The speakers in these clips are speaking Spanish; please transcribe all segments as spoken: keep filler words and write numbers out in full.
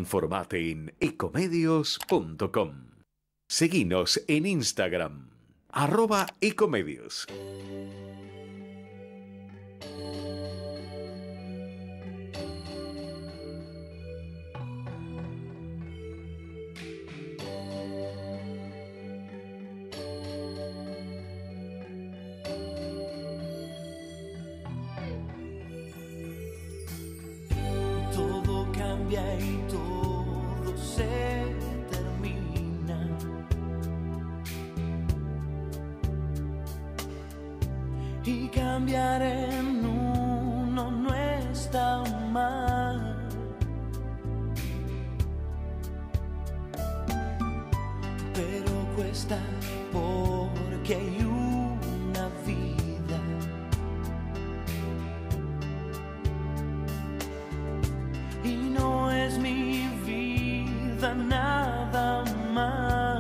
Informate en ecomedios punto com. Seguinos en Instagram, arroba ecomedios. Todo cambia y todo se termina. Y cambiar en uno no está mal. Pero cuesta porque hay una vida. Y no es mi vida nada más.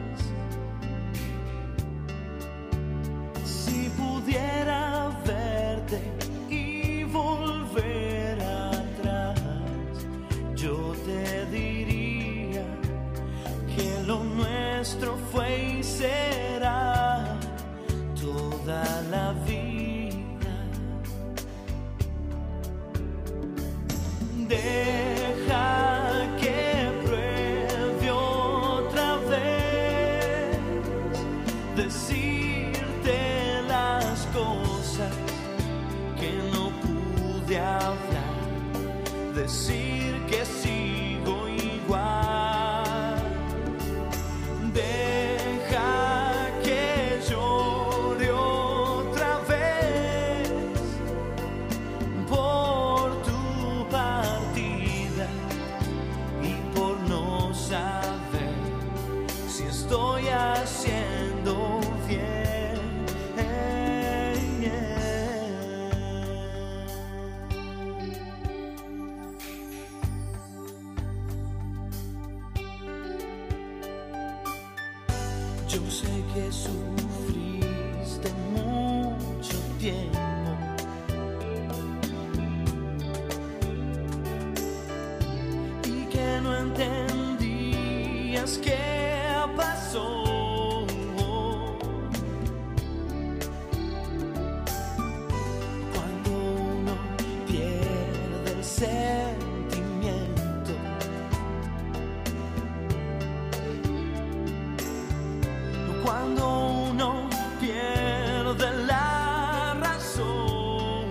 Si pudiera verte y volver atrás, yo te diría que lo nuestro fue y será toda la vida. Deja que pruebe otra vez decirte las cosas que no pude hablar, decir que sigo igual. Deja que llore otra vez por tu partida y por no saber si estoy haciendo bien. Yo sé que sufriste mucho tiempo y que no entendías qué pasó. Cuando uno pierde el sentimiento, cuando uno pierde la razón.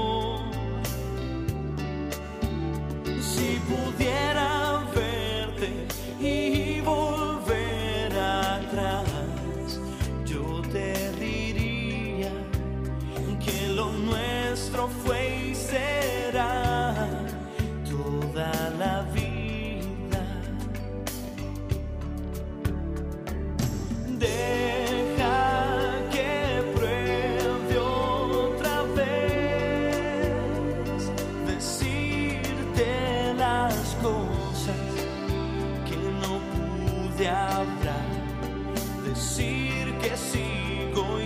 Si pudiera verte y volver atrás, yo te diría que lo nuestro fue y será toda la vida. Deja que pruebe otra vez decirte las cosas que no pude hablar, decir que sigo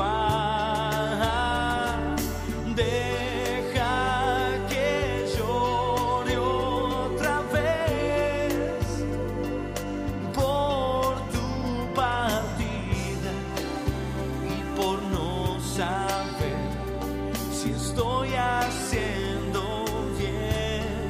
igual. Deja que llore otra vez por tu partida y por no saber si estoy haciendo bien.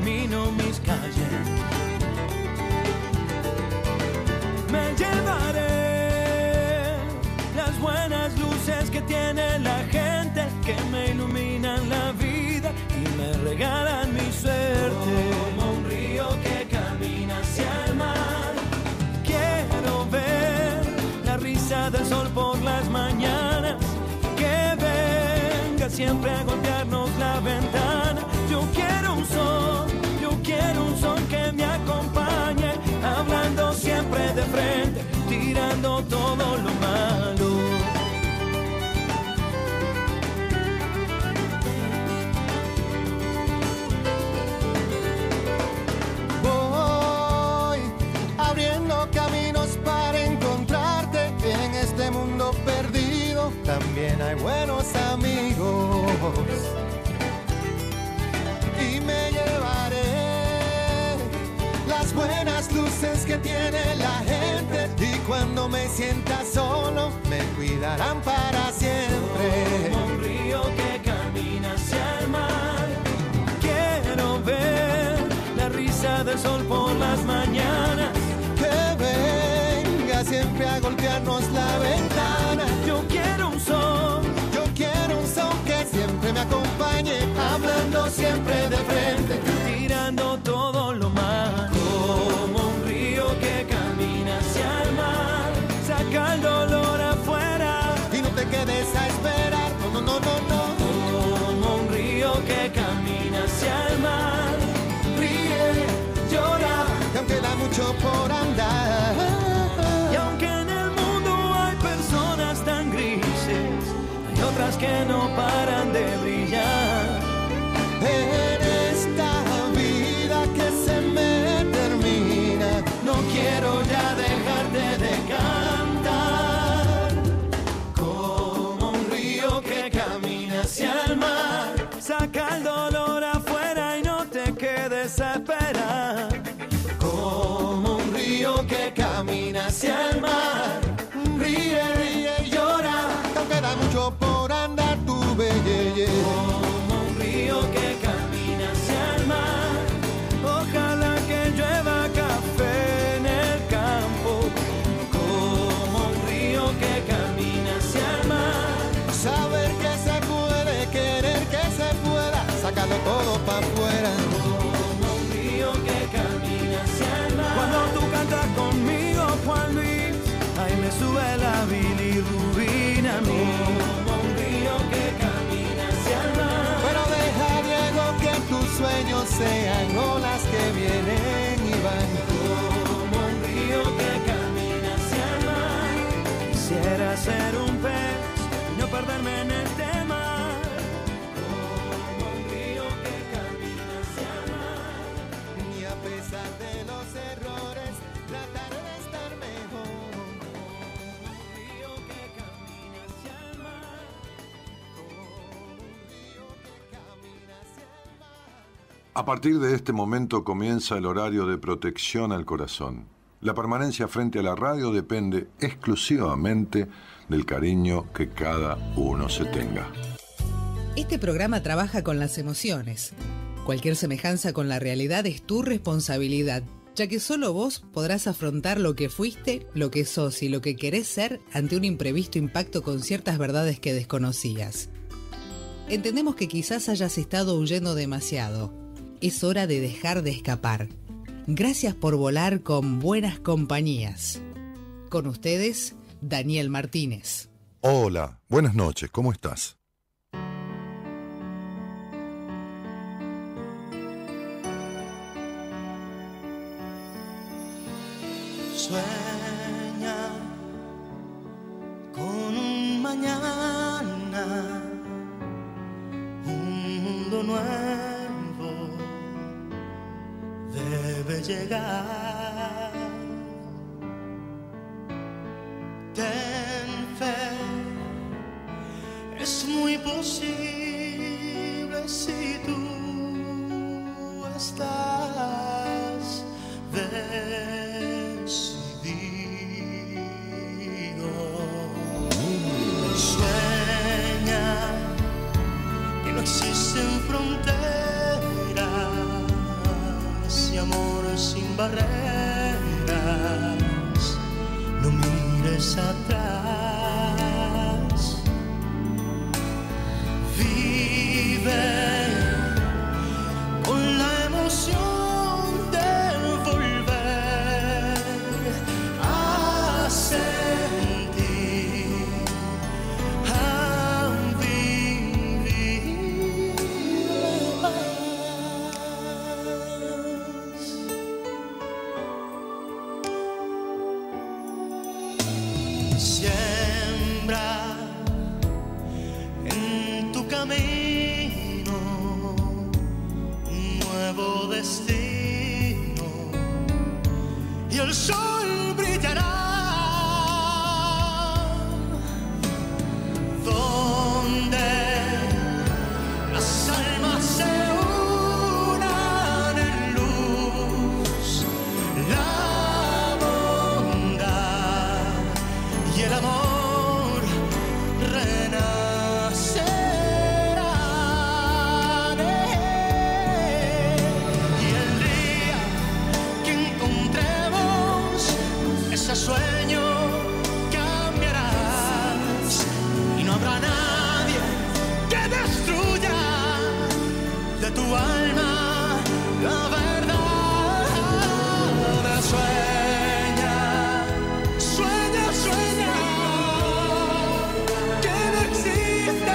camino, mis calles. Me llevaré las buenas luces que tiene la gente, que me iluminan la vida y me regalan mi suerte. Como un río que camina hacia el mar, quiero ver la risa del sol por las mañanas, que venga siempre a golpearnos la ventana. Yo quiero un son, yo quiero un son que me acompañe, hablando siempre de frente, tirando todo lo malo. Voy abriendo caminos para encontrarte en este mundo perdido. También hay buenos amigos. Y me llevaré las buenas luces que tiene la gente, y cuando me sienta solo me cuidarán para siempre. Como un río que camina hacia el mar, quiero ver la risa del sol por las mañanas, Que venga siempre a golpearnos la ventana. yo quiero un son, Yo quiero un son que siempre me acompañe, hablando siempre de frente, tirando todo lo malo. Como un río que camina hacia el mar, saca el dolor afuera. y no te quedes a esperar. No, no, no, no, no. Como un río que camina hacia el mar, ríe, llora. Y aunque da mucho por andar, Y aunque en el mundo hay personas tan grises, hay otras que no paran de brillar. en esta vida que se me termina, No quiero ya dejarte de cantar. Como un río que camina hacia el mar, saca el dolor afuera y no te quedes a esperar. Como un río que camina hacia el mar, ríe, ríe y llora. aunque da mucho por andar, tu belleza. Como un río que camina hacia el mar, ojalá que llueva café en el campo. Como un río que camina hacia el mar, Saber que se puede, querer que se pueda, sacarlo todo para afuera. como un río que camina hacia el mar. Cuando tú cantas conmigo, Juan Luis, ahí me sube la bilirrubina a mí. Como un río que camina hacia el mar, Pero deja, Diego, que tus sueños sean olas que vienen y van. como un río que camina hacia el mar. Quisiera ser un pez y no perderme en este mar. Como un río que camina hacia el mar. Y a pesar de los errores, trataré de estar mejor. Como un río que camina hacia el mar. Como un río que camina hacia el mar. A partir de este momento comienza el horario de protección al corazón. La permanencia frente a la radio depende exclusivamente del cariño que cada uno se tenga. Este programa trabaja con las emociones. Cualquier semejanza con la realidad es tu responsabilidad, ya que solo vos podrás afrontar lo que fuiste, lo que sos y lo que querés ser ante un imprevisto impacto con ciertas verdades que desconocías. Entendemos que quizás hayas estado huyendo demasiado. Es hora de dejar de escapar. Gracias por volar con buenas compañías. Con ustedes, Daniel Martínez. Hola, buenas noches, ¿cómo estás? Sueña con un mañana, un mundo nuevo debe llegar. Ten fe, es muy posible si tú estás decidido. Sueña que no existen fronteras Siembra en tu camino un nuevo destino y el sol brillará donde las almas se unan en luz, la bondad y el amor renacerán. Y el día que encontremos ese sueño cambiarás y no habrá nadie que destruya de tu alma la verdad. Sueña, sueña, sueña, que no existe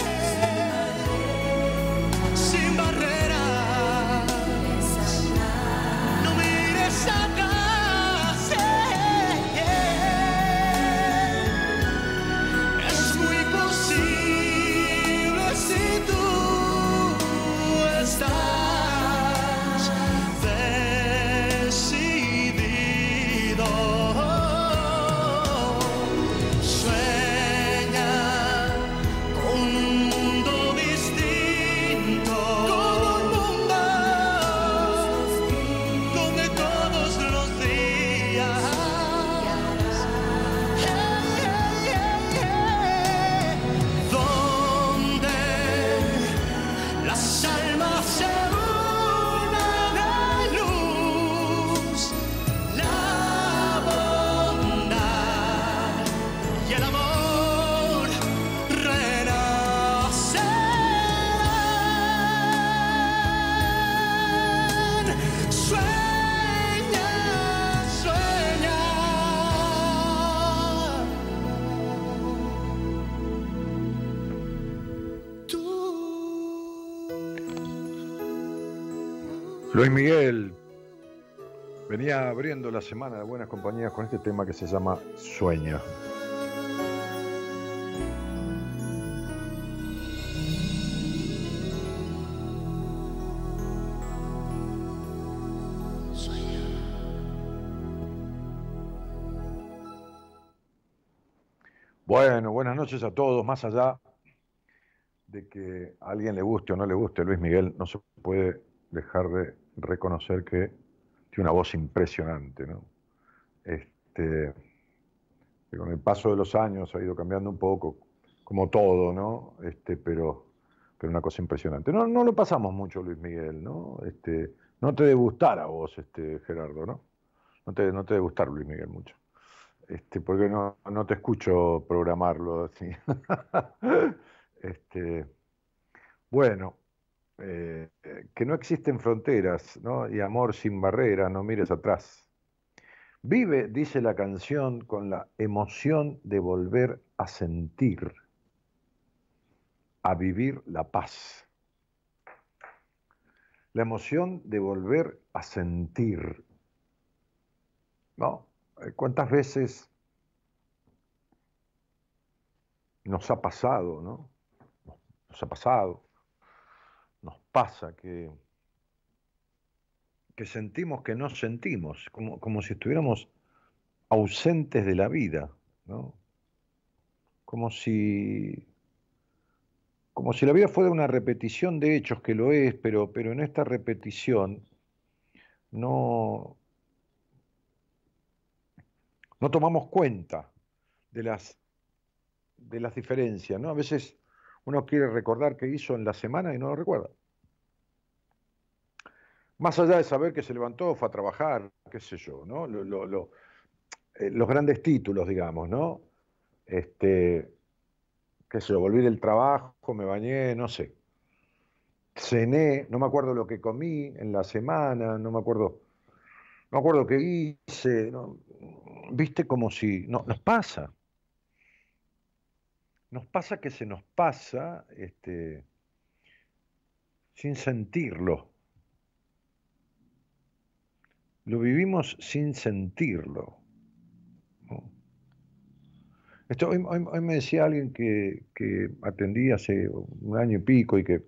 sin barreras. No mires atrás, eh, eh. Es muy posible si tú estás decidido. Sueña con un mundo distinto, con un mundo donde todos los días donde las almas se unan en luz, la bondad y el amor renacerán. Sueña, sueña. Tú. Luis Miguel venía abriendo la semana de Buenas Compañías con este tema que se llama Sueña. Bueno, buenas noches a todos. Más allá de que a alguien le guste o no le guste Luis Miguel, no se puede dejar de reconocer que tiene una voz impresionante, ¿no? Este, que con el paso de los años ha ido cambiando un poco, como todo, ¿no? Este, pero, pero una cosa impresionante. No, no lo pasamos mucho, Luis Miguel, ¿no? Este, no te debe gustar a vos, este, Gerardo, ¿no? No te, no te debe gustar Luis Miguel mucho. Este, porque no, no te escucho programarlo así. este, bueno, eh, que no existen fronteras, ¿no? Y amor sin barreras, no mires atrás. Vive, dice la canción, con la emoción de volver a sentir, a vivir la paz. La emoción de volver a sentir, ¿no? ¿Cuántas veces nos ha pasado, ¿no? Nos ha pasado, nos pasa que, que sentimos que no sentimos, como, como si estuviéramos ausentes de la vida, ¿no? Como si, como si la vida fuera una repetición de hechos, que lo es, pero, pero en esta repetición no... No tomamos cuenta de las, de las diferencias, ¿no? A veces uno quiere recordar qué hizo en la semana y no lo recuerda. Más allá de saber que se levantó, fue a trabajar, qué sé yo, ¿no? Lo, lo, lo, eh, los grandes títulos, digamos, ¿no? Este, qué sé yo, volví del trabajo, me bañé, no sé. Cené, no me acuerdo lo que comí en la semana, no me acuerdo, no me acuerdo qué hice, ¿no? Viste, como si, no, nos pasa, nos pasa que se nos pasa este, sin sentirlo, lo vivimos sin sentirlo, ¿no? Esto, hoy, hoy- hoy me decía alguien que, que atendí hace un año y pico y que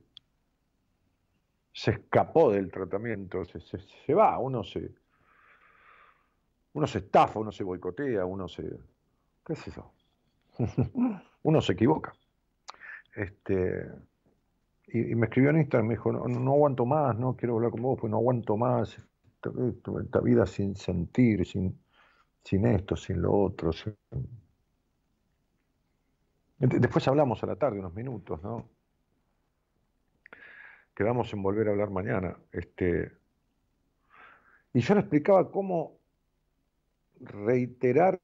se escapó del tratamiento, se, se- se va, uno se, uno se estafa, uno se boicotea, uno se, ¿qué es eso? Uno se equivoca. Este, y, y me escribió en Instagram, me dijo, no, no aguanto más, no quiero hablar con vos, pues no aguanto más esta, esto, esta vida sin sentir, sin, sin esto, sin lo otro. sin- De- Después hablamos a la tarde unos minutos, ¿no? Quedamos en volver a hablar mañana. Este, y yo le explicaba cómo reiterar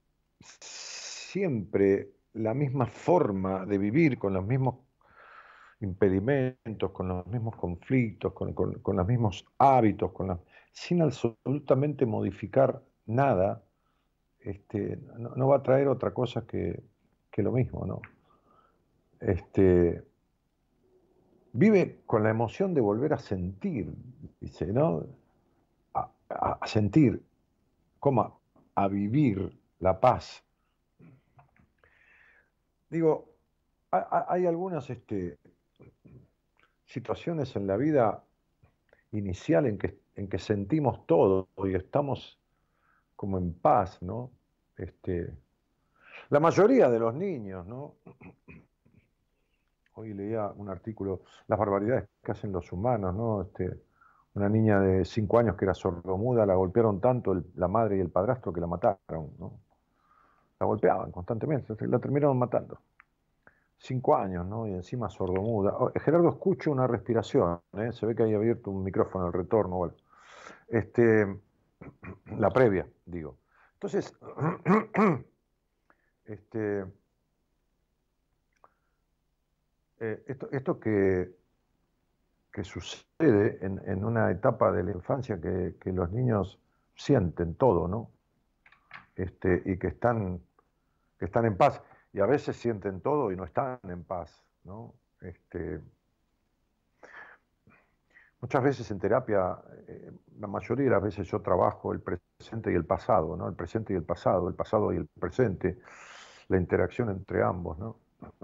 siempre la misma forma de vivir con los mismos impedimentos, con los mismos conflictos, con, con- con los mismos hábitos, con la- sin absolutamente modificar nada, este, no, no va a traer otra cosa que, que lo mismo, ¿no? Este, vive con la emoción de volver a sentir, dice, ¿no? A, a- a sentir, como a vivir la paz. Digo, ha- ha- hay algunas este, situaciones en la vida inicial en que, en que sentimos todo y estamos como en paz, ¿no? Este, la mayoría de los niños, ¿no? Hoy leía un artículo, las barbaridades que hacen los humanos, ¿no? Este, una niña de cinco años que era sordomuda, la golpearon tanto el- la madre y el padrastro que la mataron, ¿no? La golpeaban constantemente, la terminaron matando. Cinco años, ¿no? Y encima sordomuda. Oh, Gerardo, escucho una respiración, ¿eh? Se ve que hay abierto un micrófono al retorno, bueno. Este, la previa, digo. Entonces, este, eh, esto, esto que, que sucede en, en una etapa de la infancia que, que los niños sienten todo, ¿no? Este, y que están, que están en paz. Y a veces sienten todo y no están en paz, ¿no? Este, muchas veces en terapia, eh, la mayoría de las veces yo trabajo el presente y el pasado, ¿no? El presente y el pasado, el pasado y el presente, la interacción entre ambos, ¿no?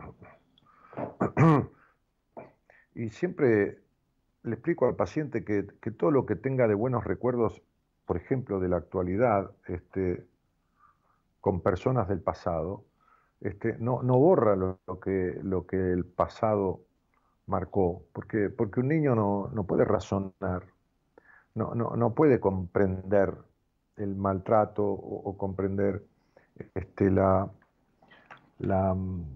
Y siempre le explico al paciente que, que todo lo que tenga de buenos recuerdos, por ejemplo, de la actualidad, este, con personas del pasado, este, no, no borra lo, lo que, lo que el pasado marcó, porque, porque un niño no, no puede razonar, no, no, no puede comprender el maltrato o, o comprender este, la, la,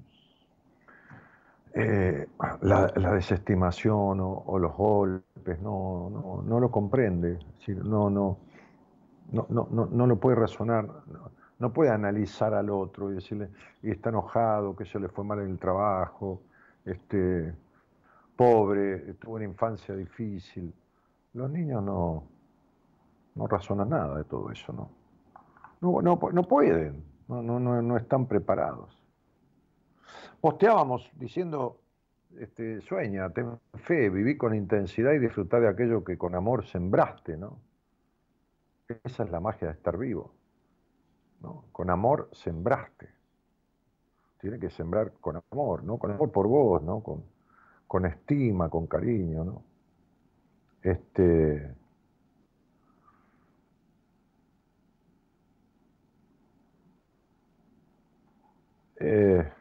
eh, la, la desestimación o, o los golpes, no, no, no lo comprende, es decir, no, no, no, no, no, no lo puede razonar, no, no puede analizar al otro y decirle, y está enojado, que eso le fue mal en el trabajo, este, pobre, tuvo una infancia difícil. Los niños no, no razonan nada de todo eso, ¿no? No, no, no pueden, no, no, no, no están preparados. Posteábamos diciendo, este, sueña, ten fe, viví con intensidad y disfrutá de aquello que con amor sembraste, ¿no? Esa es la magia de estar vivo, ¿no? Con amor sembraste. Tiene que sembrar con amor, ¿no? Con amor por vos, ¿no? Con, con estima, con cariño, ¿no? Este, eh,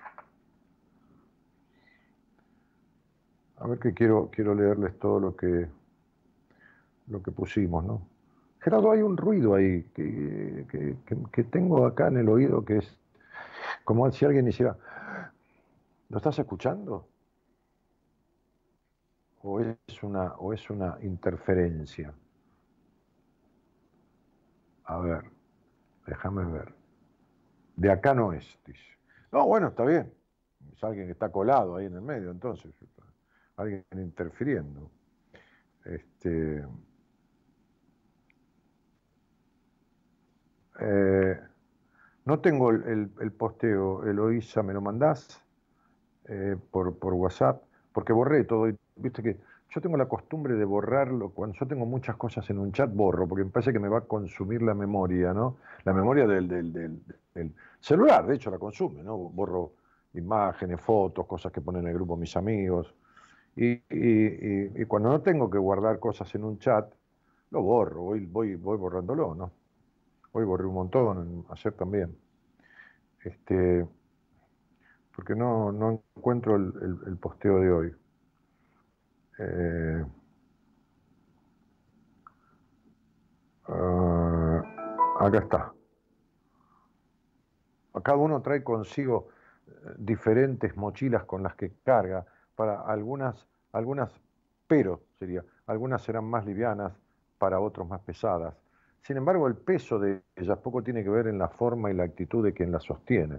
a ver que quiero, quiero leerles todo lo que, lo que pusimos, ¿no? Gerardo, hay un ruido ahí que, que, que, que tengo acá en el oído que es como si alguien hiciera. ¿Lo estás escuchando? ¿O es una, o es una interferencia? A ver, déjame ver. De acá no es, dice. No, bueno, está bien. Es alguien que está colado ahí en el medio, entonces. Alguien interfiriendo. Este, eh, no tengo el, el, el posteo, Eloísa, ¿me lo mandás eh, por, por WhatsApp? Porque borré todo. Y, viste que yo tengo la costumbre de borrarlo. Cuando yo tengo muchas cosas en un chat, borro, porque me parece que me va a consumir la memoria, ¿no? La memoria del, del, del, el celular, de hecho la consume, ¿no? Borro imágenes, fotos, cosas que ponen en el grupo mis amigos. Y, y, y, y cuando no tengo que guardar cosas en un chat, lo borro, voy, voy, voy borrándolo, ¿no? Hoy borré un montón, ayer también. Este, porque no, no encuentro el, el, el posteo de hoy. Eh, uh, acá está. Cada uno trae consigo diferentes mochilas con las que carga. Para algunas, algunas, pero sería, algunas serán más livianas, para otros más pesadas. Sin embargo, el peso de ellas poco tiene que ver en la forma y la actitud de quien las sostiene.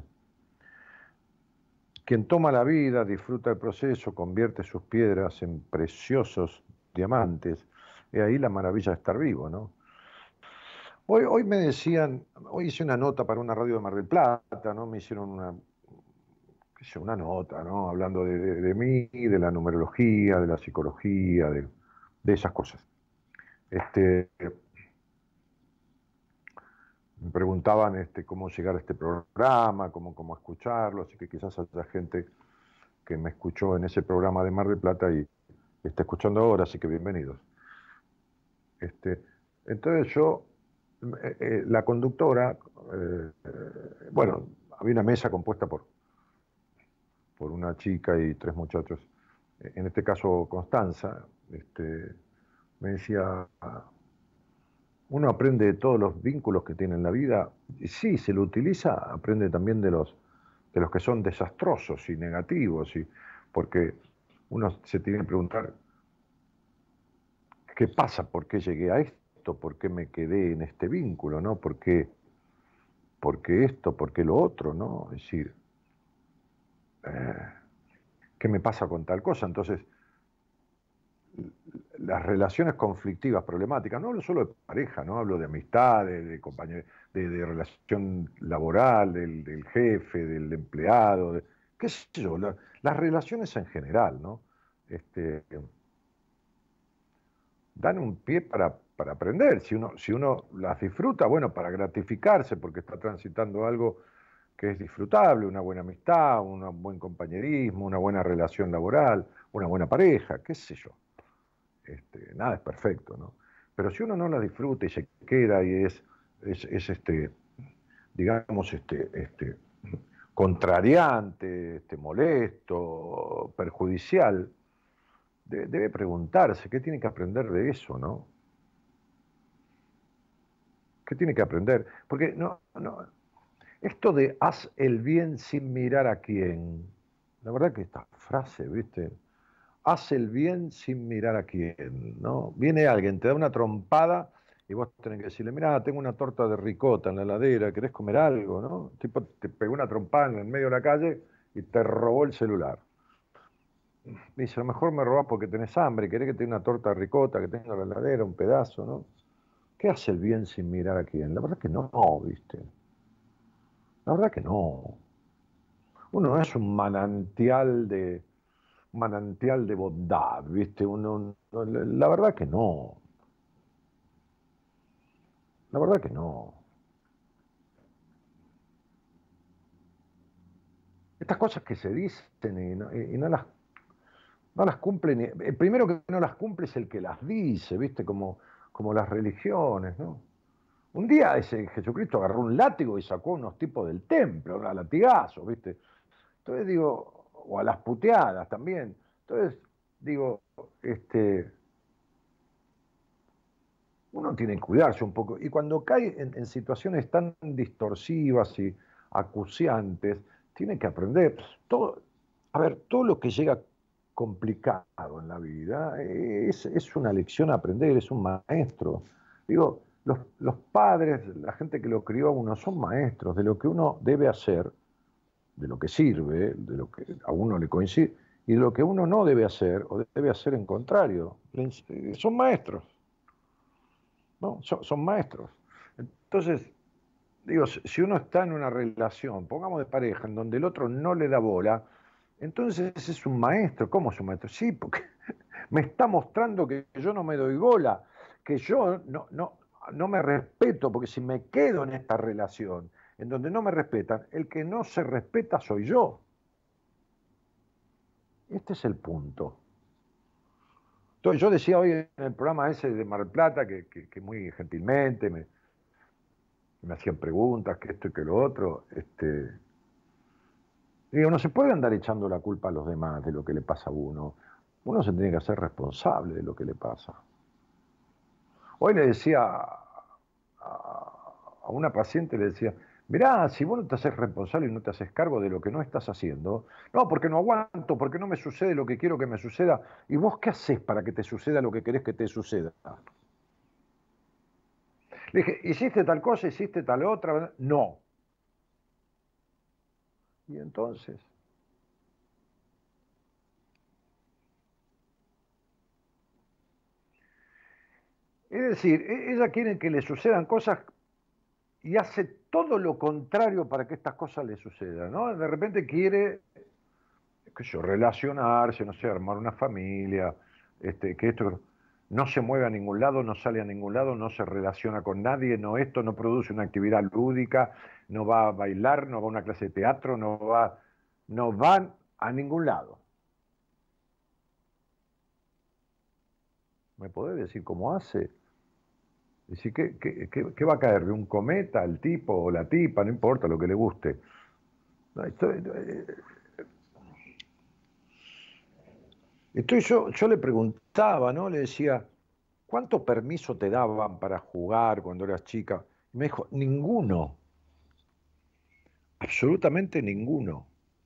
Quien toma la vida, disfruta el proceso, convierte sus piedras en preciosos diamantes. Y ahí la maravilla de estar vivo, ¿no? Hoy, hoy me decían, hoy hice una nota para una radio de Mar del Plata, ¿no? Me hicieron una, qué sé, una nota, ¿no? Hablando de, de, de mí, de la numerología, de la psicología, de, de esas cosas. Este, me preguntaban este, cómo llegar a este programa, cómo, cómo escucharlo, así que quizás haya gente que me escuchó en ese programa de Mar del Plata y está escuchando ahora, así que bienvenidos. Este, entonces yo, eh, eh, la conductora, eh, eh, bueno, había una mesa compuesta por, por una chica y tres muchachos, en este caso Constanza, este, me decía, uno aprende de todos los vínculos que tiene en la vida, y sí, se lo utiliza, aprende también de los, de los que son desastrosos y negativos, y, porque uno se tiene que preguntar, ¿qué pasa? ¿Por qué llegué a esto? ¿Por qué me quedé en este vínculo? ¿No? ¿Por qué, por qué esto? ¿Por qué lo otro? ¿No? Es decir, eh, ¿qué me pasa con tal cosa? Entonces, las relaciones conflictivas, problemáticas, no hablo solo de pareja, no hablo de amistad, de, de compañero, de, de relación laboral, del, del jefe, del empleado, de, qué sé yo, la, las relaciones en general, ¿no? Este, dan un pie para, para aprender. Si uno, si uno las disfruta, bueno, para gratificarse, porque está transitando algo que es disfrutable, una buena amistad, un buen compañerismo, una buena relación laboral, una buena pareja, qué sé yo. Este, nada es perfecto, ¿no? Pero si uno no la disfruta y se queda y es, es, es este, digamos, este, este, contrariante, este, molesto, perjudicial, de, debe preguntarse qué tiene que aprender de eso, ¿no? ¿Qué tiene que aprender? Porque no, no, esto de haz el bien sin mirar a quién, la verdad que esta frase, ¿viste? Haz el bien sin mirar a quién, ¿no? Viene alguien, te da una trompada y vos tenés que decirle, mirá, tengo una torta de ricota en la heladera, ¿querés comer algo, no? Tipo, te pegó una trompada en el medio de la calle y te robó el celular. Dice, a lo mejor me robás porque tenés hambre, querés que tenga una torta de ricota, que tenga en la heladera, un pedazo, ¿no? ¿Qué hace el bien sin mirar a quién? La verdad que no, ¿viste? La verdad que no. Uno es un manantial de... manantial de bondad, ¿viste? Uno, la verdad que no. La verdad que no. Estas cosas que se dicen y no, y no las, no las cumplen. El primero que no las cumple es el que las dice, ¿viste? Como, como las religiones, ¿no? Un día ese Jesucristo agarró un látigo y sacó a unos tipos del templo, a latigazos, ¿viste? Entonces digo, o a las puteadas también. Entonces, digo, este, uno tiene que cuidarse un poco. Y cuando cae en, en situaciones tan distorsivas y acuciantes, tiene que aprender. Todo, a ver, todo lo que llega complicado en la vida es, es una lección a aprender, es un maestro. Digo, los, los padres, la gente que lo crió a uno, son maestros de lo que uno debe hacer, de lo que sirve, de lo que a uno le coincide, y lo que uno no debe hacer, o debe hacer en contrario. Son maestros, ¿no? Son, son maestros. Entonces, digo, si uno está en una relación, pongamos de pareja, en donde el otro no le da bola, entonces ese es un maestro. ¿Cómo es un maestro? Sí, porque me está mostrando que yo no me doy bola, que yo no, no, no me respeto, porque si me quedo en esta relación en donde no me respetan, el que no se respeta soy yo. Este es el punto. Entonces yo decía hoy en el programa ese de Mar del Plata, que, que, que muy gentilmente me, me hacían preguntas, que esto y que lo otro, este, digo, no se puede andar echando la culpa a los demás de lo que le pasa a uno. Uno se tiene que hacer responsable de lo que le pasa. Hoy le decía a, a una paciente, le decía, mirá, si vos no te haces responsable y no te haces cargo de lo que no estás haciendo, no, porque no aguanto, porque no me sucede lo que quiero que me suceda, ¿y vos qué haces para que te suceda lo que querés que te suceda? Le dije, ¿hiciste tal cosa, hiciste tal otra? No. Y entonces... Es decir, ella quiere que le sucedan cosas y hace todo lo contrario para que estas cosas le sucedan, ¿no? De repente quiere, qué sé yo, relacionarse, no sé, armar una familia, este, que esto no se mueve a ningún lado, no sale a ningún lado, no se relaciona con nadie, no esto, no produce una actividad lúdica, no va a bailar, no va a una clase de teatro, no va, no van a ningún lado. ¿Me podés decir cómo hace? Decir, ¿qué, qué, qué, ¿qué va a caer? ¿De un cometa el tipo o la tipa? No importa lo que le guste. Entonces yo, yo le preguntaba, ¿no? Le decía, ¿cuánto permiso te daban para jugar cuando eras chica? Y me dijo, ninguno. Absolutamente ninguno.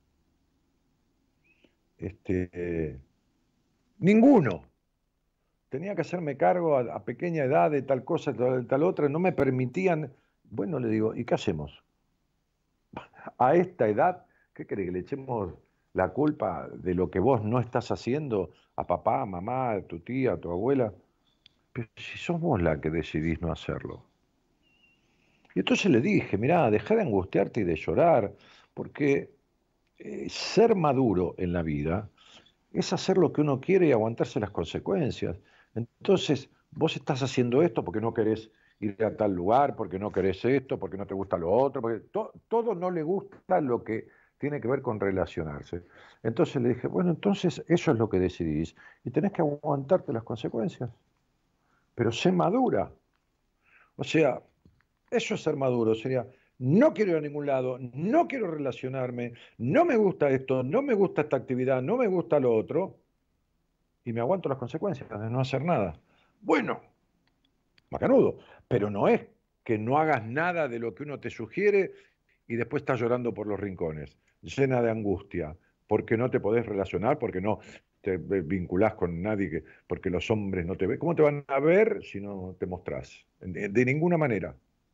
Este, ninguno. Tenía que hacerme cargo a, a pequeña edad de tal cosa, de tal, de tal otra, no me permitían. Bueno, le digo, ¿y qué hacemos? A esta edad, ¿qué querés? ¿Que le echemos la culpa de lo que vos no estás haciendo a papá, a mamá, a tu tía, a tu abuela? Pero si sos vos la que decidís no hacerlo. Y entonces le dije, mirá, dejá de angustiarte y de llorar, porque eh, ser maduro en la vida es hacer lo que uno quiere y aguantarse las consecuencias. Entonces, vos estás haciendo esto porque no querés ir a tal lugar, porque no querés esto, porque no te gusta lo otro, porque to todo no le gusta lo que tiene que ver con relacionarse. Entonces le dije, bueno, entonces eso es lo que decidís y tenés que aguantarte las consecuencias. Pero sé madura. O sea, eso es ser maduro, sería, no quiero ir a ningún lado, no quiero relacionarme, no me gusta esto, no me gusta esta actividad, no me gusta lo otro, y me aguanto las consecuencias de no hacer nada. Bueno, macanudo, pero no es que no hagas nada de lo que uno te sugiere y después estás llorando por los rincones, llena de angustia, porque no te podés relacionar, porque no te vinculás con nadie, que, porque los hombres no te ven. ¿Cómo te van a ver si no te mostrás? De, de ninguna manera.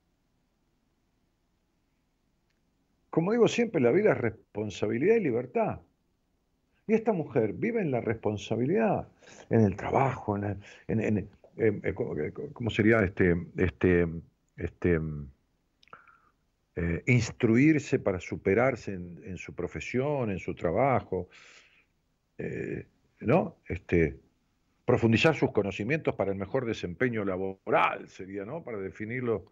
Como digo siempre, la vida es responsabilidad y libertad. Y esta mujer vive en la responsabilidad, en el trabajo, en, el, en, en eh, eh, ¿cómo sería este, este, este eh, instruirse para superarse en, en su profesión, en su trabajo, eh, ¿no? Este, profundizar sus conocimientos para el mejor desempeño laboral sería, ¿no? Para definirlo.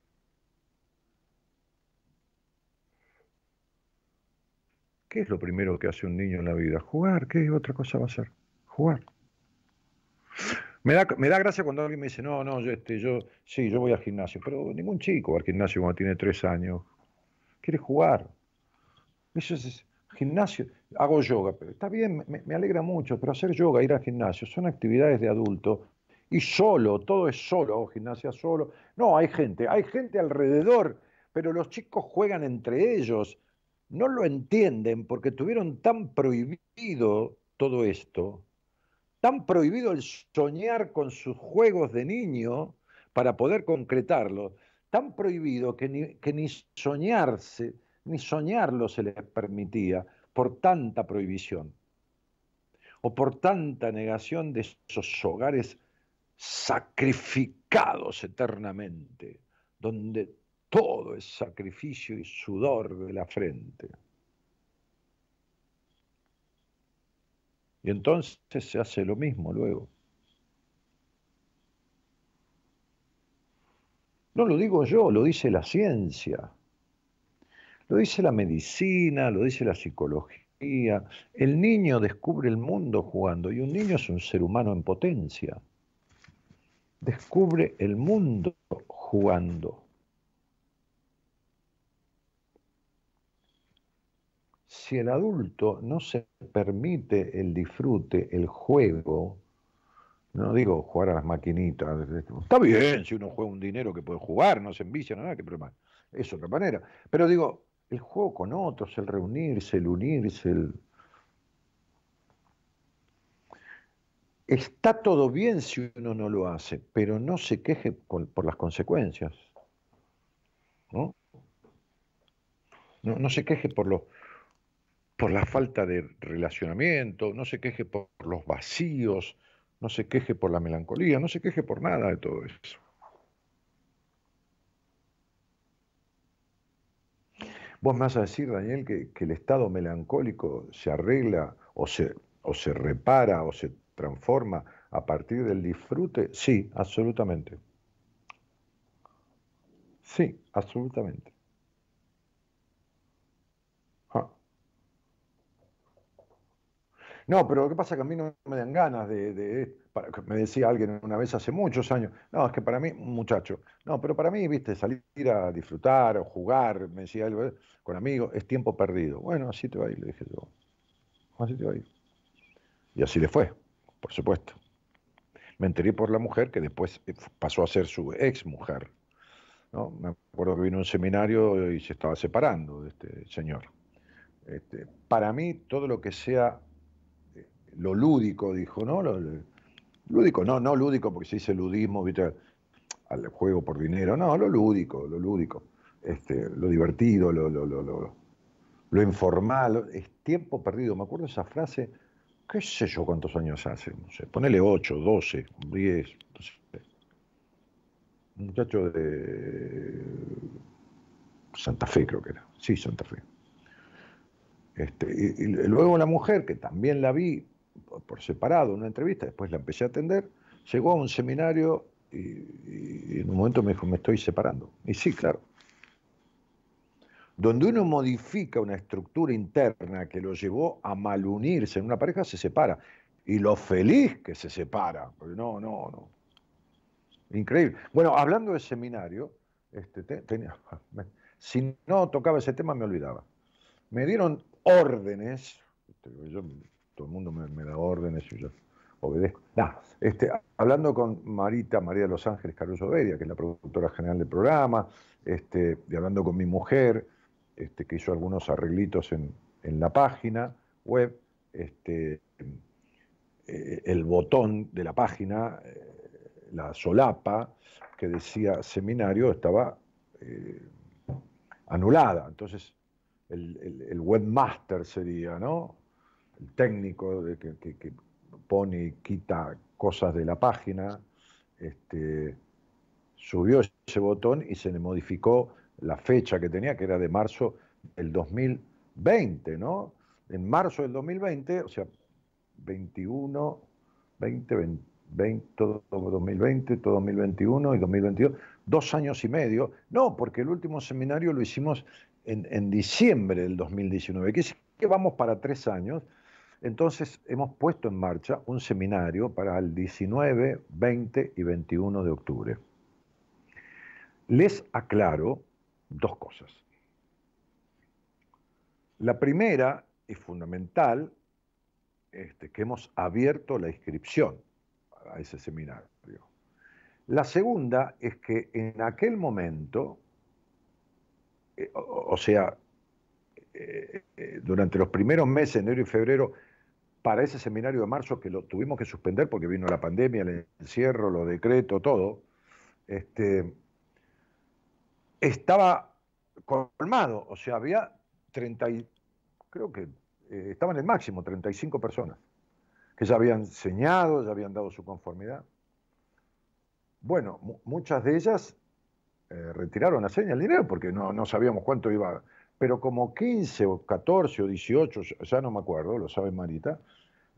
¿Qué es lo primero que hace un niño en la vida? Jugar. ¿Qué otra cosa va a hacer? Jugar. Me da, me da gracia cuando alguien me dice, no, no, yo, este, yo, sí, yo voy al gimnasio, pero ningún chico va al gimnasio cuando tiene tres años. Quiere jugar. Eso es gimnasio. Hago yoga, pero está bien, me, me alegra mucho, pero hacer yoga, ir al gimnasio, son actividades de adulto. Y solo, todo es solo, hago gimnasia solo. No, hay gente, hay gente alrededor, pero los chicos juegan entre ellos. No lo entienden porque tuvieron tan prohibido todo esto, tan prohibido el soñar con sus juegos de niño para poder concretarlo, tan prohibido que ni, que ni soñarse, ni soñarlo se les permitía por tanta prohibición o por tanta negación de esos hogares sacrificados eternamente, donde todo es sacrificio y sudor de la frente. Y entonces se hace lo mismo luego. No lo digo yo, lo dice la ciencia, lo dice la medicina, lo dice la psicología. El niño descubre el mundo jugando y un niño es un ser humano en potencia. Descubre el mundo jugando. Si el adulto no se permite el disfrute, el juego, no digo jugar a las maquinitas, está bien si uno juega un dinero que puede jugar, no se envicia, nada, que problema, es otra manera, pero digo, el juego con otros, el reunirse, el unirse, el... Está todo bien si uno no lo hace, pero no se queje por, por las consecuencias, ¿no? No, no se queje por los por la falta de relacionamiento, no se queje por los vacíos, no se queje por la melancolía, no se queje por nada de todo eso. Vos me vas a decir, Daniel, que, que el estado melancólico se arregla o se, o se repara o se transforma a partir del disfrute. Sí, absolutamente. Sí, absolutamente. Ah. No, pero lo que pasa es que a mí no me dan ganas de, de, para- me decía alguien una vez hace muchos años, no, es que para mí, un muchacho, no, pero para mí, viste, salir a disfrutar o jugar, me decía algo, eh, con amigos, es tiempo perdido. Bueno, así te va a ir, le dije yo, así te va a ir. Y así le fue, por supuesto. Me enteré por la mujer que después eh, pasó a ser su ex mujer, ¿no? Me acuerdo que vino a un seminario y se estaba separando de este señor. Este, para mí, todo lo que sea eh, lo lúdico, dijo, ¿no? Lo, lo- lúdico, no, no lúdico porque se dice ludismo, ¿viste? Al juego por dinero, no, lo lúdico, lo lúdico, este, lo divertido, lo, lo, lo, lo, lo informal, es tiempo perdido. Me acuerdo esa frase, qué sé yo cuántos años hace, no sé, ponele ocho, doce, diez, no sé. Un muchacho de Santa Fe creo que era, sí, Santa Fe. Este, y, y luego la mujer, que también la vi por, por separado en una entrevista, después la empecé a atender, llegó a un seminario y, y en un momento me dijo, me estoy separando. Y sí, claro. Donde uno modifica una estructura interna que lo llevó a malunirse en una pareja, se separa. Y lo feliz que se separa. Porque no, no, no. Increíble. Bueno, hablando de seminario, este, te- tenía, me- si no tocaba ese tema me olvidaba. Me dieron órdenes, este, yo, todo el mundo me, me da órdenes y yo obedezco. Nah, este, hablando con Marita, María de los Ángeles Caruso Beria, que es la productora general del programa, este, y hablando con mi mujer, este, que hizo algunos arreglitos en, en la página web, este, eh, el botón de la página, eh, la solapa que decía seminario, estaba eh, anulada. Entonces, el, el, el webmaster sería, ¿no? El técnico de que, que, que pone y quita cosas de la página, este, subió ese botón y se le modificó la fecha que tenía, que era de marzo del dos mil veinte, ¿no? En marzo del dos mil veinte, o sea, veintiuno, veinte, veinte, veinte, todo dos mil veinte, todo dos mil veintiuno y dos mil veintidós, dos años y medio. No, porque el último seminario lo hicimos en, en diciembre del dos mil diecinueve, que es que vamos para tres años. Entonces hemos puesto en marcha un seminario para el diecinueve, veinte y veintiuno de octubre. Les aclaro dos cosas. La primera y fundamental, este, que hemos abierto la inscripción a ese seminario. La segunda es que en aquel momento, eh, o, o sea, eh, eh, durante los primeros meses, enero y febrero, para ese seminario de marzo, que lo tuvimos que suspender porque vino la pandemia, el encierro, los decretos, todo, este, estaba colmado, o sea, había treinta, y, creo que eh, estaban en el máximo, treinta y cinco personas, que ya habían señado, ya habían dado su conformidad. Bueno, mu muchas de ellas eh, retiraron la seña, el dinero, porque no, no sabíamos cuánto iba, pero como quince o catorce o dieciocho, ya no me acuerdo, lo sabe Marita,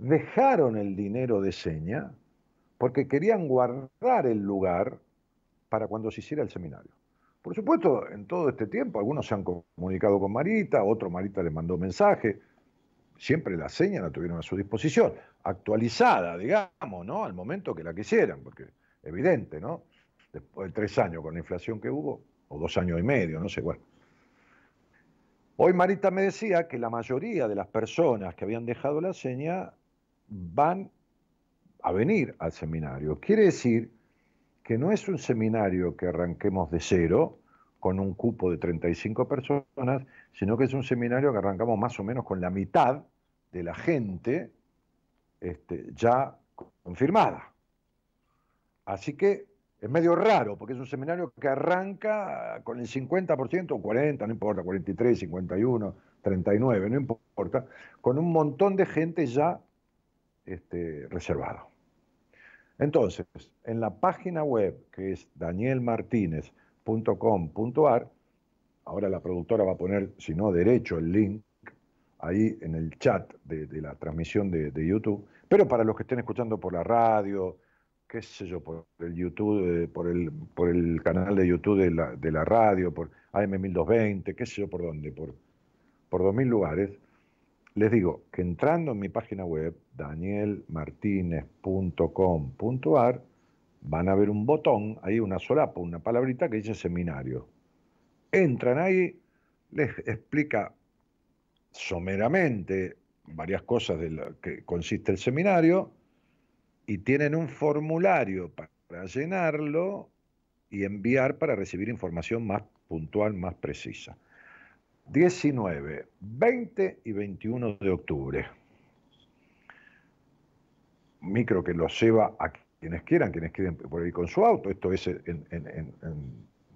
dejaron el dinero de seña porque querían guardar el lugar para cuando se hiciera el seminario. Por supuesto, en todo este tiempo, algunos se han comunicado con Marita, otro Marita le mandó mensaje, siempre la seña la tuvieron a su disposición, actualizada, digamos, ¿no? Al momento que la quisieran, porque evidente, ¿no? Después de tres años con la inflación que hubo, o dos años y medio, no sé, bueno. Hoy Marita me decía que la mayoría de las personas que habían dejado la seña van a venir al seminario. Quiere decir que no es un seminario que arranquemos de cero, con un cupo de treinta y cinco personas, sino que es un seminario que arrancamos más o menos con la mitad de la gente este, ya confirmada. Así que es medio raro, porque es un seminario que arranca con el cincuenta por ciento, o cuarenta, no importa, cuarenta y tres, cincuenta y uno, treinta y nueve, no importa, con un montón de gente ya este, reservada. Entonces, en la página web, que es daniel martinez punto com punto a r, ahora la productora va a poner, si no derecho, el link ahí en el chat de, de la transmisión de, de YouTube, pero para los que estén escuchando por la radio, qué sé yo, por el YouTube, eh, por, el, por el canal de YouTube de la, de la radio, por A M mil doscientos veinte, qué sé yo por dónde, por, por dos mil lugares, les digo que entrando en mi página web, daniel martinez punto com punto a r, van a ver un botón, ahí una solapa, una palabrita que dice seminario. Entran ahí, les explica someramente varias cosas de lo que consiste el seminario y tienen un formulario para llenarlo y enviar para recibir información más puntual, más precisa. diecinueve, veinte y veintiuno de octubre. Micro que los lleva a quienes quieran, quienes quieren por ir con su auto. Esto es en, en, en, en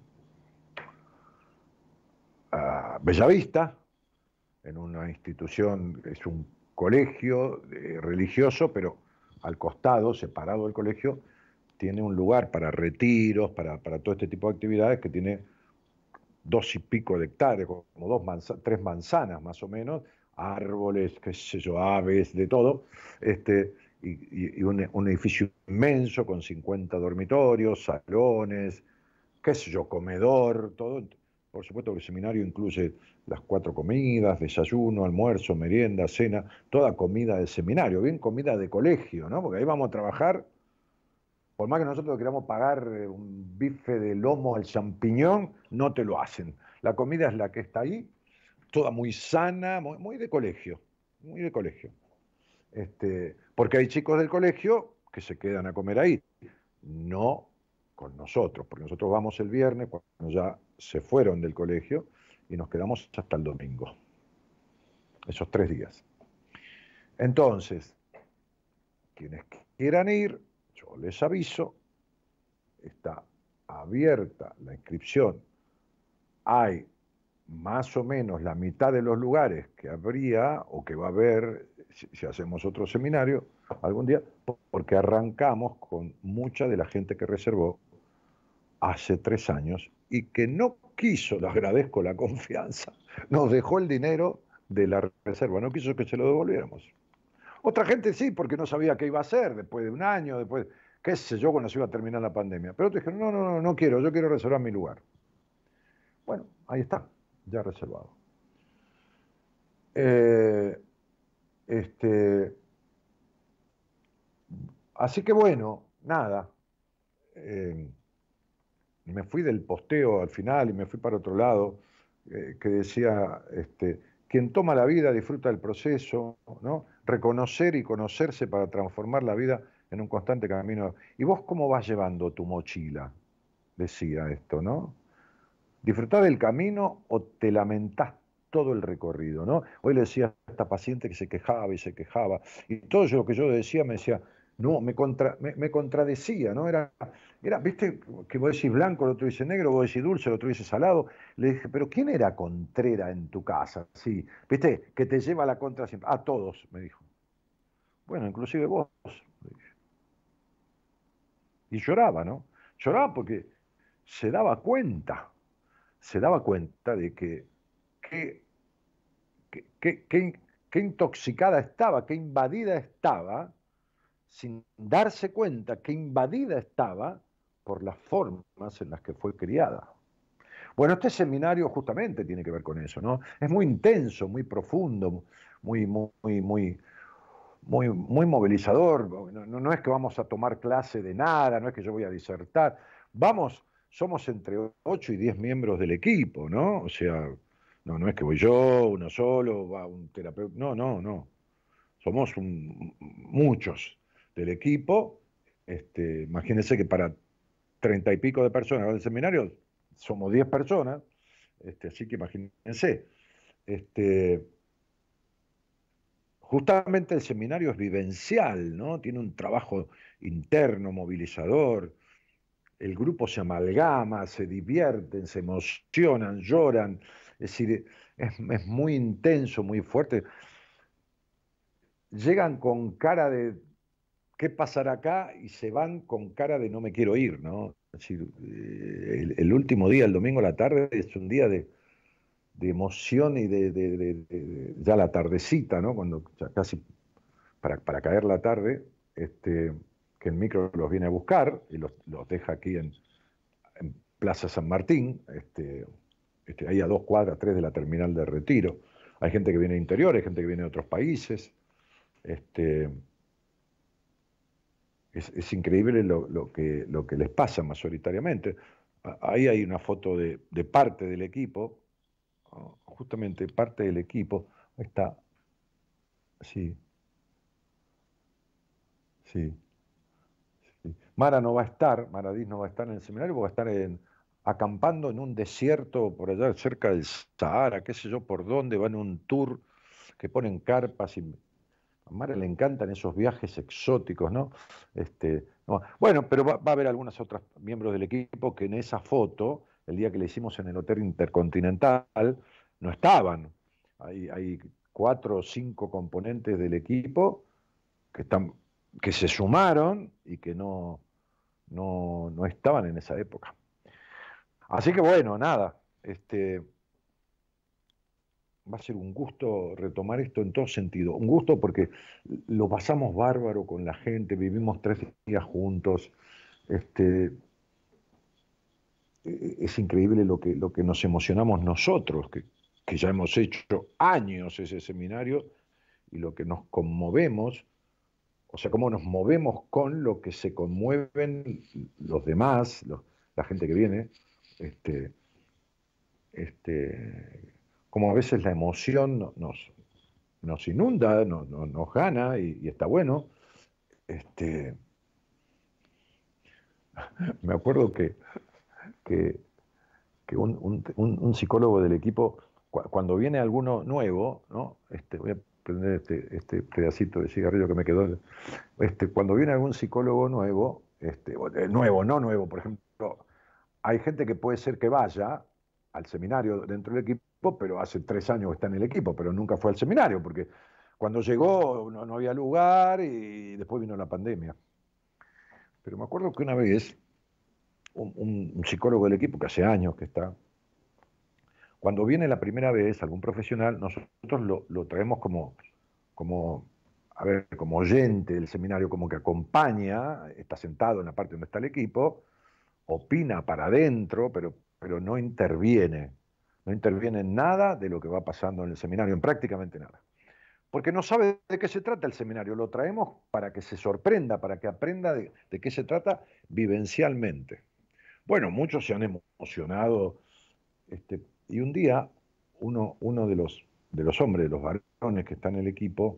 uh, Bellavista, en una institución, es un colegio eh, religioso, pero al costado, separado del colegio, tiene un lugar para retiros, para, para todo este tipo de actividades, que tiene dos y pico de hectáreas, como dos manza, tres manzanas más o menos, árboles, qué sé yo, aves, de todo, este, y, y un, un edificio inmenso con cincuenta dormitorios, salones, qué sé yo, comedor, todo. Por supuesto que el seminario incluye las cuatro comidas, desayuno, almuerzo, merienda, cena, toda comida del seminario, bien comida de colegio, ¿no? Porque ahí vamos a trabajar. Por más que nosotros queramos pagar un bife de lomo al champiñón, no te lo hacen. La comida es la que está ahí, toda muy sana, muy, muy de colegio, muy de colegio. Este, porque hay chicos del colegio que se quedan a comer ahí, no con nosotros, porque nosotros vamos el viernes cuando ya se fueron del colegio y nos quedamos hasta el domingo, esos tres días. Entonces, quienes quieran ir, yo les aviso, está abierta la inscripción. Hay más o menos la mitad de los lugares que habría o que va a haber si, si hacemos otro seminario algún día, porque arrancamos con mucha de la gente que reservó hace tres años y que no quiso, le agradezco la confianza, nos dejó el dinero de la reserva, no quiso que se lo devolviéramos. Otra gente sí, porque no sabía qué iba a hacer después de un año, después, qué sé yo, cuando se iba a terminar la pandemia. Pero otros dijeron, no, no, no, no quiero, yo quiero reservar mi lugar. Bueno, ahí está, ya reservado. Eh, este, así que bueno, nada. Eh, me fui del posteo al final y me fui para otro lado, eh, que decía, este, quien toma la vida disfruta del proceso, ¿no? Reconocer y conocerse para transformar la vida en un constante camino. ¿Y vos cómo vas llevando tu mochila? Decía esto, ¿no? ¿Disfrutás del camino o te lamentás todo el recorrido, ¿no? Hoy le decía a esta paciente que se quejaba y se quejaba, y todo lo que yo decía me decía, no, me, contra, me, me contradecía, ¿no? Era, era, viste, que vos decís blanco, el otro dice negro, vos decís dulce, el otro dice salado. Le dije, pero ¿quién era Contrera en tu casa? Sí, viste, que te lleva a la contra siempre. Ah, todos, me dijo. Bueno, inclusive vos, le dije. Y lloraba, ¿no? Lloraba porque se daba cuenta, se daba cuenta de que, que, que, que, que, que intoxicada estaba, que invadida estaba, sin darse cuenta que invadida estaba por las formas en las que fue criada. Bueno, este seminario justamente tiene que ver con eso, ¿no? Es muy intenso, muy profundo, muy, muy, muy, muy, muy movilizador. No, no es que vamos a tomar clase de nada, no es que yo voy a disertar. Vamos, somos entre ocho y diez miembros del equipo, ¿no? O sea, no, no es que voy yo, uno solo, va un terapeuta. No, no, no. Somos un, muchos del equipo. Este, imagínense que para treinta y pico de personas del seminario somos diez personas, este, así que imagínense. Este, justamente el seminario es vivencial, ¿no? Tiene un trabajo interno, movilizador. El grupo se amalgama, se divierten, se emocionan, lloran. Es decir, es, es muy intenso, muy fuerte. Llegan con cara de ¿qué pasará acá? Y se van con cara de no me quiero ir, ¿no? Es decir, el, el último día, el domingo a la tarde, es un día de, de emoción y de, de, de, de ya la tardecita, ¿no? Cuando ya casi para, para caer la tarde, este, que el micro los viene a buscar y los, los deja aquí en, en Plaza San Martín, este, este, ahí a dos cuadras, tres de la terminal de Retiro. Hay gente que viene de interior, hay gente que viene de otros países. Este, es, es increíble lo, lo, que, lo que les pasa mayoritariamente. Ahí hay una foto de, de parte del equipo, justamente parte del equipo. Ahí está. Sí. Sí. Sí. Mara no va a estar, Mara Diz no va a estar en el seminario, porque va a estar en, acampando en un desierto por allá cerca del Sahara, qué sé yo por dónde, va en un tour que ponen carpas y a Mara le encantan esos viajes exóticos, ¿no? Este, no. Bueno, pero va, va a haber algunas otras miembros del equipo que en esa foto, el día que le hicimos en el Hotel Intercontinental, no estaban. Hay, hay cuatro o cinco componentes del equipo que están, que se sumaron y que no, no, no estaban en esa época. Así que bueno, nada, este, va a ser un gusto retomar esto en todo sentido. Un gusto porque lo pasamos bárbaro con la gente, vivimos tres días juntos. Este, es increíble lo que, lo que nos emocionamos nosotros, que, que ya hemos hecho años ese seminario, y lo que nos conmovemos, o sea, cómo nos movemos con lo que se conmueven los demás, los, la gente que viene, este, este, como a veces la emoción nos, nos inunda, nos, nos, nos gana y, y está bueno. Este, me acuerdo que, que, que un, un, un, psicólogo del equipo, cuando viene alguno nuevo, ¿no? Este, voy a prender este, este pedacito de cigarrillo que me quedó, este, cuando viene algún psicólogo nuevo, este, nuevo, no nuevo, por ejemplo, hay gente que puede ser que vaya al seminario dentro del equipo, pero hace tres años está en el equipo, pero nunca fue al seminario, porque cuando llegó no, no había lugar y después vino la pandemia. Pero me acuerdo que una vez un, un, un psicólogo del equipo, que hace años que está, cuando viene la primera vez algún profesional, nosotros lo, lo traemos como, como, a ver, como oyente del seminario, como que acompaña, está sentado en la parte donde está el equipo, opina para adentro, pero, pero no interviene. No interviene en nada de lo que va pasando en el seminario, en prácticamente nada. Porque no sabe de qué se trata el seminario, lo traemos para que se sorprenda, para que aprenda de, de qué se trata vivencialmente. Bueno, muchos se han emocionado, este, y un día uno, uno de, los, de los hombres, de los varones que están en el equipo,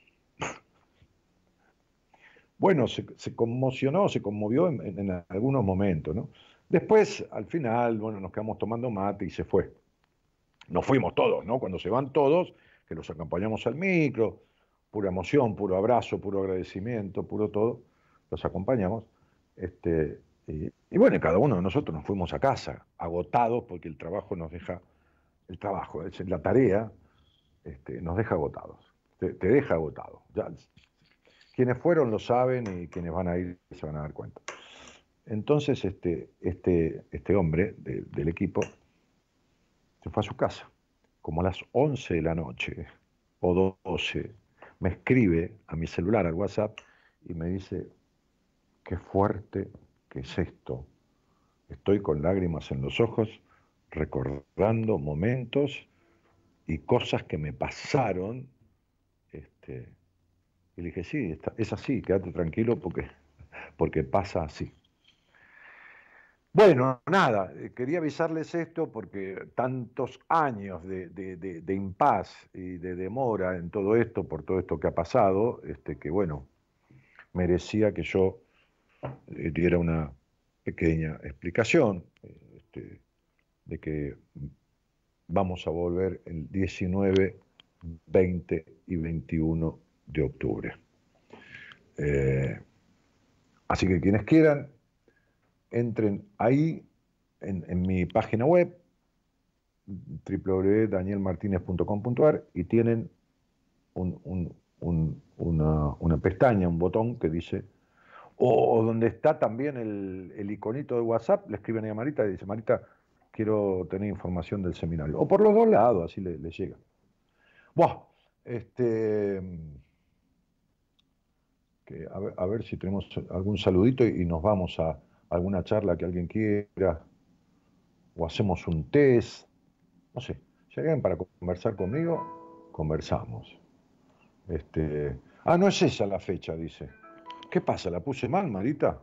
bueno, se, se conmocionó, se conmovió en, en, en algunos momentos, ¿no? Después, al final, bueno, nos quedamos tomando mate y se fue. Nos fuimos todos, ¿no? Cuando se van todos, que los acompañamos al micro, pura emoción, puro abrazo, puro agradecimiento, puro todo, los acompañamos. Este, y, y bueno, cada uno de nosotros nos fuimos a casa, agotados, porque el trabajo nos deja, el trabajo, la tarea, este, nos deja agotados, te, te deja agotado. Ya, quienes fueron lo saben y quienes van a ir se van a dar cuenta. Entonces este, este, este hombre de, del equipo se fue a su casa, como a las once de la noche o doce, me escribe a mi celular, al WhatsApp, y me dice, qué fuerte que es esto, estoy con lágrimas en los ojos recordando momentos y cosas que me pasaron. Este, y le dije, sí, está, es así, quédate tranquilo porque, porque pasa así. Bueno, nada, quería avisarles esto porque tantos años de, de, de, de impas y de demora en todo esto, por todo esto que ha pasado, este, que bueno, merecía que yo eh, diera una pequeña explicación este, de que vamos a volver el diecinueve, veinte y veintiuno de octubre. Eh, así que quienes quieran, entren ahí en, en mi página web doble u doble u doble u punto daniel martinez punto com punto a r y tienen un, un, un, una, una pestaña, un botón que dice, o, o donde está también el, el iconito de WhatsApp, le escriben a Marita y dice, Marita, quiero tener información del seminario. O por los dos lados, así le, le llega. Buah, este, que a, ver, a ver si tenemos algún saludito y, y nos vamos a alguna charla que alguien quiera, o hacemos un test, no sé, si hay alguien para conversar conmigo, conversamos. Este, ah, no es esa la fecha, dice. ¿Qué pasa? ¿La puse mal, Marita?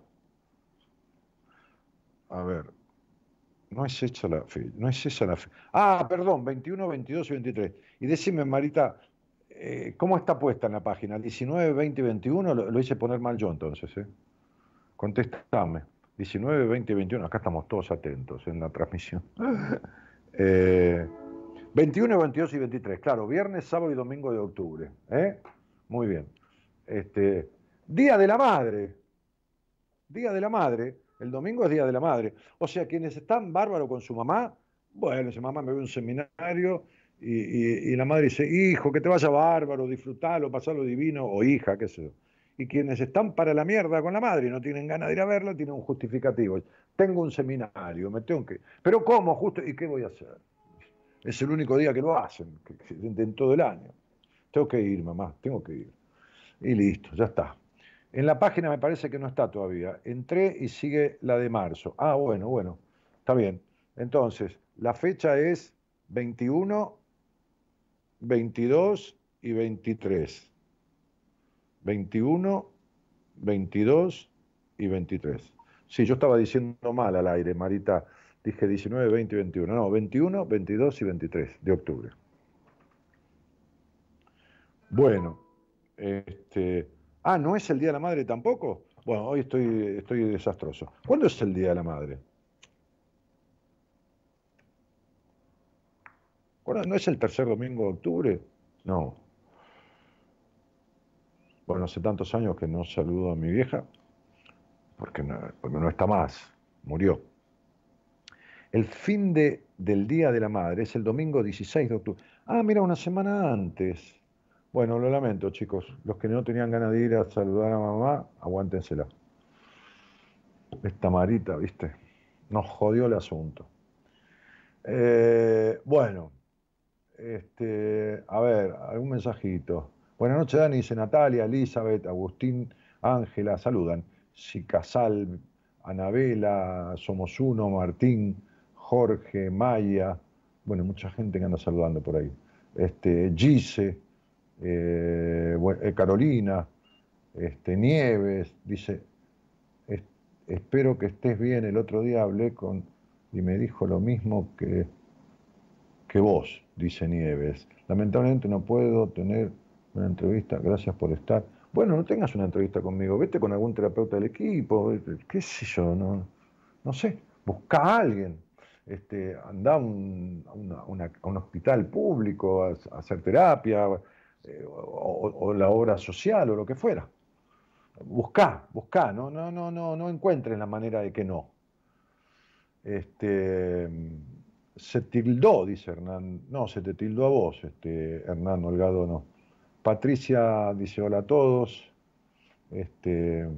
A ver, no es esa la fecha, no es esa la fecha. Ah, perdón, veintiuno, veintidós y veintitrés. Y decime, Marita, eh, ¿cómo está puesta en la página? diecinueve, veinte y veintiuno, lo, lo hice poner mal yo entonces, ¿eh? Contéstame. diecinueve, veinte y veintiuno, acá estamos todos atentos en la transmisión. eh, veintiuno, veintidós y veintitrés, claro, viernes, sábado y domingo de octubre. ¿eh? Muy bien. Este, Día de la Madre. Día de la Madre. El domingo es Día de la Madre. O sea, quienes están bárbaros con su mamá, bueno, su mamá me ve un seminario y, y, y la madre dice, hijo, que te vaya bárbaro, disfrutalo, pasalo divino, o hija, qué sé yo. Y quienes están para la mierda con la madre y no tienen ganas de ir a verla, tienen un justificativo. Tengo un seminario, me tengo que... ¿Pero cómo? Justo, ¿y qué voy a hacer? Es el único día que lo hacen, que, que, en todo el año. Tengo que ir, mamá, tengo que ir. Y listo, ya está. En la página me parece que no está todavía. Entré y sigue la de marzo. Ah, bueno, bueno, está bien. Entonces, la fecha es veintiuno, veintidós y veintitrés. veintiuno, veintidós y veintitrés. Sí, yo estaba diciendo mal al aire, Marita. Dije diecinueve, veinte y veintiuno. No, veintiuno, veintidós y veintitrés de octubre. Bueno, este... Ah, ¿no es el Día de la Madre tampoco? Bueno, hoy estoy, estoy desastroso. ¿Cuándo es el Día de la Madre? ¿No es el tercer domingo de octubre? No. Bueno, hace tantos años que no saludo a mi vieja, porque no, porque no está más, murió. El fin de, del Día de la Madre es el domingo dieciséis de octubre. Ah, mira, una semana antes. Bueno, lo lamento, chicos. Los que no tenían ganas de ir a saludar a mamá, aguántensela. Esta Marita, ¿viste? Nos jodió el asunto. Eh, bueno, este, a ver, algún mensajito. Buenas noches, Dani, dice Natalia, Elizabeth, Agustín, Ángela, saludan. Sicasal, Anabela, Somos Uno, Martín, Jorge, Maya, bueno, mucha gente que anda saludando por ahí. Este, Gise, eh, bueno, Carolina, este, Nieves, dice, es, espero que estés bien. El otro día hablé con, y me dijo lo mismo que, que vos, dice Nieves. Lamentablemente no puedo tener una entrevista, gracias por estar. Bueno, no tengas una entrevista conmigo, vete con algún terapeuta del equipo, qué sé yo, no, no sé, busca a alguien, este, anda a un, a una, una, a un hospital público a, a hacer terapia, eh, o, o la obra social o lo que fuera. Buscá, buscá, no, no, no, no, no encuentres la manera de que no. Este, se tildó, dice Hernán, no, se te tildó a vos, este, Hernán Holgado, no. Patricia dice hola a todos. Este,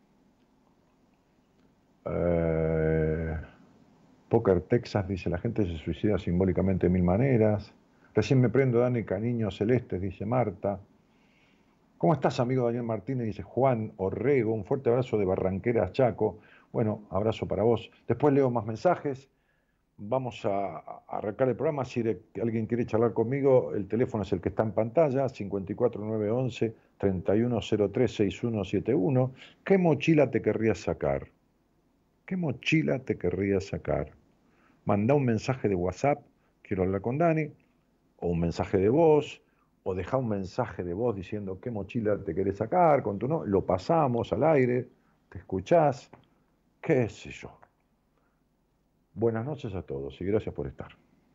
eh, Poker Texas dice la gente se suicida simbólicamente de mil maneras. Recién me prendo, Dani, cariños celestes, dice Marta. ¿Cómo estás, amigo Daniel Martínez? Dice Juan Orrego. Un fuerte abrazo de Barranqueras, Chaco. Bueno, abrazo para vos. Después leo más mensajes. Vamos a, a arrancar el programa. Si alguien quiere charlar conmigo, el teléfono es el que está en pantalla, cincuenta y cuatro nueve once, treinta y uno cero tres, sesenta y uno setenta y uno. ¿Qué mochila te querrías sacar? ¿Qué mochila te querrías sacar? Manda un mensaje de WhatsApp, quiero hablar con Dani, o un mensaje de voz, o deja un mensaje de voz diciendo qué mochila te querés sacar, con tu no, lo pasamos al aire, te escuchás, qué sé yo. Buenas noches a todos y gracias por estar.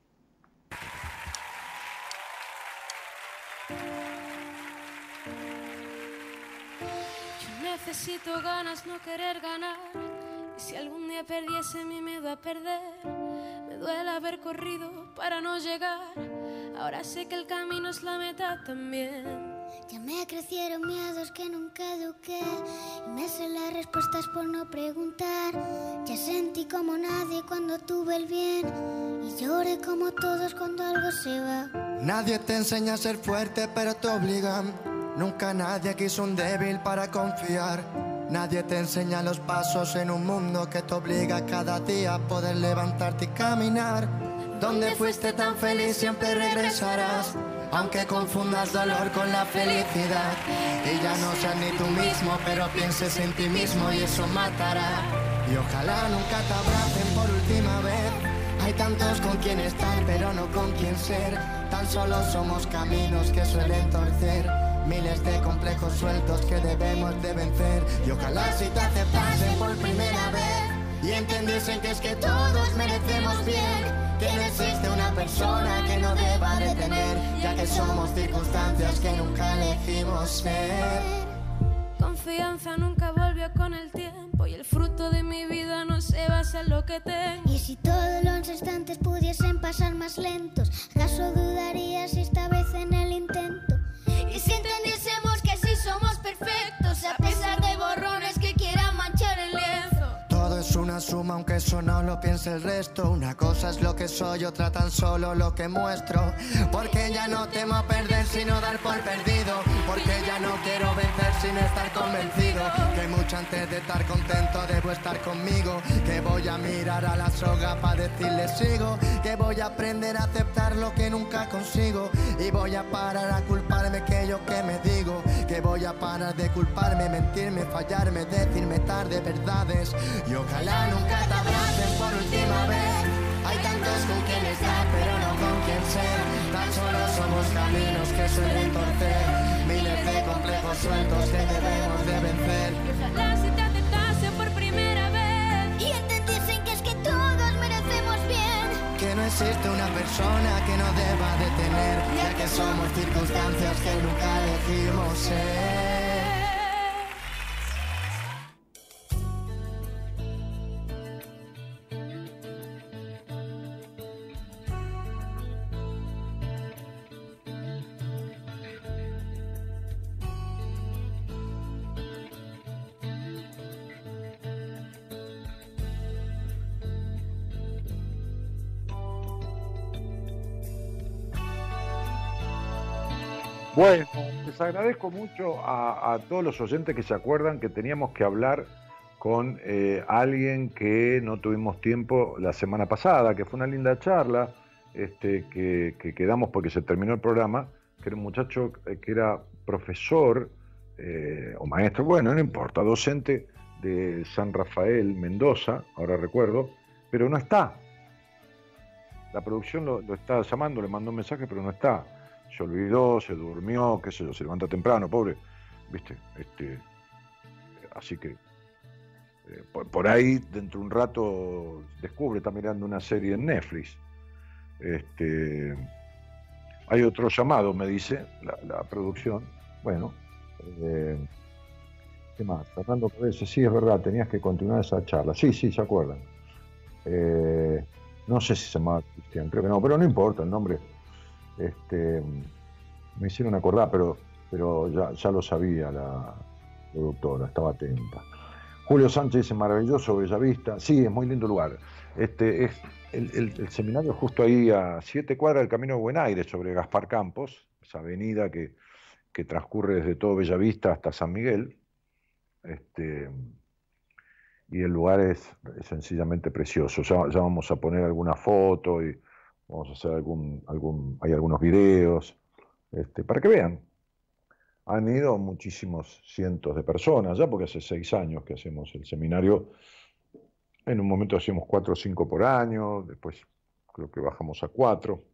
Yo necesito ganas, no querer ganar. Y si algún día perdiese mi miedo a perder, me duele haber corrido para no llegar. Ahora sé que el camino es la meta también. Ya me crecieron miedos que nunca eduqué y me sé las respuestas por no preguntar. Ya sentí como nadie cuando tuve el bien y lloré como todos cuando algo se va. Nadie te enseña a ser fuerte, pero te obligan. Nunca nadie quiso un débil para confiar. Nadie te enseña los pasos en un mundo que te obliga cada día a poder levantarte y caminar. Donde fuiste tan feliz siempre regresarás, aunque confundas dolor con la felicidad. Y ya no seas ni tú mismo, pero pienses en ti mismo y eso matará. Y ojalá nunca te abracen por última vez. Hay tantos con quien estar, pero no con quien ser. Tan solo somos caminos que suelen torcer. Miles de complejos sueltos que debemos de vencer. Y ojalá si te aceptasen por primera vez y entendiesen que es que todos merecemos bien. Que no existe una persona que no deba de tener, ya que somos circunstancias que nunca elegimos ser. Confianza nunca volvió con el tiempo y el fruto de mi vida no se basa en lo que tengo. Y si todos los instantes pudiesen pasar más lentos, ¿acaso dudarías esta vez en el intento? Y si entendiésemos que sí somos perfectos, a pesar de borrones que quieran manchar el lienzo. Todo es una suma, aunque eso no lo piense el resto. Una cosa es lo que soy, otra tan solo lo que muestro. Porque ya no temo perder, sino dar por perdido. Porque ya no quiero vencer sin estar convencido. Que mucho antes de estar contento debo estar conmigo. Que voy a mirar a la soga para decirle sigo. Que voy a aprender a aceptar lo que nunca consigo. Y voy a parar a culparme que yo que me digo. Que voy a parar de culparme, mentirme, fallarme, decirme tarde verdades. Y ojalá nunca te abracen por última vez. Hay tantos con quien estar, pero no con quien ser. Tan solo somos caminos que suelen torcer. Miles de complejos sueltos que debemos de vencer. Y ojalá si te aceptasen por primera vez y entendiesen que es que todos merecemos bien. Que no existe una persona que no deba de tener, ya que somos circunstancias que nunca elegimos ser. Bueno, les agradezco mucho a, a todos los oyentes que se acuerdan que teníamos que hablar con eh, alguien que no tuvimos tiempo la semana pasada, que fue una linda charla, este, que, que quedamos porque se terminó el programa, que era un muchacho que era profesor eh, o maestro, bueno, no importa, docente de San Rafael, Mendoza, ahora recuerdo, pero no está. La producción lo, lo está llamando, le mandó un mensaje, pero no está. Se olvidó, se durmió, qué sé yo, se levanta temprano, pobre, ¿viste? Este, así que eh, por, por ahí, dentro de un rato, descubre, está mirando una serie en Netflix. Este, hay otro llamado, me dice la, la producción. Bueno, eh, ¿qué más? Fernando Cabeza, sí, es verdad, tenías que continuar esa charla. Sí, sí, se acuerdan. Eh, no sé si se llamaba Cristian, creo que no, pero no importa el nombre. Este, me hicieron acordar, pero, pero ya, ya lo sabía la productora, estaba atenta. Julio Sánchez dice, maravilloso, Bellavista. Sí, es muy lindo lugar. Este, es el, el, el seminario justo ahí a siete cuadras del Camino de Buen Aire, sobre Gaspar Campos, esa avenida que, que transcurre desde todo Bellavista hasta San Miguel. Este, y el lugar es, es sencillamente precioso. Ya, ya vamos a poner alguna foto y vamos a hacer algún, algún hay algunos videos, este, para que vean. Han ido muchísimos cientos de personas, ya porque hace seis años que hacemos el seminario. En un momento hacíamos cuatro o cinco por año, después creo que bajamos a cuatro.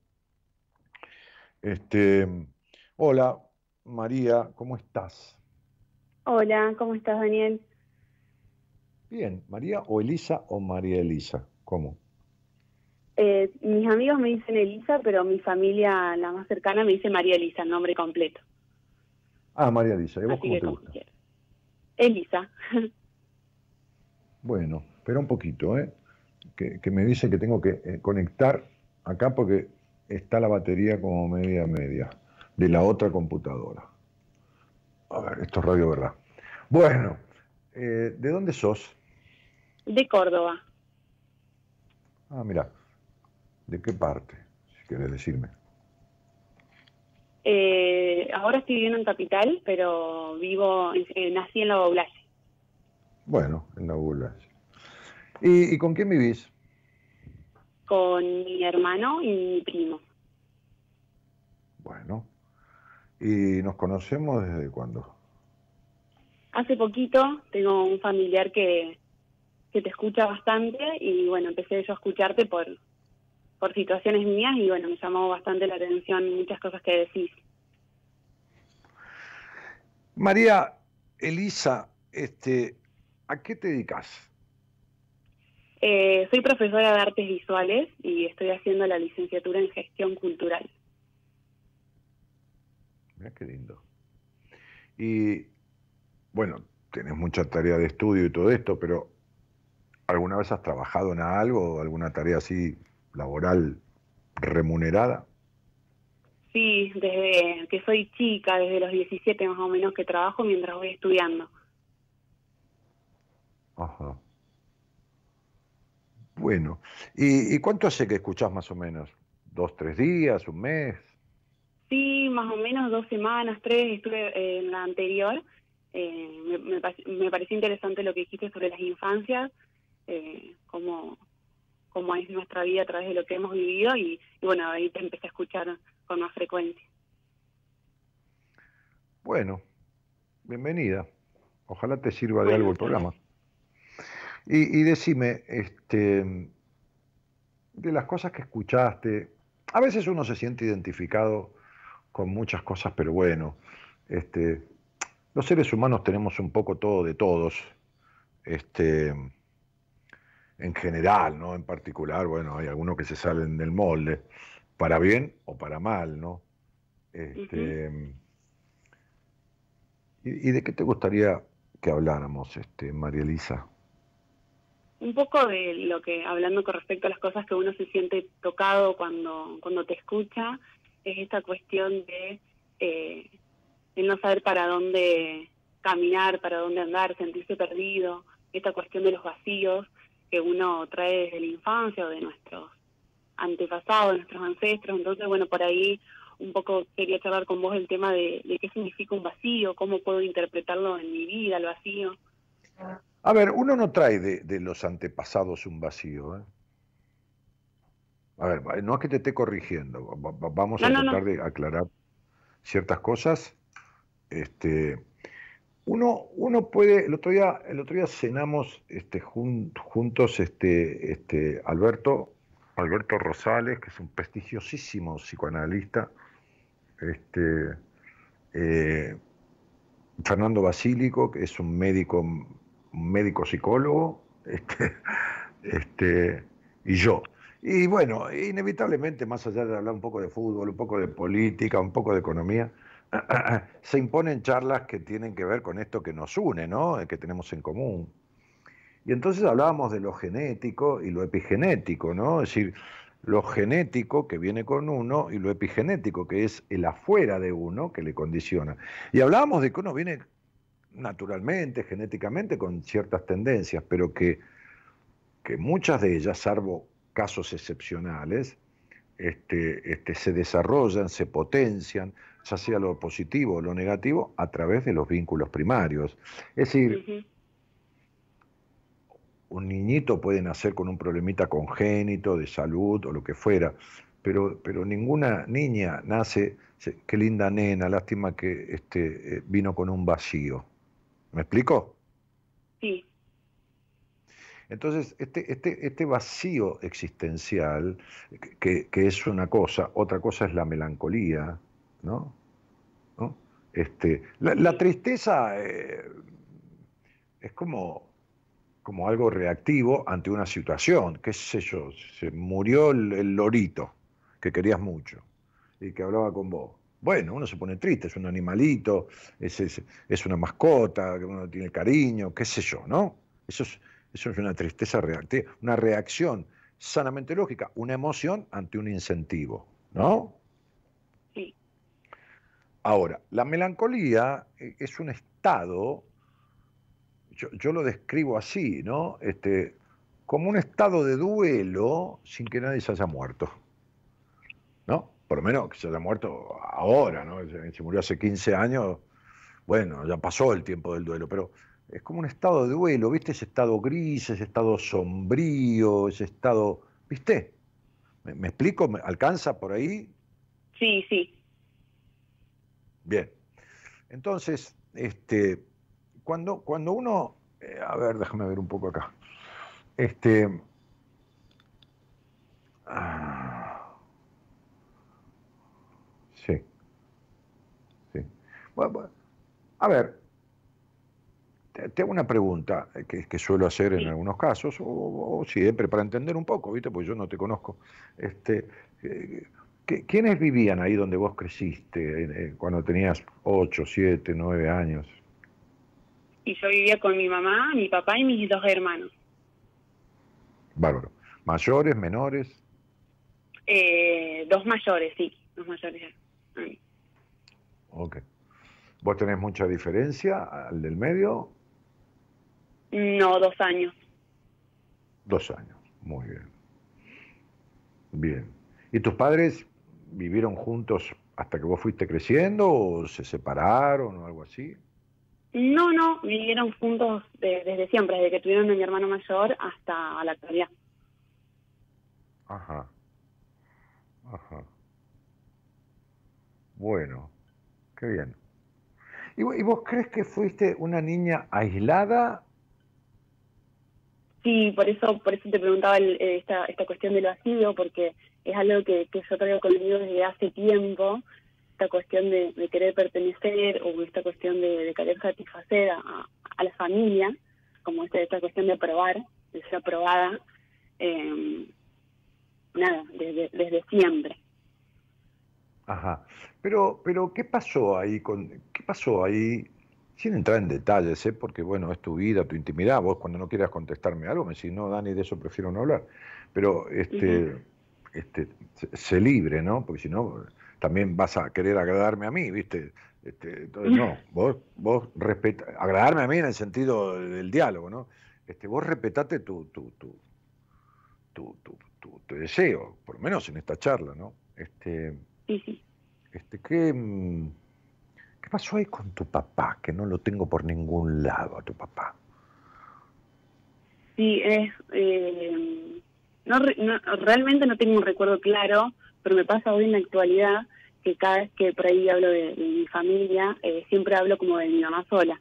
Este, hola, María, ¿cómo estás? Hola, ¿cómo estás, Daniel? Bien, ¿María o Elisa o María Elisa? ¿Cómo? Eh, mis amigos me dicen Elisa, pero mi familia, la más cercana, me dice María Elisa, el nombre completo. Ah, María Elisa, ¿y vos Así cómo que te como gusta? quieras. Elisa. Bueno, espera un poquito, ¿eh? Que, que me dice que tengo que eh, conectar acá porque está la batería como media media de la otra computadora. A ver, esto es radio, ¿verdad? Bueno, eh, ¿de dónde sos? De Córdoba. Ah, mira, ¿de qué parte? Si querés decirme. Eh, ahora estoy viviendo en Capital, pero vivo, eh, nací en La Baulalle. Bueno, en la Bula. ¿Y, ¿Y con quién vivís? Con mi hermano y mi primo. Bueno, ¿y nos conocemos desde cuándo? Hace poquito tengo un familiar que, que te escucha bastante y bueno, empecé yo a escucharte por, por situaciones mías y bueno, me llamó bastante la atención muchas cosas que decís. María Elisa, este, ¿a qué te dedicas? Eh, soy profesora de artes visuales y estoy haciendo la licenciatura en gestión cultural. Mira qué lindo. Y bueno, tenés mucha tarea de estudio y todo esto, pero ¿alguna vez has trabajado en algo, alguna tarea así laboral remunerada? Sí, desde que soy chica, desde los diecisiete más o menos que trabajo mientras voy estudiando. Ajá. Bueno, ¿y, y cuánto hace que escuchás más o menos? ¿Dos, tres días, un mes? Sí, más o menos dos semanas, tres, estuve eh, en la anterior. Eh, me, me, me pareció interesante lo que dijiste sobre las infancias, eh, cómo, cómo es nuestra vida a través de lo que hemos vivido y, y bueno, ahí te empecé a escuchar con más frecuencia. Bueno, bienvenida. Ojalá te sirva de Bueno, algo el programa. Y, y decime, este, de las cosas que escuchaste, a veces uno se siente identificado con muchas cosas, pero bueno, este, los seres humanos tenemos un poco todo de todos, este, en general, ¿no? En particular, bueno, hay algunos que se salen del molde, para bien o para mal, ¿no? Este, uh-huh. ¿y, ¿Y de qué te gustaría que habláramos, este, María Elisa? Un poco de lo que, hablando con respecto a las cosas que uno se siente tocado cuando, cuando te escucha, es esta cuestión de eh, el no saber para dónde caminar, para dónde andar, sentirse perdido, esta cuestión de los vacíos que uno trae desde la infancia o de nuestros antepasados, de nuestros ancestros. Entonces, bueno, por ahí un poco quería charlar con vos el tema de, de qué significa un vacío, cómo puedo interpretarlo en mi vida, el vacío. A ver, uno no trae de, de los antepasados un vacío, ¿eh? A ver, no es que te esté corrigiendo, vamos a no, tratar no, no. de aclarar ciertas cosas. Este, uno, uno puede, el otro día, el otro día cenamos este, jun, juntos, este, este, Alberto, Alberto Rosales, que es un prestigiosísimo psicoanalista, este, eh, Fernando Basílico, que es un médico, un médico psicólogo, este, este, y yo. Y bueno, inevitablemente, más allá de hablar un poco de fútbol, un poco de política, un poco de economía, se imponen charlas que tienen que ver con esto que nos une, ¿no? Que tenemos en común. Y entonces hablábamos de lo genético y lo epigenético, ¿no? Es decir, lo genético que viene con uno y lo epigenético, que es el afuera de uno que le condiciona. Y hablábamos de que uno viene naturalmente, genéticamente, con ciertas tendencias, pero que, que muchas de ellas, salvo casos excepcionales, este, este, se desarrollan, se potencian, ya sea lo positivo o lo negativo, a través de los vínculos primarios. Es decir, uh-huh. un niñito puede nacer con un problemita congénito de salud o lo que fuera, pero, pero ninguna niña nace, qué linda nena, lástima que este, vino con un vacío. ¿Me explico? Sí. Entonces, este, este, este vacío existencial, que, que es una cosa, otra cosa es la melancolía, ¿no? ¿No? Este, la, la tristeza eh, es como, como algo reactivo ante una situación, qué sé yo, se murió el, el lorito que querías mucho y que hablaba con vos. Bueno, uno se pone triste, es un animalito, es, es, es una mascota, que uno tiene cariño, qué sé yo, ¿no? Eso es, eso es una tristeza reactiva, una reacción sanamente lógica, una emoción ante un incentivo, ¿no? Sí. Ahora, la melancolía es un estado, yo, yo lo describo así, ¿no? Este, como un estado de duelo sin que nadie se haya muerto, ¿no? Por lo menos que se haya muerto ahora, ¿no? Si murió hace quince años, bueno, ya pasó el tiempo del duelo, pero es como un estado de duelo, ¿viste? Ese estado gris, ese estado sombrío, ese estado, ¿viste? ¿Me, me explico? ¿Me alcanza por ahí? Sí, sí. Bien. Entonces, este, cuando, cuando uno, eh, a ver, déjame ver un poco acá. Este, ah, sí, sí. Bueno, bueno, a ver, te, te hago una pregunta que, que suelo hacer en Sí. algunos casos, o, o siempre para entender un poco, ¿viste? Porque yo no te conozco. Este, eh, ¿qué- ¿quiénes vivían ahí donde vos creciste, eh, eh, cuando tenías ocho, siete, nueve años? Y yo vivía con mi mamá, mi papá y mis dos hermanos. Bárbaro. ¿Mayores, menores? Eh, dos mayores, sí, dos mayores. Ay. Ok. ¿Vos tenés mucha diferencia al del medio? No, dos años. Dos años. Muy bien. Bien. ¿Y tus padres vivieron juntos hasta que vos fuiste creciendo o se separaron o algo así? No, no, vivieron juntos de- desde siempre, desde que tuvieron a mi hermano mayor hasta la actualidad. Ajá. Ajá. Bueno, qué bien. ¿Y vo- y vos crees que fuiste una niña aislada? Sí, por eso por eso te preguntaba el- eh, esta, esta cuestión del vacío, porque es algo que, que yo traigo conmigo desde hace tiempo, esta cuestión de, de querer pertenecer o esta cuestión de, de querer satisfacer a, a la familia, como esta, esta cuestión de aprobar, de ser aprobada, eh, nada, desde, desde siempre. Ajá. Pero, pero, ¿qué pasó ahí con, qué pasó ahí? Sin entrar en detalles, ¿eh? Porque bueno, es tu vida, tu intimidad. Vos cuando no quieras contestarme algo, me decís, no, Dani, de eso prefiero no hablar. Pero este, Ujú. este, sé sé libre, ¿no? Porque si no, también vas a querer agradarme a mí, ¿viste? Este, entonces, no, vos, vos respeta, agradarme a mí en el sentido del diálogo, ¿no? Este, vos respetate tu, tu, tu, tu, tu, tu- tu deseo, por lo menos en esta charla, ¿no? Este, Sí, sí. este, ¿qué, mm, ¿qué pasó ahí con tu papá? Que no lo tengo por ningún lado a tu papá. Sí, es, eh, no, re- no- realmente no tengo un recuerdo claro, pero me pasa hoy en la actualidad que cada vez que por ahí hablo de, de mi familia, eh, siempre hablo como de mi mamá sola.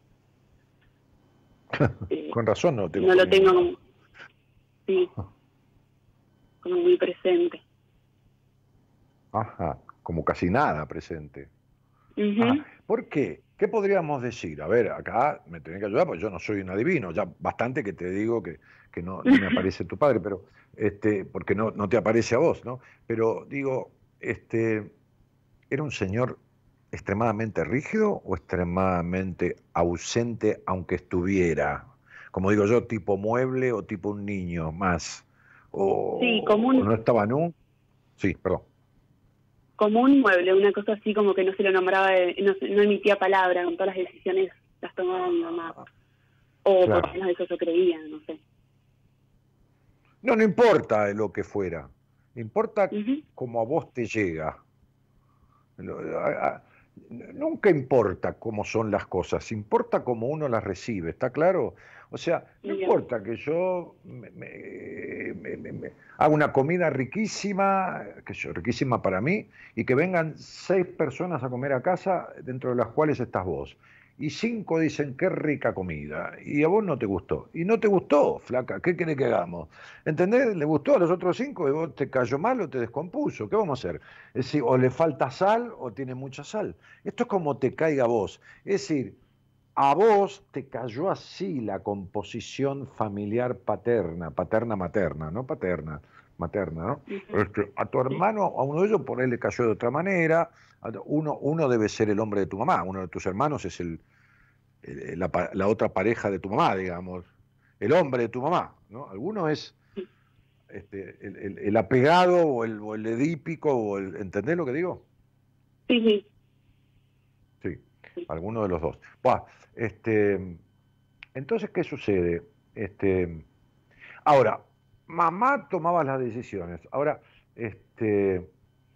Eh, Con razón no lo tengo no por lo tengo ningún como, sí, como muy presente. lado. Ajá, como casi nada presente. Ujú. Ajá. ¿Por qué? ¿Qué podríamos decir? A ver, acá me tenés que ayudar porque yo no soy un adivino, ya bastante que te digo que, que no, no me aparece tu padre, pero este, porque no, no te aparece a vos, ¿no? Pero digo, este, ¿era un señor extremadamente rígido o extremadamente ausente aunque estuviera? Como digo yo, tipo mueble o tipo un niño más. Sí, O, como o no un, estaba nunca. Sí, perdón. como un mueble, una cosa así como que no se lo nombraba, eh, no, se- no emitía palabra, con todas las decisiones las tomaba mi mamá. O por Claro. lo menos eso yo creía, no sé. No, no importa lo que fuera. Importa Ujú. cómo a vos te llega. Lo- a- a- nunca importa cómo son las cosas, importa cómo uno las recibe, ¿está claro? O sea, no Bien. importa que yo me, me- me- me- me- haga una comida riquísima, que yo, riquísima para mí, y que vengan seis personas a comer a casa, dentro de las cuales estás vos. Y cinco dicen, qué rica comida, y a vos no te gustó. Y no te gustó, flaca, ¿qué querés que hagamos? ¿Entendés? Le gustó a los otros cinco y vos te cayó mal o te descompuso. ¿Qué vamos a hacer? Es decir, o le falta sal o tiene mucha sal. Esto es como te caiga a vos. Es decir, a vos te cayó así la composición familiar paterna, paterna-materna, no paterna, materna, ¿no? Ujú. Este, a tu hermano, a uno de ellos por ahí le cayó de otra manera. A Uno, uno debe ser el hombre de tu mamá, uno de tus hermanos es el, el- la, pa- la otra pareja de tu mamá, digamos, el hombre de tu mamá, ¿no? Alguno es este, el, el- el apegado o el, o el edípico, o el, ¿entendés lo que digo? Sí, sí. Sí, alguno de los dos. Buah, este, entonces, ¿qué sucede? Este, ahora, mamá tomaba las decisiones. Ahora, este,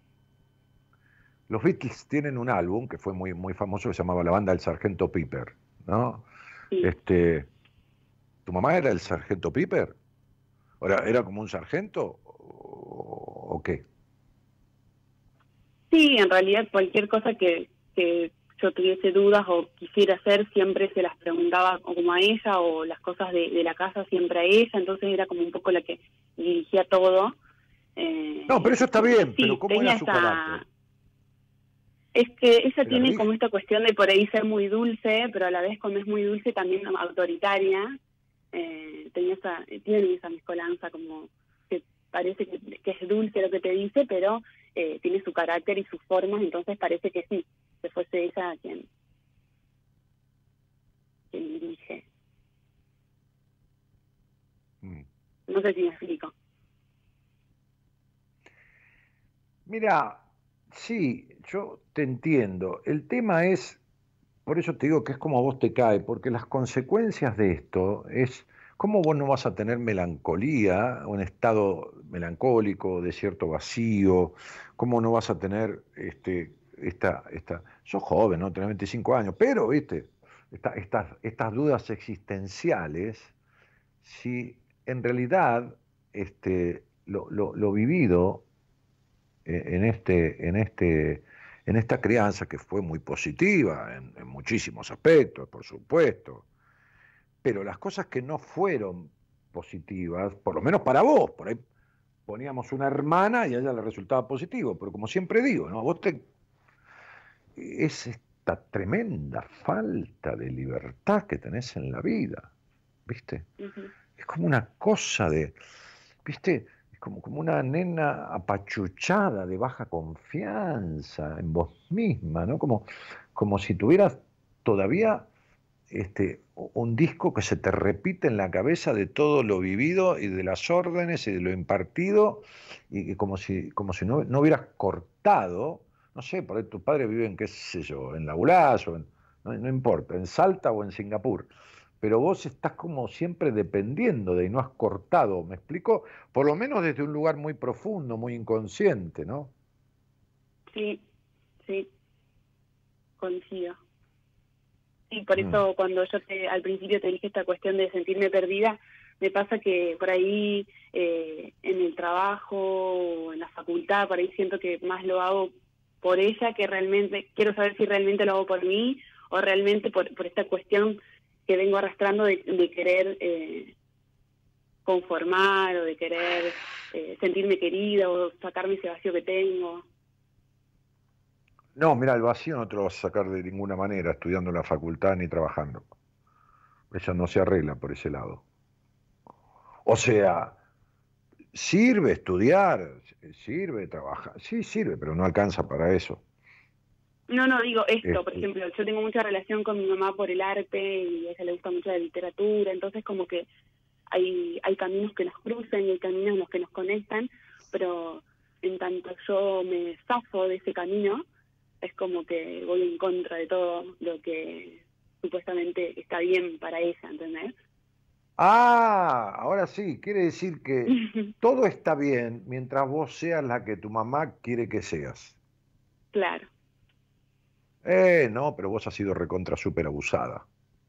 los Beatles tienen un álbum que fue muy, muy famoso que se llamaba La Banda del Sargento Pepper, ¿no? Sí. Este, ¿tu mamá era el Sargento Pepper? ¿Era, era como un sargento o, o qué? Sí, en realidad cualquier cosa que, que yo tuviese dudas o quisiera hacer, siempre se las preguntaba o como a ella, o las cosas de, de la casa siempre a ella, entonces era como un poco la que dirigía todo. Eh, No, pero eso está bien, sí, pero ¿cómo tenía era su esa- carácter? Es que ella ¿Era tiene rígida? como esta cuestión de por ahí ser muy dulce, pero a la vez cuando es muy dulce también autoritaria. Eh, tenía esa, tiene esa mezcolanza como que parece que, que es dulce lo que te dice, pero eh, tiene su carácter y sus formas, entonces parece que sí, que fuese ella quien, quien dirige. Mm. No sé si me explico. Mira, sí, yo te entiendo. El tema es, por eso te digo que es como a vos te cae, porque las consecuencias de esto es cómo vos no vas a tener melancolía, un estado melancólico, de cierto vacío, cómo no vas a tener este, esta, esta, sos joven, ¿no? Tenés veinticinco años, pero, viste, esta- estas, estas dudas existenciales, si en realidad este, lo, lo- lo vivido eh, en este, en este, en esta crianza que fue muy positiva en, en muchísimos aspectos, por supuesto, pero las cosas que no fueron positivas, por lo menos para vos, por ahí poníamos una hermana y a ella le resultaba positivo, pero como siempre digo, ¿no? Vos te, es esta tremenda falta de libertad que tenés en la vida, ¿viste? Ujú. Es como una cosa de, ¿viste? Es como, como una nena apachuchada de baja confianza en vos misma, ¿no? Como, como si tuvieras todavía este, un disco que se te repite en la cabeza de todo lo vivido y de las órdenes y de lo impartido, y, y como si, como si no, no hubieras cortado, no sé, por ahí tus padres viven, qué sé yo, en La Bulaz, o en- no, no importa, en Salta o en Singapur, pero vos estás como siempre dependiendo de y no has cortado, ¿me explico? Por lo menos desde un lugar muy profundo, muy inconsciente, ¿no? Sí, sí, coincido. Y por Mm. eso cuando yo te, al principio te dije esta cuestión de sentirme perdida, me pasa que por ahí eh, en el trabajo o en la facultad, por ahí siento que más lo hago por ella, que realmente, quiero saber si realmente lo hago por mí o realmente por, por esta cuestión que vengo arrastrando de, de querer eh, conformar o de querer eh, sentirme querida o sacarme ese vacío que tengo. No, mira, el vacío no te lo vas a sacar de ninguna manera, estudiando en la facultad ni trabajando. Eso no se arregla por ese lado. O sea, sirve estudiar, sirve trabajar, sí sirve, pero no alcanza para eso. No, no, digo esto, por Este, ejemplo, yo tengo mucha relación con mi mamá por el arte y a ella le gusta mucho la literatura, entonces como que hay, hay caminos que nos cruzan y hay caminos en los que nos conectan, pero en tanto yo me zafo de ese camino, es como que voy en contra de todo lo que supuestamente está bien para ella, ¿entendés? ah, ahora sí, quiere decir que todo está bien mientras vos seas la que tu mamá quiere que seas. Claro. Eh, no, pero vos has sido recontra súper abusada.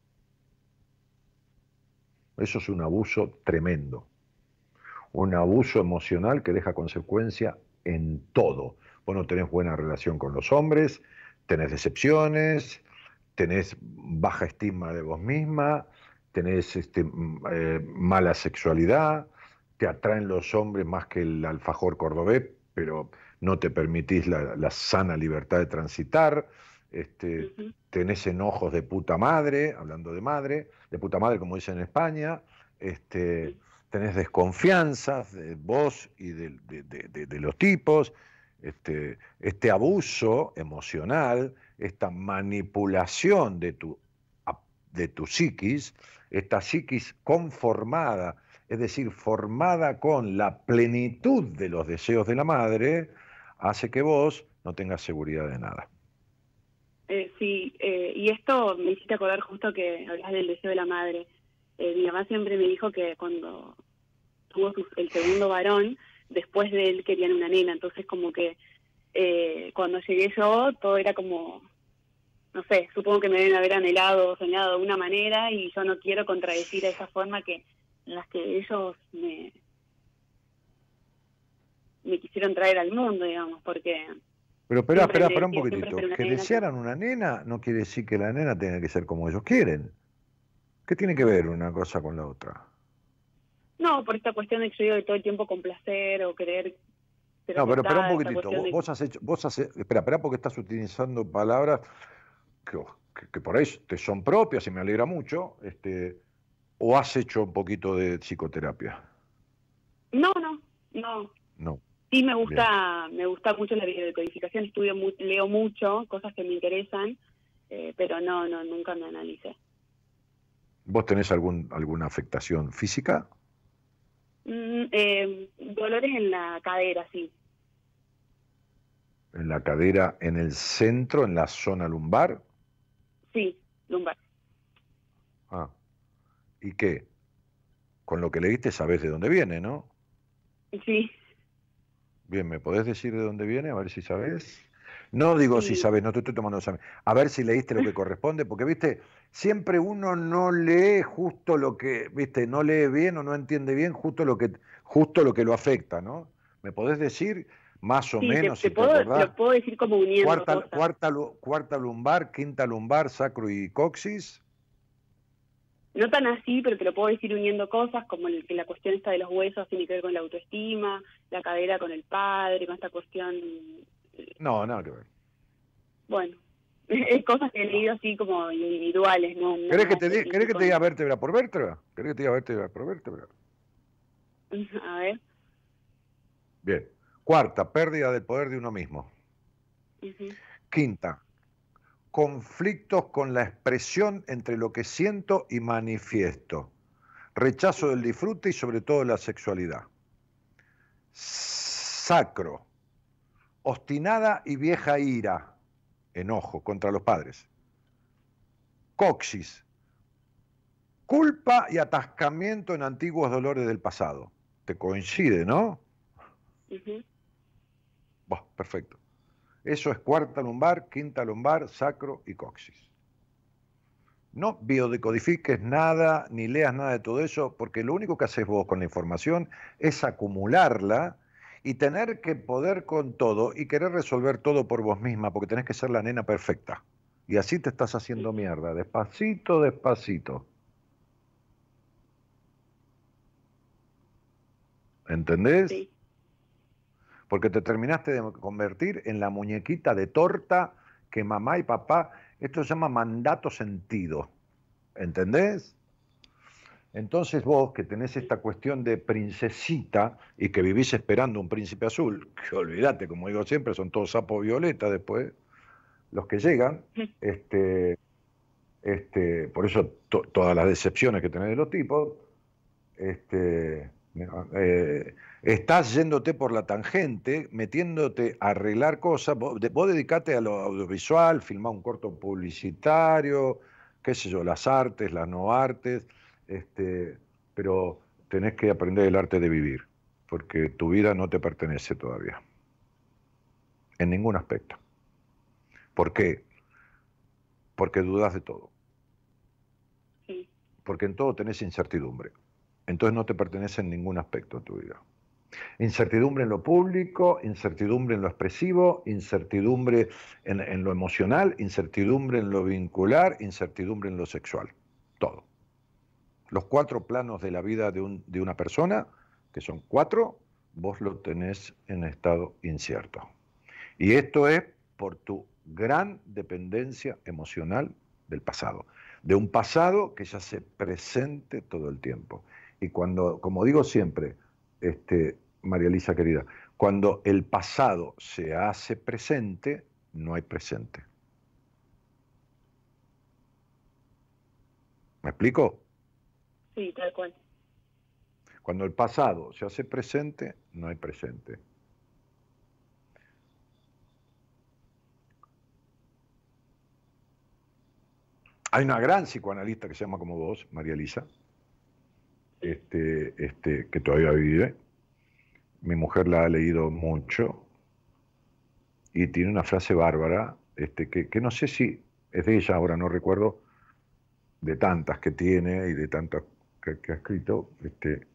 Eso es un abuso tremendo. Un abuso emocional que deja consecuencia en todo. Vos no tenés buena relación con los hombres, tenés decepciones, tenés baja estima de vos misma, tenés este, eh, mala sexualidad, te atraen los hombres más que el alfajor cordobés, pero no te permitís la, la sana libertad de transitar, este, uh-huh. tenés enojos de puta madre, hablando de madre, de puta madre como dicen en España, este, uh-huh. tenés desconfianzas de vos y de, de, de, de, de los tipos, este, este abuso emocional, esta manipulación de tu, de tu psiquis, esta psiquis conformada, es decir, formada con la plenitud de los deseos de la madre, hace que vos no tengas seguridad de nada. Eh, sí, eh, y esto me hiciste acordar justo que hablas del deseo de la madre. Eh, mi mamá siempre me dijo que cuando tuvo su, el segundo varón, después de él querían una nena, entonces como que eh, cuando llegué yo, todo era como, no sé, supongo que me deben haber anhelado o soñado de una manera y yo no quiero contradecir a esa forma que en las que ellos me, me quisieron traer al mundo, digamos, porque... Pero espera, espera, espera un poquitito. Que desearan una nena no quiere decir que la nena tenga que ser como ellos quieren. ¿Qué tiene que ver una cosa con la otra? No, por esta cuestión de que yo digo de todo el tiempo complacer o querer... No, pero espera un poquitito. Vos, de... vos has hecho... Vos has, espera, espera, porque estás utilizando palabras que, que, que por ahí te son propias y me alegra mucho. Este, ¿O has hecho un poquito de psicoterapia? No, no, no. No. Sí me gusta, Bien. me gusta mucho la biodecodificación, estudio mu leo mucho, cosas que me interesan, eh, pero no, no, nunca me analicé. ¿Vos tenés algún, alguna afectación física? Mm, eh, dolores en la cadera, sí. ¿En la cadera, en el centro, en la zona lumbar? Sí, lumbar. Ah. ¿Y qué? Con lo que leíste sabés de dónde viene, ¿no? Sí. Bien, ¿me podés decir de dónde viene? A ver si sabés. No digo sí. si sabés, no te estoy tomando examen. A ver si leíste lo que corresponde, porque, viste, siempre uno no lee justo lo que, viste, no lee bien o no entiende bien justo lo que, justo lo que lo afecta, ¿no? ¿Me podés decir más o sí, menos te, si te, puedo, te acordás? Lo puedo decir como uniendo cuarta, cosas. Cuarta, cuarta lumbar, quinta lumbar, sacro y coxis. No tan así, pero te lo puedo decir uniendo cosas, como el, que la cuestión esta de los huesos tiene que ver con la autoestima, la cadera con el padre, con esta cuestión... No, nada que ver. Bueno, es cosas que he leído así como individuales, ¿no? ¿Querés que te, di, ¿querés que te diga vértebra por vértebra? ¿Querés que te diga vértebra por vértebra? A ver. Bien. Cuarta, pérdida del poder de uno mismo. Uh-huh. Quinta, conflictos con la expresión entre lo que siento y manifiesto. Rechazo del disfrute y sobre todo la sexualidad. Sacro, obstinada y vieja ira, enojo contra los padres. Coxis, culpa y atascamiento en antiguos dolores del pasado. ¿Te coincide, no? Uh-huh. Bueno, perfecto. Eso es cuarta lumbar, quinta lumbar, sacro y coxis. No biodecodifiques nada, ni leas nada de todo eso, porque lo único que haces vos con la información es acumularla y tener que poder con todo y querer resolver todo por vos misma, porque tenés que ser la nena perfecta. Y así te estás haciendo mierda, despacito, despacito. ¿Entendés? Sí. Porque te terminaste de convertir en la muñequita de torta que mamá y papá, esto se llama mandato sentido, ¿entendés? Entonces vos que tenés esta cuestión de princesita y que vivís esperando un príncipe azul, que olvídate, como digo siempre, son todos sapos violeta después, los que llegan, este, este, por eso to, todas las decepciones que tenés de los tipos, este... Eh, estás yéndote por la tangente, metiéndote a arreglar cosas, vos, de, vos dedicate a lo audiovisual, filmar un corto publicitario, qué sé yo, las artes, las no artes, este, pero tenés que aprender el arte de vivir, porque tu vida no te pertenece todavía, en ningún aspecto. ¿Por qué? Porque dudas de todo. Sí. Porque en todo tenés incertidumbre. Entonces no te pertenece en ningún aspecto de tu vida. Incertidumbre en lo público, incertidumbre en lo expresivo, incertidumbre en, en lo emocional, incertidumbre en lo vincular, incertidumbre en lo sexual. Todo. Los cuatro planos de la vida de, un, de una persona, que son cuatro, vos lo tenés en estado incierto. Y esto es por tu gran dependencia emocional del pasado. De un pasado que ya se presente todo el tiempo. Y cuando, como digo siempre, este, María Elisa querida, cuando el pasado se hace presente, no hay presente. ¿Me explico? Sí, tal cual. Cuando el pasado se hace presente, no hay presente. Hay una gran psicoanalista que se llama como vos, María Elisa, este, este, que todavía vive. Mi mujer la ha leído mucho y tiene una frase bárbara, este, que, que no sé si es de ella, ahora no recuerdo, de tantas que tiene y de tantas que, que ha escrito. Este,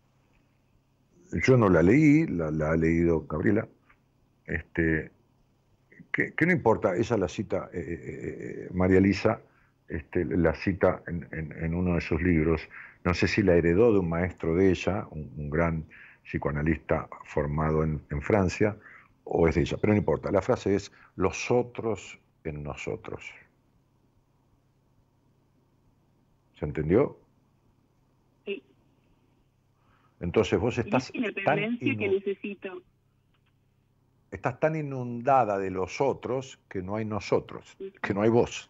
yo no la leí, la, la ha leído Gabriela. Este, que, que no importa, ella la cita, eh, eh, María Elisa, este, la cita en, en, en uno de sus libros. No sé si la heredó de un maestro de ella, un, un gran psicoanalista formado en, en Francia, o es de ella, pero no importa. La frase es, los otros en nosotros. ¿Se entendió? Sí. Entonces vos estás tan, independencia que necesito. estás tan inundada de los otros que no hay nosotros, que no hay vos.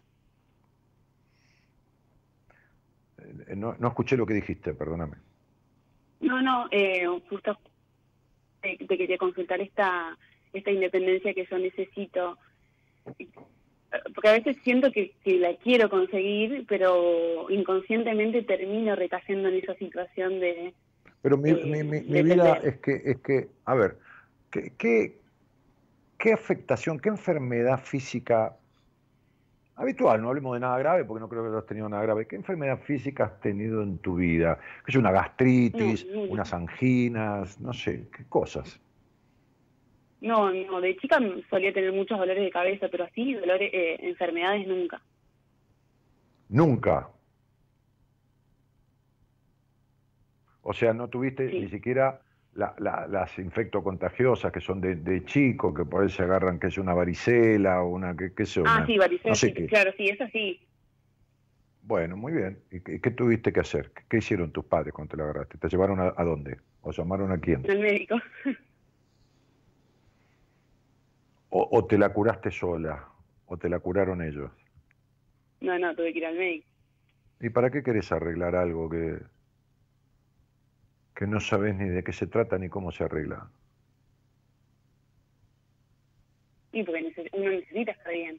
No, no escuché lo que dijiste, perdóname. No, no, eh, justo te, te quería consultar esta, esta independencia que yo necesito. Porque a veces siento que, que la quiero conseguir, pero inconscientemente termino recayendo en esa situación de... Pero mi, de, mi, mi, de mi vida perder. es que, es que, a ver, ¿qué, qué, qué afectación, qué enfermedad física habitual, no hablemos de nada grave porque no creo que hayas tenido nada grave, qué enfermedad física has tenido en tu vida? ¿Qué es una gastritis, No, no, no. unas anginas, no sé, qué cosas? No, no, de chica solía tener muchos dolores de cabeza, pero así, dolores, eh, enfermedades nunca. Nunca. O sea, no tuviste Sí. ni siquiera la, la, las infectocontagiosas que son de, de chico, que por ahí se agarran, que es una varicela o una, qué, qué sé yo, Ah, una- sí, varicela, no sé sí, qué. claro, sí, eso sí. Bueno, muy bien. ¿Y qué, qué tuviste que hacer? ¿Qué, qué hicieron tus padres cuando te la agarraste? ¿Te llevaron a, a dónde? ¿O llamaron a quién? Al médico. O, ¿O te la curaste sola? ¿O te la curaron ellos? No, no, tuve que ir al médico. ¿Y para qué querés arreglar algo que, que no sabés ni de qué se trata ni cómo se arregla? Sí, porque neces- uno necesita estar bien.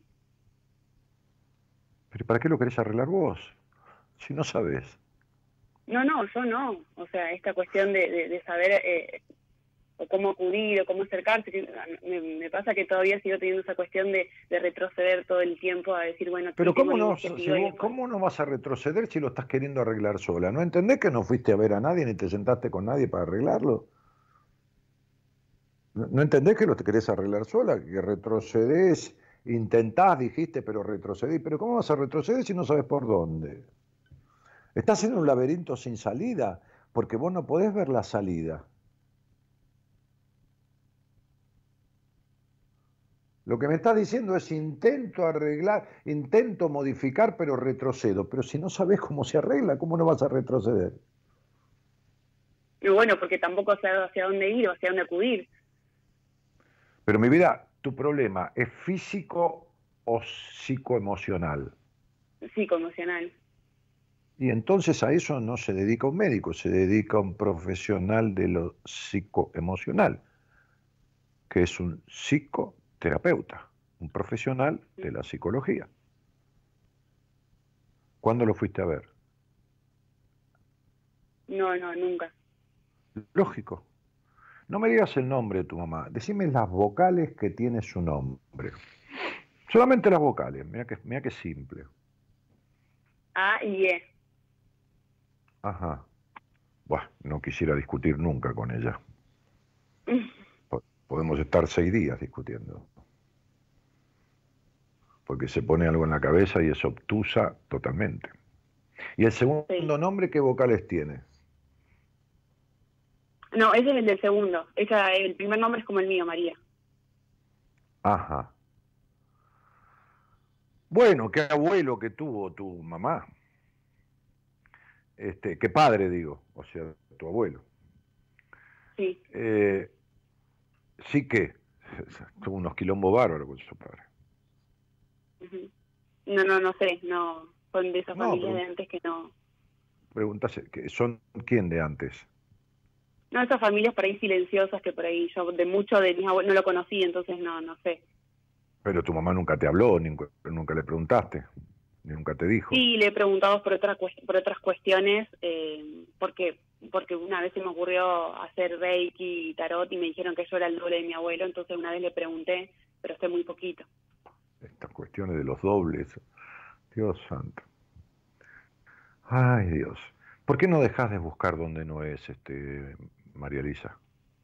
¿Pero para qué lo querés arreglar vos? Si no sabés. No, no, yo no. O sea, esta cuestión de, de, de saber eh, o cómo acudir o cómo acercarse, que me, me pasa que todavía sigo teniendo esa cuestión de, de retroceder todo el tiempo a decir, bueno, sí, Pero tengo ¿cómo la no, iniciativa si y vos- después- ¿cómo no vas a retroceder si lo estás queriendo arreglar sola? ¿No entendés que no fuiste a ver a nadie ni te sentaste con nadie para arreglarlo? ¿No, no entendés que lo te querés arreglar sola? Que retrocedés, intentás, dijiste, pero retrocedés. ¿Pero cómo vas a retroceder si no sabes por dónde? Estás en un laberinto sin salida, porque vos no podés ver la salida. Lo que me estás diciendo es intento arreglar, intento modificar, pero retrocedo. Pero si no sabés cómo se arregla, ¿cómo no vas a retroceder? Y bueno, porque tampoco sé hacia dónde ir o hacia dónde acudir. Pero mi vida, tu problema es físico o psicoemocional. Psicoemocional. Y entonces a eso no se dedica un médico, se dedica un profesional de lo psicoemocional, que es un psicoterapeuta, un profesional de la psicología. ¿Cuándo lo fuiste a ver? No, no, nunca. Lógico. No me digas el nombre de tu mamá, decime las vocales que tiene su nombre. Solamente las vocales, mira que, mira que simple. A y E. Ajá. Buah, no quisiera discutir nunca con ella. Podemos estar seis días discutiendo. Porque se pone algo en la cabeza y es obtusa totalmente. ¿Y el segundo Sí. nombre qué vocales tiene? No, ese es el del segundo. Esa, el primer nombre es como el mío, María. Ajá. Bueno, qué abuelo que tuvo tu mamá. Este, qué padre, digo, o sea, tu abuelo. Sí. Eh, sí que tuvo unos quilombos bárbaros con su padre. Ujú. No, no, no sé, no. Son de esas No, familias pero- de antes que no. Preguntase, ¿que ¿son quién de antes? No, esas familias por ahí silenciosas que por ahí yo de mucho de mis abuelos no lo conocí, entonces no, no sé. Pero tu mamá nunca te habló, nunca, nunca le preguntaste, ni nunca te dijo. Sí, le he preguntado por otras cuest- por otras cuestiones, eh, porque porque una vez se me ocurrió hacer Reiki y Tarot y me dijeron que yo era el doble de mi abuelo, entonces una vez le pregunté, pero sé muy poquito. Estas cuestiones de los dobles. Dios santo. Ay, Dios. ¿Por qué no dejas de buscar donde no es, este, María Elisa?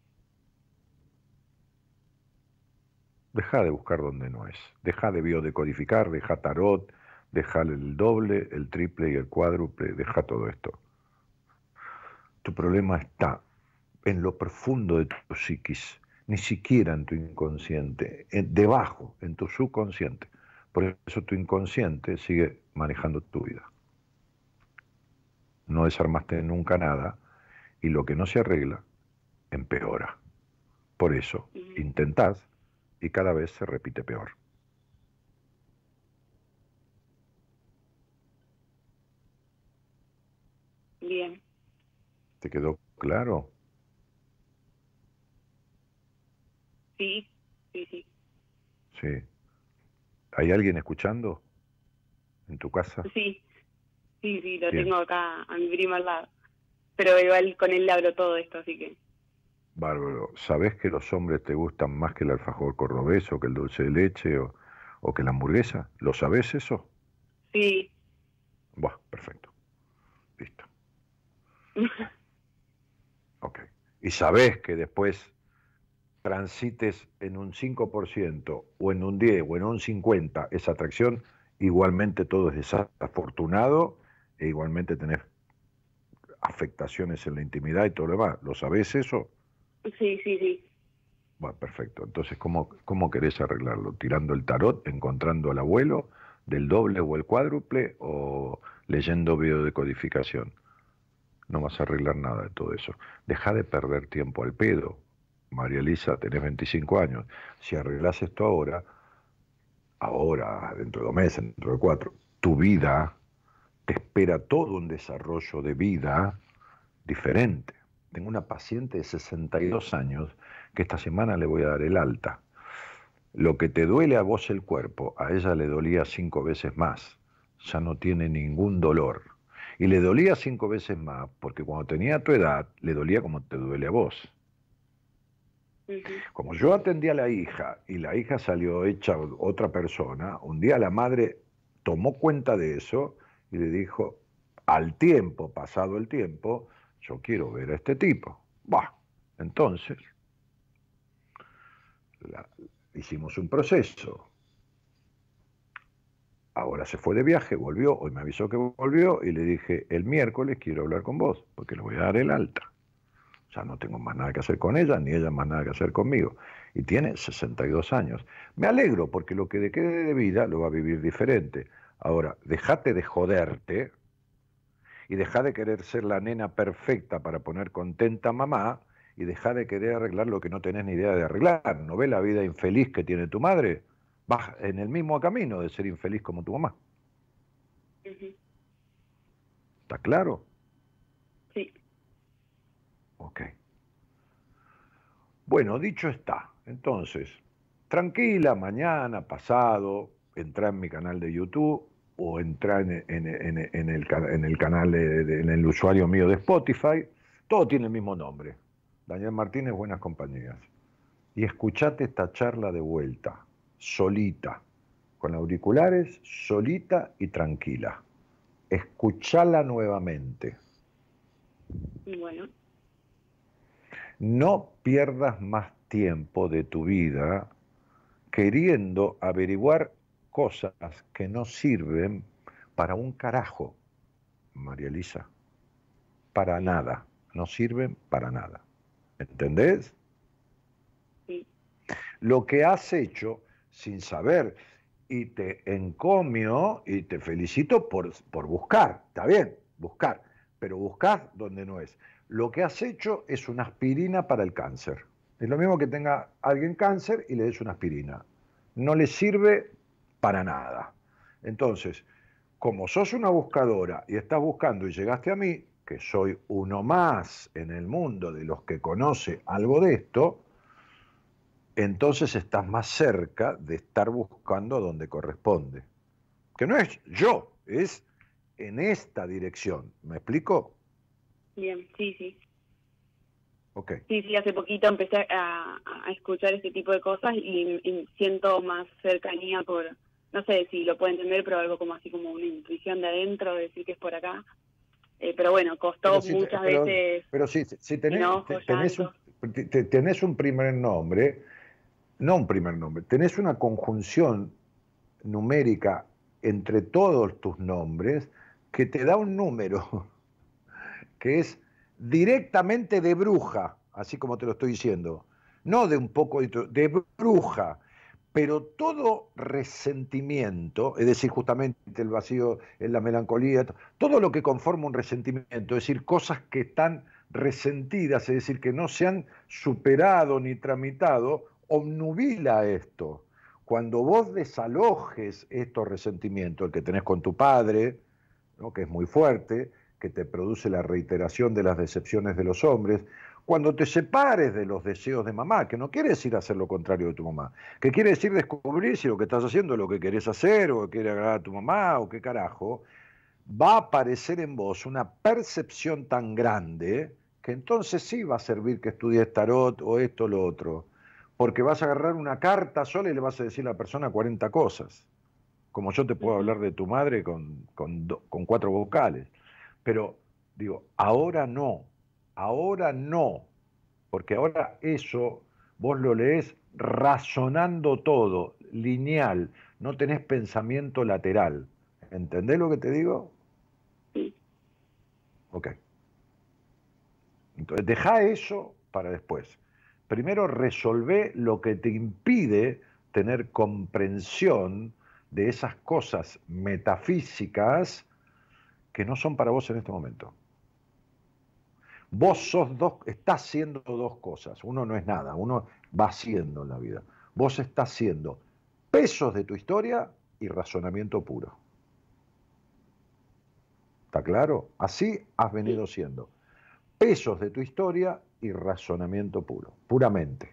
Deja de buscar donde no es. Deja de biodecodificar, deja tarot, deja el doble, el triple y el cuádruple, deja todo esto. Tu problema está en lo profundo de tu psiquis, ni siquiera en tu inconsciente, en- debajo, en tu subconsciente. Por eso tu inconsciente sigue manejando tu vida. No desarmaste nunca nada y lo que no se arregla empeora. Por eso Ujú. intentás y cada vez se repite peor. Bien. ¿Te quedó claro? Sí, sí, sí. Sí. ¿Hay alguien escuchando en tu casa? Sí, sí, sí, lo Bien. tengo acá a mi primo al lado. Pero igual con él le hablo todo esto, así que... Bárbaro. ¿Sabés que los hombres te gustan más que el alfajor cordobés o que el dulce de leche o, o que la hamburguesa? ¿Lo sabés eso? Sí. Buah, perfecto. Listo. Ok. ¿Y sabés que después transites en un cinco por ciento o en un diez o en un cincuenta por ciento esa atracción, igualmente todo es desafortunado e igualmente tenés afectaciones en la intimidad y todo lo demás? ¿Lo sabés eso? Sí, sí, sí. Bueno, perfecto. Entonces, ¿cómo, cómo querés arreglarlo? ¿Tirando el tarot, encontrando al abuelo del doble o el cuádruple o leyendo biodecodificación? No vas a arreglar nada de todo eso. Deja de perder tiempo al pedo. María Elisa, tenés veinticinco años. Si arreglás esto ahora, ahora, dentro de dos meses, dentro de cuatro, tu vida te espera todo un desarrollo de vida diferente. Tengo una paciente de sesenta y dos años que esta semana le voy a dar el alta. Lo que te duele a vos el cuerpo, a ella le dolía cinco veces más. Ya no tiene ningún dolor. Y le dolía cinco veces más porque cuando tenía tu edad, le dolía como te duele a vos. Ujú. Como yo atendí a la hija y la hija salió hecha otra persona, un día la madre tomó cuenta de eso y le dijo, al tiempo, pasado el tiempo, yo quiero ver a este tipo. Bah, entonces, la- hicimos un proceso. Ahora se fue de viaje, volvió, hoy me avisó que volvió y le dije, el miércoles quiero hablar con vos, porque le voy a dar el alta. Ya no tengo más nada que hacer con ella, ni ella más nada que hacer conmigo. Y tiene sesenta y dos años. Me alegro, porque lo que le quede de vida lo va a vivir diferente. Ahora, dejate de joderte y dejá de querer ser la nena perfecta para poner contenta a mamá y dejá de querer arreglar lo que no tenés ni idea de arreglar. ¿No ves la vida infeliz que tiene tu madre? Vas en el mismo camino de ser infeliz como tu mamá. Ujú. ¿Está claro? Sí. Ok. Bueno, dicho está. Entonces, tranquila, mañana, pasado, entra en mi canal de YouTube o entra en, en- en- en el, ca- en el canal, de- de- en el usuario mío de Spotify. Todo tiene el mismo nombre. Daniel Martínez, Buenas Compañías. Y escuchate esta charla de vuelta, solita, con auriculares, solita y tranquila. Escuchala nuevamente. Bueno. No pierdas más tiempo de tu vida queriendo averiguar cosas que no sirven para un carajo, María Elisa. Para nada. No sirven para nada. ¿Entendés? Sí. Lo que has hecho sin saber, y te encomio y te felicito por, por buscar, está bien, buscar, pero buscar donde no es. Lo que has hecho es una aspirina para el cáncer. Es lo mismo que tenga alguien cáncer y le des una aspirina. No le sirve para nada. Entonces, como sos una buscadora y estás buscando y llegaste a mí, que soy uno más en el mundo de los que conoce algo de esto, entonces estás más cerca de estar buscando donde corresponde. Que no es yo, es en esta dirección. ¿Me explico? Bien, sí, sí. Ok. Sí, sí, hace poquito empecé a, a escuchar este tipo de cosas y, y siento más cercanía por, no sé si lo puedo entender, pero algo como así como una intuición de adentro, de decir que es por acá. Eh, pero bueno, costó Pero si te- muchas pero- veces. Pero si, si tenés, enojos, te- tenés, un, te- te- tenés un primer nombre, no un primer nombre, tenés una conjunción numérica entre todos tus nombres que te da un número que es directamente de bruja, así como te lo estoy diciendo, no de un poco de, de bruja, pero todo resentimiento, es decir, justamente el vacío, la melancolía, todo lo que conforma un resentimiento, es decir, cosas que están resentidas, es decir, que no se han superado ni tramitado, obnubila esto. Cuando vos desalojes estos resentimientos, el que tenés con tu padre, ¿no?, que es muy fuerte, que te produce la reiteración de las decepciones de los hombres, cuando te separes de los deseos de mamá, que no quiere decir hacer lo contrario de tu mamá, que quiere decir descubrir si lo que estás haciendo es lo que querés hacer, o quiere agradar a tu mamá, o qué carajo, va a aparecer en vos una percepción tan grande que entonces sí va a servir que estudies tarot o esto o lo otro, porque vas a agarrar una carta sola y le vas a decir a la persona cuarenta cosas, como yo te puedo hablar de tu madre con, con, do, con cuatro vocales. Pero digo, ahora no, ahora no, porque ahora eso vos lo lees razonando todo, lineal, no tenés pensamiento lateral. ¿Entendés lo que te digo? Sí. Ok. Entonces, dejá eso para después. Primero resolvé lo que te impide tener comprensión de esas cosas metafísicas que no son para vos en este momento. Vos sos dos, estás haciendo dos cosas. Uno no es nada, uno va haciendo en la vida. Vos estás haciendo pesos de tu historia y razonamiento puro. ¿Está claro? Así has venido siendo. Pesos de tu historia y razonamiento puro, puramente.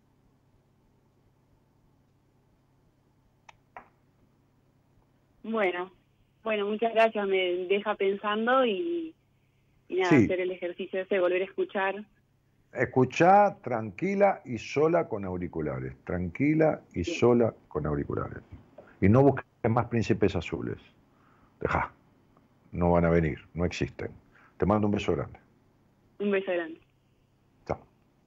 Bueno, bueno, muchas gracias, me deja pensando y, y nada, Sí. hacer el ejercicio ese, volver a escuchar. Escuchá tranquila y sola con auriculares. Tranquila y Sí. sola con auriculares. Y no busques más príncipes azules. Dejá. No van a venir, no existen. Te mando un beso grande. Un beso grande. Chao.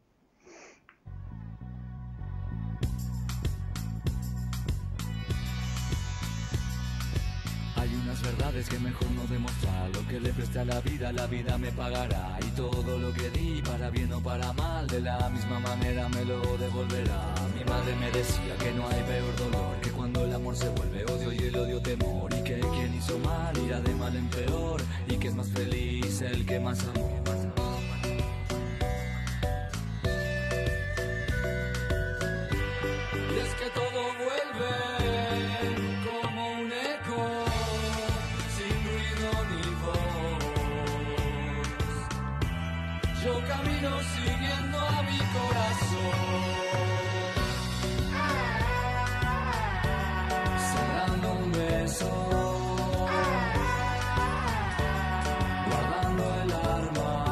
Hay unas verdades que mejor no demostrar. Lo que le presté a la vida, la vida me pagará. Y todo lo que di, para bien o para mal, de la misma manera me lo devolverá. Mi madre me decía que no hay peor dolor que cuando el amor se vuelve odio y el odio temor. Y que quien hizo mal irá de mal en peor. Y que es más feliz el que más amó. Y es que todo vuelve como un eco, sin ruido ni voz. Yo camino siguiendo a mi corazón, cerrando un beso, guardando el arma.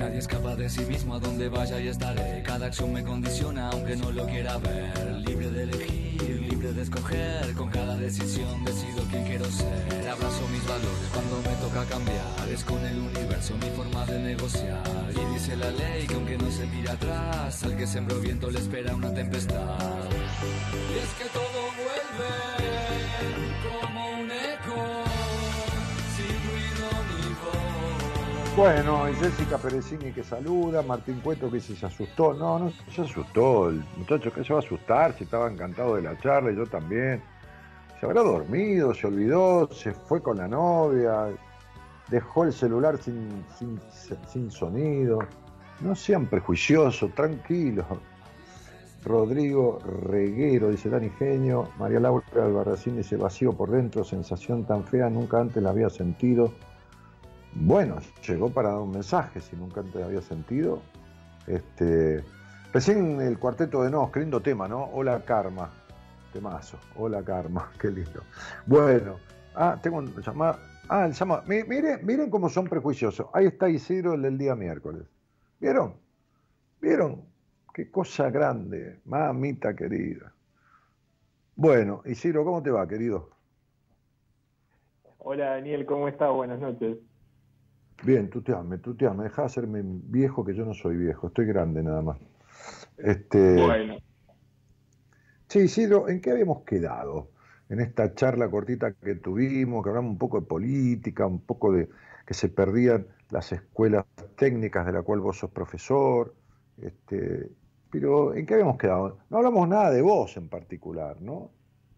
nadie escapa de sí mismo, a donde vaya y estaré. Cada acción me condiciona aunque no lo quiera ver. Libre de elegir, libre de escoger. Con cada decisión decido quién quiero ser. Abrazo mis valores cuando me toca cambiar. Es con el universo mi forma de negociar. Y dice la ley que aunque no se mire atrás, al que sembró viento le espera una tempestad. Y es que todo vuelve como un eco, sin ruido ni voz. Bueno, y Jessica Perezini que saluda, Martín Cueto que dice se asustó. No, no se asustó, el muchacho que se va a asustar, si estaba encantado de la charla y yo también. Se habrá dormido, se olvidó, se fue con la novia, dejó el celular sin, sin, sin sonido. No sean prejuiciosos, tranquilos. Rodrigo Reguero, dice Dani Genio. María Laura Albarracín dice vacío por dentro, sensación tan fea, nunca antes la había sentido. Bueno, llegó para dar un mensaje, si nunca antes la había sentido. Este, recién el Cuarteto de Nos, qué lindo tema, ¿no? Hola Karma, temazo, hola Karma, qué lindo. Bueno, ah, tengo un llamado. Ah, el llamado. Miren, miren cómo son prejuiciosos. Ahí está Isidro, el del día miércoles. ¿Vieron? ¿Vieron? Qué cosa grande, mamita querida. Bueno, Isidro, ¿cómo te va, querido? Hola, Daniel, ¿cómo estás? Buenas noches. Bien, tuteame, tuteame. Dejá de hacerme viejo, que yo no soy viejo, estoy grande nada más. Este... Bueno. Sí, Isidro, ¿en qué habíamos quedado? En esta charla cortita que tuvimos, que hablamos un poco de política, un poco de que se perdían las escuelas técnicas de la cual vos sos profesor. Este, pero, ¿en qué habíamos quedado? No hablamos nada de vos en particular, ¿no?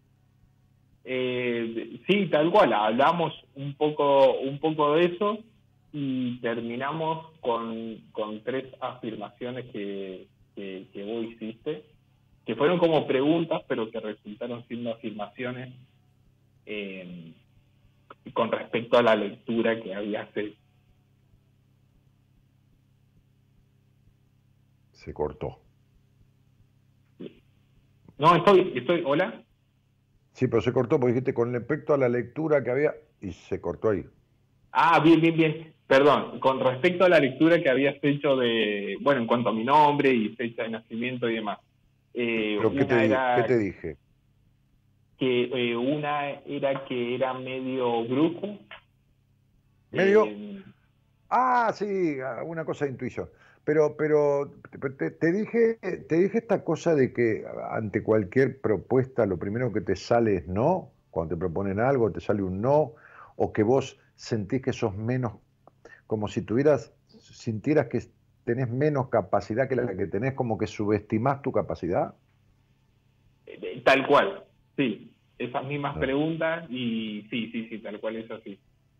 Eh, sí, tal cual, hablamos un poco, un poco de eso y terminamos con, con tres afirmaciones que, que, que vos hiciste, que fueron como preguntas, pero que resultaron siendo afirmaciones eh, con respecto a la lectura que habías hecho. Se cortó. No, estoy, estoy, ¿hola? Sí, pero se cortó porque dijiste con respecto a la lectura que había y se cortó ahí. Ah, bien, bien, bien. Perdón, con respecto a la lectura que habías hecho de, bueno, en cuanto a mi nombre y fecha de nacimiento y demás. Eh, ¿Pero qué te, era ¿qué te dije? Que eh, una era que era medio brujo. ¿Medio? Eh, ah, sí, una cosa de intuición. Pero, pero te, te, dije, te dije esta cosa de que ante cualquier propuesta lo primero que te sale es no, cuando te proponen algo te sale un no, o que vos sentís que sos menos, como si tuvieras, sintieras que tenés menos capacidad que la que tenés, como que subestimás tu capacidad. Tal cual, sí, esas mismas no. preguntas y sí, sí, sí, tal cual es así.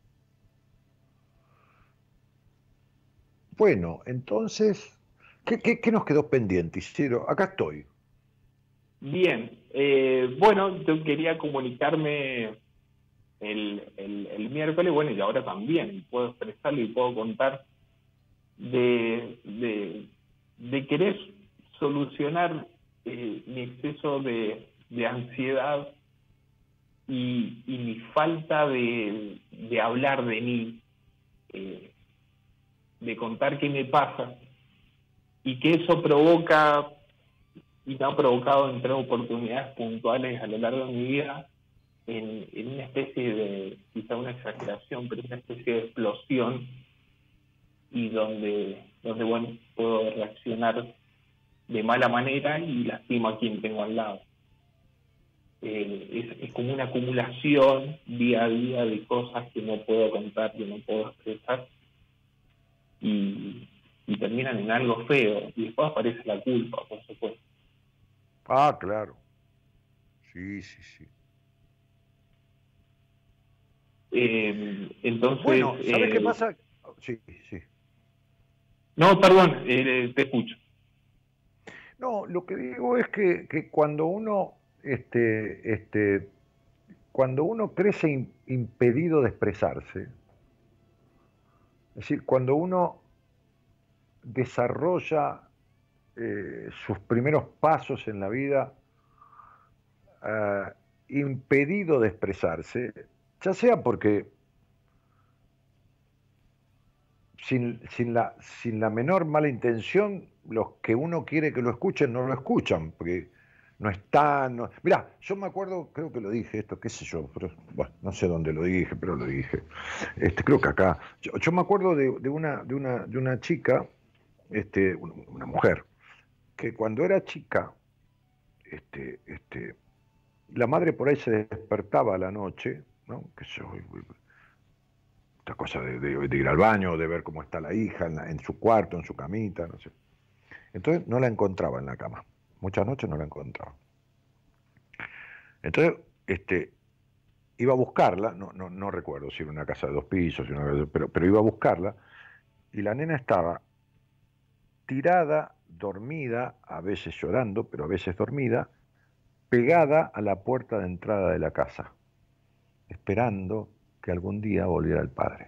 Bueno, entonces, ¿qué, qué, qué nos quedó pendiente, Isidro? Acá estoy. Bien, eh, bueno, yo quería comunicarme el, el, el miércoles, bueno, y ahora también, puedo expresarlo y puedo contar de, de, de querer solucionar eh, mi exceso de, de ansiedad y, y mi falta de, de hablar de mí, eh, de contar qué me pasa, y que eso provoca, y me ha provocado en tres oportunidades puntuales a lo largo de mi vida, en, en una especie de, quizá una exageración, pero una especie de explosión, y donde, donde bueno, puedo reaccionar de mala manera y lastimo a quien tengo al lado. Eh, es, es como una acumulación día a día de cosas que no puedo contar, que no puedo expresar, y, y terminan en algo feo, y después aparece la culpa, por supuesto. Ah, claro. Sí, sí, sí. Eh, entonces... Bueno, ¿sabes eh, qué pasa? Sí, sí. No, perdón, eh, te escucho. No, lo que digo es que, que cuando uno, este, este, cuando uno crece in, impedido de expresarse, es decir, cuando uno desarrolla eh, sus primeros pasos en la vida uh, impedido de expresarse, ya sea porque sin, sin, la, sin la menor mala intención, los que uno quiere que lo escuchen no lo escuchan, porque no están... No... Mirá, yo me acuerdo, creo que lo dije esto, qué sé yo, pero, bueno, no sé dónde lo dije, pero lo dije. Este, creo que acá. Yo, yo me acuerdo de, de, una, de, una, de una chica, este, una mujer, que cuando era chica, este, este, la madre por ahí se despertaba a la noche, ¿no? Que yo, esta cosa de, de, de ir al baño, de ver cómo está la hija en, la, en su cuarto, en su camita, no sé. Entonces no la encontraba en la cama. Muchas noches no la encontraba. Entonces, este, iba a buscarla, no, no, no recuerdo si era una casa de dos pisos, si una, pero, pero iba a buscarla, y la nena estaba tirada, dormida, a veces llorando, pero a veces dormida, pegada a la puerta de entrada de la casa, esperando que algún día volviera el padre.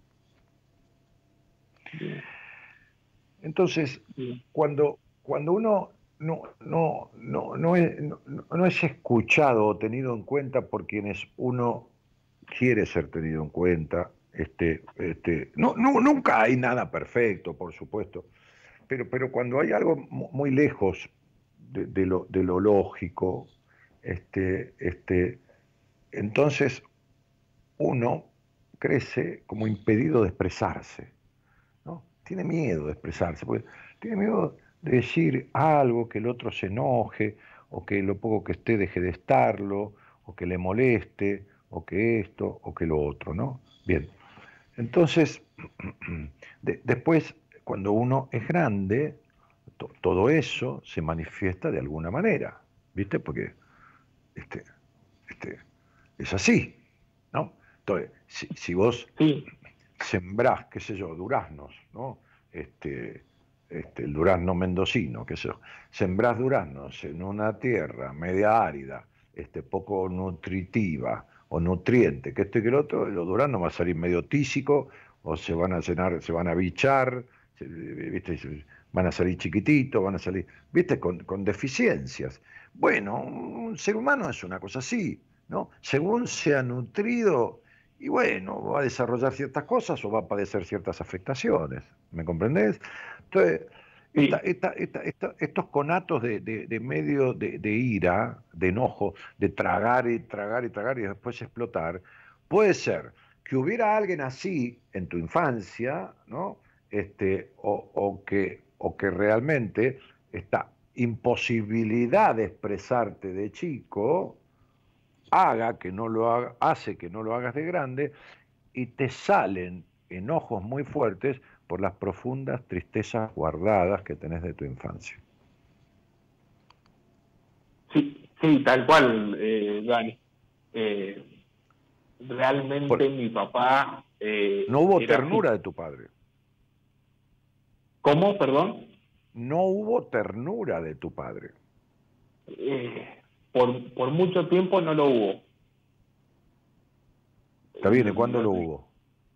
Entonces, cuando, cuando uno no, no, no, no, es, no, no es escuchado o tenido en cuenta por quienes uno quiere ser tenido en cuenta, este, este, no, no, nunca hay nada perfecto, por supuesto, pero, pero cuando hay algo muy lejos de, de, lo, de lo lógico, este, este, entonces uno crece como impedido de expresarse, ¿no? Tiene miedo de expresarse, porque tiene miedo de decir algo, que el otro se enoje, o que lo poco que esté deje de estarlo, o que le moleste, o que esto, o que lo otro, ¿no? Bien, entonces, de, después, cuando uno es grande, to, todo eso se manifiesta de alguna manera, ¿viste? Porque este, este, es así, ¿no? Entonces, si, si vos sí. sembrás, qué sé yo, duraznos, ¿no? Este, este, el durazno mendocino, qué sé yo, sembrás duraznos en una tierra media árida, este, poco nutritiva o nutriente, que esto y que el otro, los duraznos van a salir medio tísicos, o se van a llenar, se van a bichar, se, ¿viste? Van a salir chiquititos, van a salir, ¿viste? Con, con deficiencias. Bueno, un ser humano es una cosa así, ¿no? Según sea nutrido, y bueno, va a desarrollar ciertas cosas o va a padecer ciertas afectaciones, ¿me comprendés? Entonces, sí. esta, esta, esta, esta, estos conatos de, de, de medio de, de ira, de enojo, de tragar y tragar y tragar y después explotar, puede ser que hubiera alguien así en tu infancia, ¿no? Este, o, o, que, o que realmente esta imposibilidad de expresarte de chico haga que no lo haga, hace que no lo hagas de grande, y te salen enojos muy fuertes por las profundas tristezas guardadas que tenés de tu infancia. Sí, sí, tal cual, eh, Dani. Eh, realmente por, mi papá... Eh, no hubo ternura así. De tu padre. ¿Cómo, perdón? No hubo ternura de tu padre. Eh, por, por mucho tiempo no lo hubo. Está bien, ¿y cuándo lo hubo?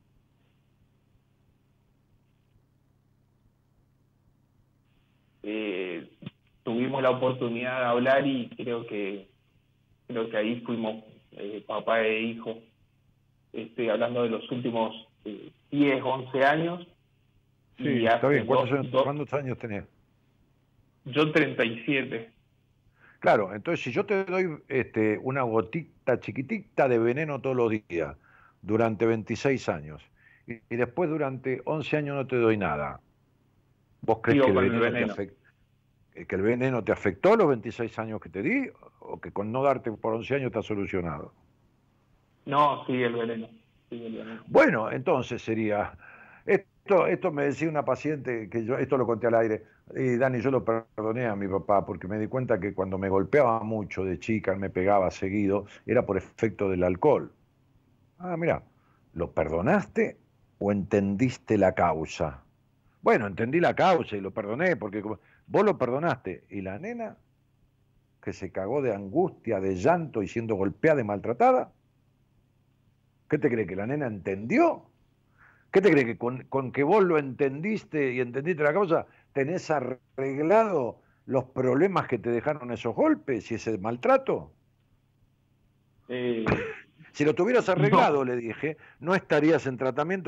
Eh, tuvimos la oportunidad de hablar y creo que creo que ahí fuimos eh, papá e hijo. Estoy hablando de los últimos eh, diez, once años. Sí, y está bien. ¿Cuántos, dos, años, dos, ¿Cuántos años tenés? Yo treinta y siete. Claro, entonces si yo te doy este, una gotita chiquitita de veneno todos los días durante veintiséis años y, y después durante once años no te doy nada, ¿vos crees que el veneno, el, veneno. Te afect... que el veneno te afectó los veintiséis años que te di o que con no darte por once años está solucionado? No, sí, el veneno. Sí, el veneno. Bueno, entonces sería... Esto, esto me decía una paciente, que yo esto lo conté al aire, y Dani, yo lo perdoné a mi papá porque me di cuenta que cuando me golpeaba mucho de chica, me pegaba seguido, era por efecto del alcohol. Ah, mira, ¿lo perdonaste o entendiste la causa? Bueno, entendí la causa y lo perdoné, porque vos lo perdonaste. ¿Y la nena que se cagó de angustia, de llanto y siendo golpeada y maltratada? ¿Qué te cree, que la nena entendió? ¿Qué te cree, que con, con que vos lo entendiste y entendiste la causa, tenés arreglado los problemas que te dejaron esos golpes y ese maltrato? Eh, si lo tuvieras arreglado, no. Le dije, no estarías en tratamiento conmigo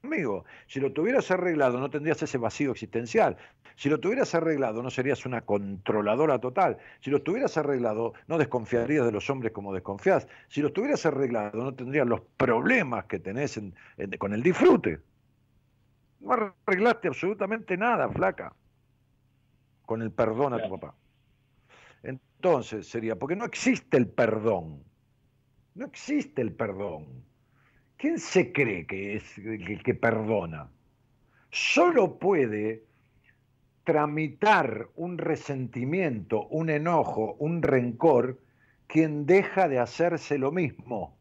conmigo. Si lo tuvieras arreglado, no tendrías ese vacío existencial. Si lo tuvieras arreglado, no serías una controladora total. Si lo tuvieras arreglado, no desconfiarías de los hombres como desconfías. Si lo tuvieras arreglado, no tendrías los problemas que tenés en, en, con el disfrute. No arreglaste absolutamente nada, flaca, con el perdón a tu papá. Entonces sería, porque no existe el perdón. No existe el perdón. ¿Quién se cree que es el que perdona? Solo puede tramitar un resentimiento, un enojo, un rencor, quien deja de hacerse lo mismo.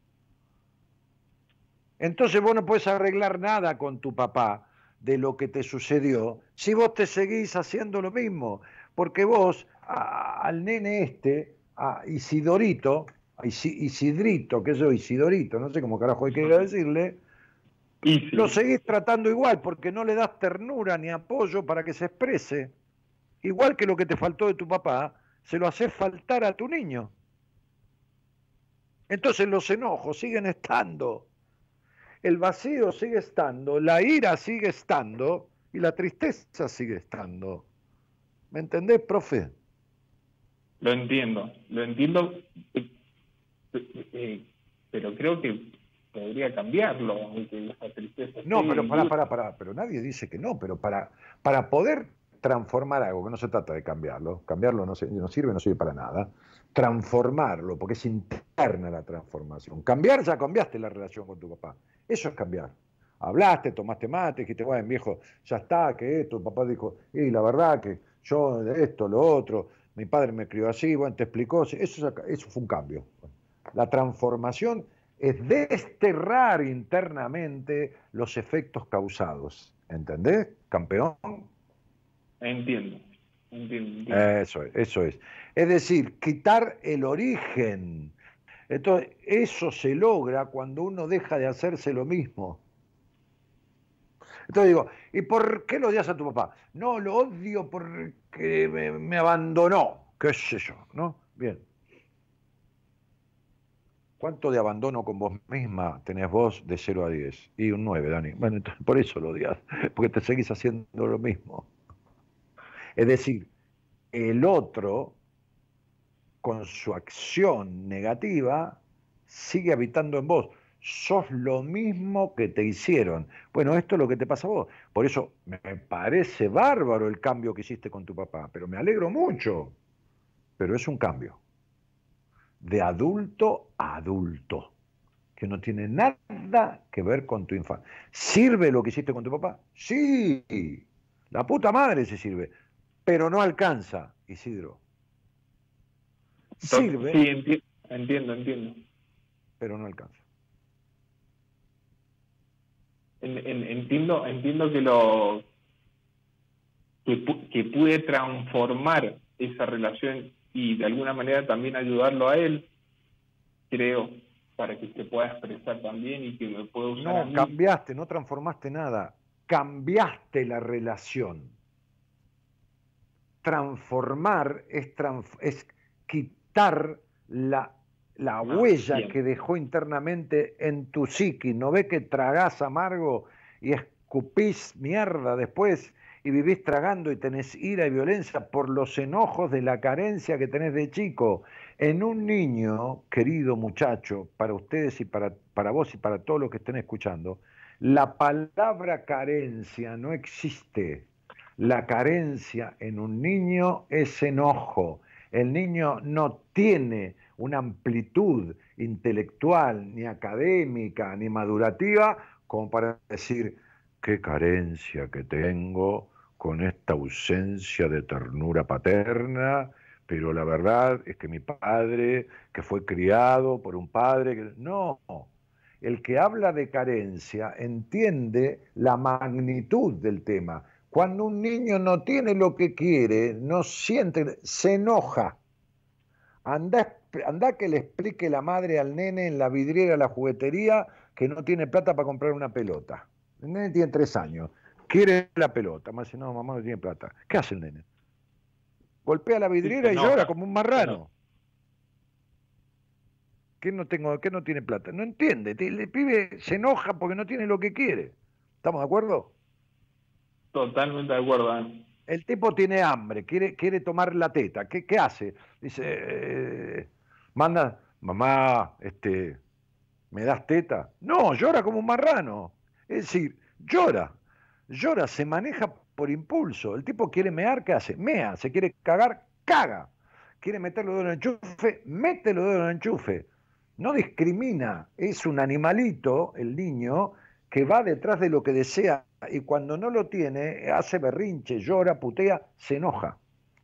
Entonces vos no puedes arreglar nada con tu papá de lo que te sucedió si vos te seguís haciendo lo mismo. Porque vos, a, al nene este, a Isidorito, a Isidrito, que yo Isidorito, no sé cómo carajo hay que decirle, sí. Lo seguís tratando igual porque no le das ternura ni apoyo para que se exprese. Igual que lo que te faltó de tu papá, se lo haces faltar a tu niño. Entonces los enojos siguen estando, el vacío sigue estando, la ira sigue estando y la tristeza sigue estando. ¿Me entendés, profe? Lo entiendo, lo entiendo, eh, eh, pero creo que podría cambiarlo, aunque esa tristeza. No, pero para, para, para, pero nadie dice que no, pero para, para poder transformar algo, que no se trata de cambiarlo, cambiarlo no, se, no sirve, no sirve para nada, transformarlo, porque es interna la transformación. Cambiar, ya cambiaste la relación con tu papá, eso es cambiar. Hablaste, tomaste mate, dijiste, bueno, viejo, ya está, que esto, tu papá dijo, y la verdad que yo esto, lo otro, mi padre me crió así, bueno, te explicó, eso, eso fue un cambio. La transformación es desterrar internamente los efectos causados. ¿Entendés, campeón? Entiendo. entiendo, entiendo. Eso es, eso es. Es decir, quitar el origen. Entonces, eso se logra cuando uno deja de hacerse lo mismo. Entonces digo, ¿y por qué lo odias a tu papá? No, lo odio porque me, me abandonó, qué sé yo, ¿no? Bien. ¿Cuánto de abandono con vos misma tenés vos de cero a diez? Y un nueve, Dani. Bueno, entonces por eso lo odias, porque te seguís haciendo lo mismo. Es decir, el otro, con su acción negativa, sigue habitando en vos. Sos lo mismo que te hicieron. Bueno, esto es lo que te pasa a vos. Por eso me parece bárbaro el cambio que hiciste con tu papá, pero me alegro mucho. Pero es un cambio. De adulto a adulto, que no tiene nada que ver con tu infancia. ¿Sirve lo que hiciste con tu papá? Sí, la puta madre se sirve, pero no alcanza, Isidro. Sirve. Sí, enti entiendo, entiendo. Pero no alcanza. En, en, entiendo, entiendo que lo que, que pude transformar esa relación y de alguna manera también ayudarlo a él, creo, para que se pueda expresar también y que me pueda usar No, a mí. cambiaste, no transformaste nada, cambiaste la relación. Transformar es, transf es quitar la, la ah, huella bien. que dejó internamente en tu psiqui. ¿No ves que tragás amargo y escupís mierda después? Y vivís tragando y tenés ira y violencia por los enojos de la carencia que tenés de chico. En un niño, querido muchacho, para ustedes y para, para vos y para todos los que estén escuchando, la palabra carencia no existe. La carencia en un niño es enojo. El niño no tiene una amplitud intelectual, ni académica, ni madurativa, como para decir, qué carencia que tengo con esta ausencia de ternura paterna, pero la verdad es que mi padre, que fue criado por un padre... Que... No, el que habla de carencia entiende la magnitud del tema. Cuando un niño no tiene lo que quiere, no siente, se enoja. Anda, anda que le explique la madre al nene en la vidriera de la juguetería que no tiene plata para comprar una pelota. El nene tiene tres años. Quiere la pelota. Me dice, no, mamá no tiene plata. ¿Qué hace el nene? Golpea la vidriera sí, y no, llora como un marrano. No. ¿Qué no, tengo, ¿Qué no tiene plata? No entiende. El pibe se enoja porque no tiene lo que quiere. ¿Estamos de acuerdo? Totalmente de acuerdo, Dan. El tipo tiene hambre, quiere, quiere tomar la teta. ¿Qué, qué hace? Dice, eh, manda, mamá, este, ¿me das teta? No, llora como un marrano. Es decir, llora, llora, se maneja por impulso. El tipo quiere mear, ¿qué hace? Mea, se quiere cagar, caga. Quiere meter los dedos en el enchufe, mete los dedos en el enchufe. No discrimina, es un animalito, el niño, que va detrás de lo que desea y cuando no lo tiene, hace berrinche, llora, putea, se enoja.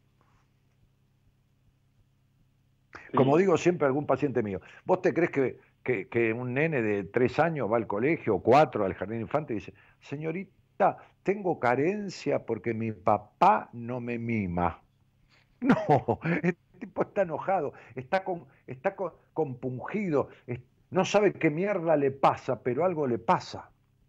Sí. Como digo siempre a algún paciente mío, ¿vos te crees que, que, que un nene de tres años va al colegio, o cuatro, al jardín infante y dice, señorita, tengo carencia porque mi papá no me mima? No, el tipo está enojado, está, con, está con, compungido, es, no sabe qué mierda le pasa, pero algo le pasa.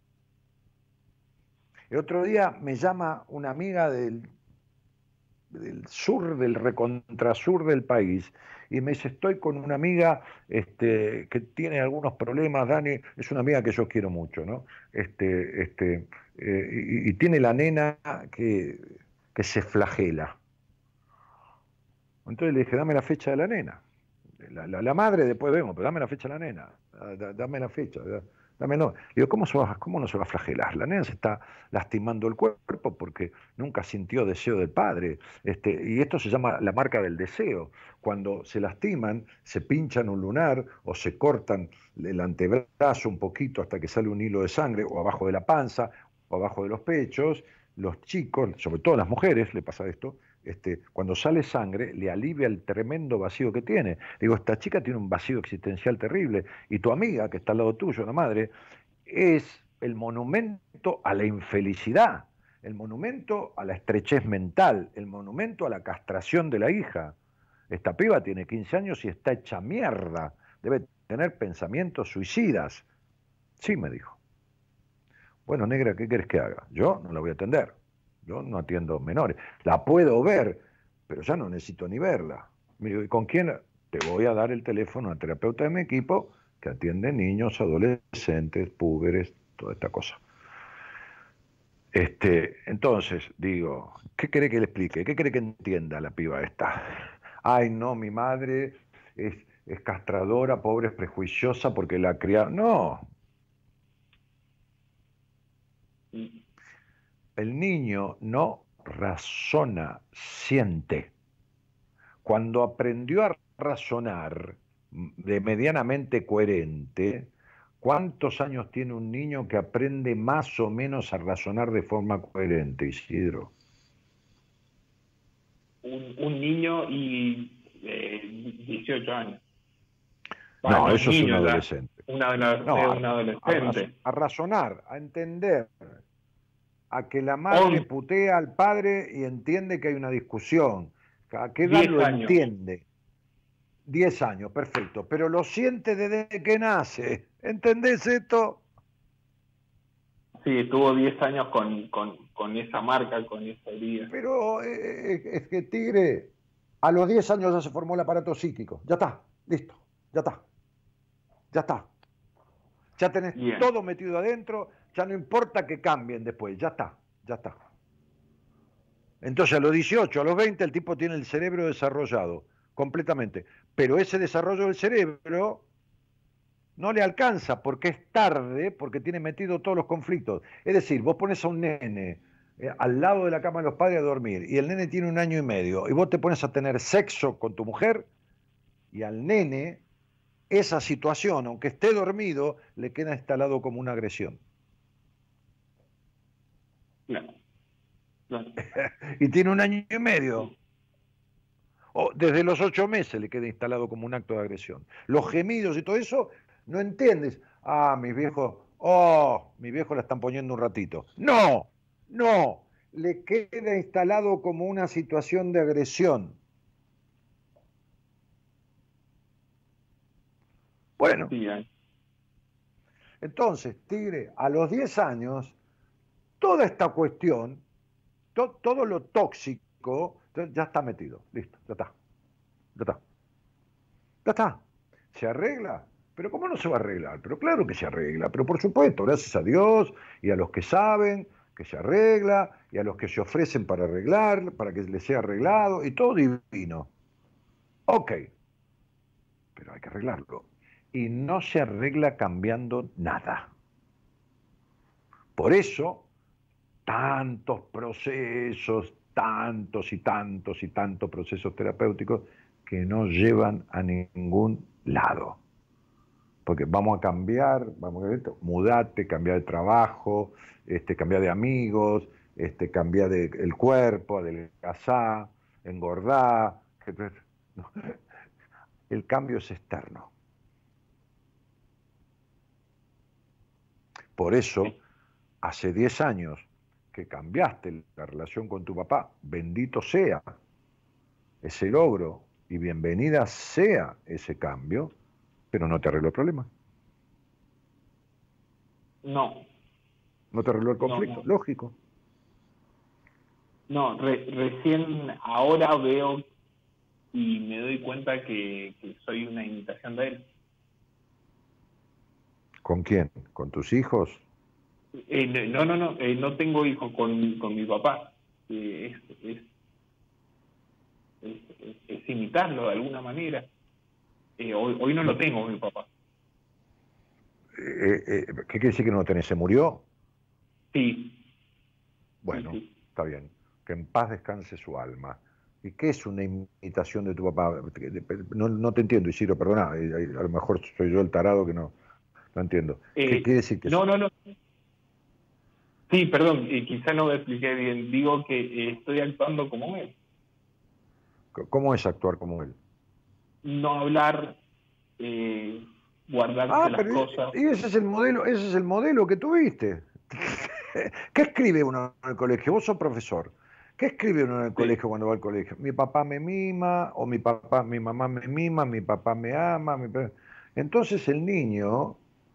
El otro día me llama una amiga del, del sur, del recontrasur del país, y me dice, estoy con una amiga este, que tiene algunos problemas, Dani, es una amiga que yo quiero mucho, ¿no? Este, este, eh, y, y tiene la nena que, que se flagela. Entonces le dije, dame la fecha de la nena. La, la, la madre después vemos, pero dame la fecha de la nena. Dame la fecha. Dame no. Digo, ¿cómo, se va, ¿cómo no se va a flagelar? La nena se está lastimando el cuerpo porque nunca sintió deseo del padre. Este, y esto se llama la marca del deseo. Cuando se lastiman, se pinchan un lunar o se cortan el antebrazo un poquito hasta que sale un hilo de sangre, o abajo de la panza, o abajo de los pechos. Los chicos, sobre todo las mujeres, le pasa esto, Este, cuando sale sangre, le alivia el tremendo vacío que tiene. Digo, esta chica tiene un vacío existencial terrible, y tu amiga, que está al lado tuyo, la madre, es el monumento a la infelicidad, el monumento a la estrechez mental, el monumento a la castración de la hija. Esta piba tiene quince años y está hecha mierda, debe tener pensamientos suicidas. Sí, me dijo. Bueno, negra, ¿qué querés que haga? Yo no la voy a atender. Yo no atiendo menores. La puedo ver, pero ya no necesito ni verla. Mire, ¿y con quién? Te voy a dar el teléfono al terapeuta de mi equipo que atiende niños, adolescentes, púberes, toda esta cosa. Este, entonces, digo, ¿qué quiere que le explique? ¿Qué quiere que entienda la piba esta? Ay, no, mi madre es, es castradora, pobre, es prejuiciosa porque la criaron. No. El niño no razona, siente. Cuando aprendió a razonar de medianamente coherente, ¿cuántos años tiene un niño que aprende más o menos a razonar de forma coherente, Isidro? Un, un niño y eh, dieciocho años. Bueno, no, eso niño, es un adolescente. Una, una, no, un adolescente. A, a, a razonar, a entender. A que la madre oh. putea al padre y entiende que hay una discusión. ¿A qué edad lo años. entiende? Diez años, perfecto. Pero lo siente desde que nace. ¿Entendés esto? Sí, estuvo diez años con, con, con esa marca, con esa herida. Pero eh, es que, Tigre, a los diez años ya se formó el aparato psíquico. Ya está, listo, ya está. Ya está. Ya tenés Bien. todo metido adentro. Ya no importa que cambien después, ya está, ya está. Entonces a los dieciocho, a los veinte, el tipo tiene el cerebro desarrollado, completamente. Pero ese desarrollo del cerebro no le alcanza porque es tarde, porque tiene metido todos los conflictos. Es decir, vos pones a un nene eh, al lado de la cama de los padres a dormir, y el nene tiene un año y medio, y vos te pones a tener sexo con tu mujer, y al nene esa situación, aunque esté dormido, le queda instalado como una agresión. No. No. Y tiene un año y medio. O desde los ocho meses le queda instalado como un acto de agresión. Los gemidos y todo eso, no entiendes. Ah, mis viejos, oh, mis viejos la están poniendo un ratito. No, no, le queda instalado como una situación de agresión. Bueno. Entonces, Tigre, a los diez años, toda esta cuestión, to, todo lo tóxico, ya está metido. Listo, ya está. Ya está. Ya está. Se arregla. Pero ¿cómo no se va a arreglar? Pero claro que se arregla, pero por supuesto, gracias a Dios y a los que saben que se arregla y a los que se ofrecen para arreglar, para que les sea arreglado y todo divino. Ok, pero hay que arreglarlo. Y no se arregla cambiando nada. Por eso, tantos procesos, tantos y tantos y tantos procesos terapéuticos que no llevan a ningún lado. Porque vamos a cambiar, vamos a esto, mudate, cambiar de trabajo, este, cambiar de amigos, este, cambiar de, el cuerpo, adelgazar, engordar. No. El cambio es externo. Por eso, hace diez años que cambiaste la relación con tu papá, bendito sea ese logro y bienvenida sea ese cambio, pero no te arregló el problema. No. No te arregló el conflicto, no, no. lógico. No, re, recién ahora veo y me doy cuenta que, que soy una imitación de él. ¿Con quién? ¿Con tus hijos? Eh, no, no, no, eh, no tengo hijos con, con mi papá. Eh, es, es, es, es, es imitarlo de alguna manera. Eh, hoy, hoy no lo tengo con mi papá. Eh, eh, ¿Qué quiere decir que no lo tenés? ¿Se murió? Sí. Bueno, sí, sí. Está bien. Que en paz descanse su alma. ¿Y qué es una imitación de tu papá? No, no te entiendo, Isidro, perdona. A lo mejor soy yo el tarado que no, no entiendo. ¿Qué Eh, quiere decir que No, es? no, no. Sí, perdón, eh, quizá no me expliqué bien. Digo que eh, estoy actuando como él. ¿Cómo es actuar como él? No hablar, eh, guardarse Ah, las pero cosas. y ese es el modelo, ese es el modelo que tuviste. ¿Qué escribe uno en el colegio? Vos sos profesor. ¿Qué escribe uno en el colegio cuando va al colegio? Mi papá me mima, o mi papá, mi mamá me mima, mi papá me ama. Mi papá... Entonces el niño,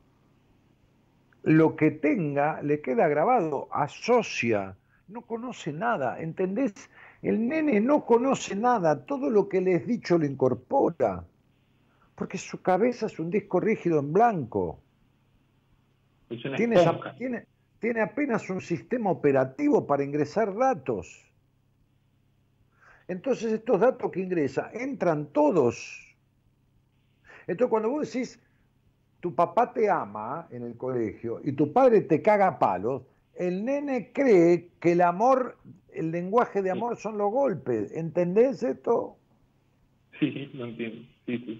lo que tenga, le queda grabado, asocia, no conoce nada, ¿entendés? El nene no conoce nada, todo lo que le es dicho lo incorpora, porque su cabeza es un disco rígido en blanco. Es una Tiene, esponja. tiene, tiene apenas un sistema operativo para ingresar datos. Entonces estos datos que ingresa entran todos. Entonces cuando vos decís, tu papá te ama en el colegio y tu padre te caga a palos, el nene cree que el amor, el lenguaje de amor son los golpes. ¿Entendés esto? Sí, lo entiendo. Sí, sí.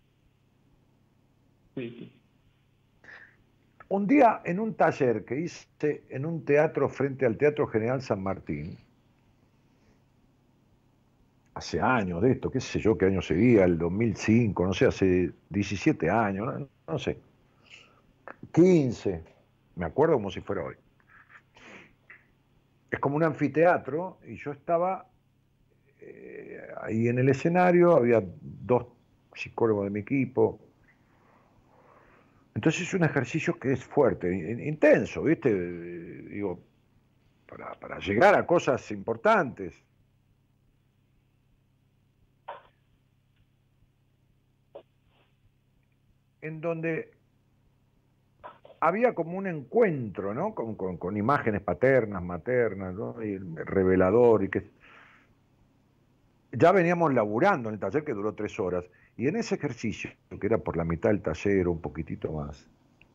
Sí, sí. Un día en un taller que hice en un teatro frente al Teatro General San Martín, hace años de esto, qué sé yo, qué año sería, el dos mil cinco, no sé, hace diecisiete años, no, no sé, quince, me acuerdo como si fuera hoy. Es como un anfiteatro y yo estaba eh, ahí en el escenario, había dos psicólogos de mi equipo. Entonces es un ejercicio que es fuerte, intenso, ¿viste? Digo, para, para llegar a cosas importantes. En donde había como un encuentro, ¿no? Con, con, con imágenes paternas, maternas, ¿no? Y revelador, y que ya veníamos laburando en el taller que duró tres horas, y en ese ejercicio, que era por la mitad del taller, un poquitito más,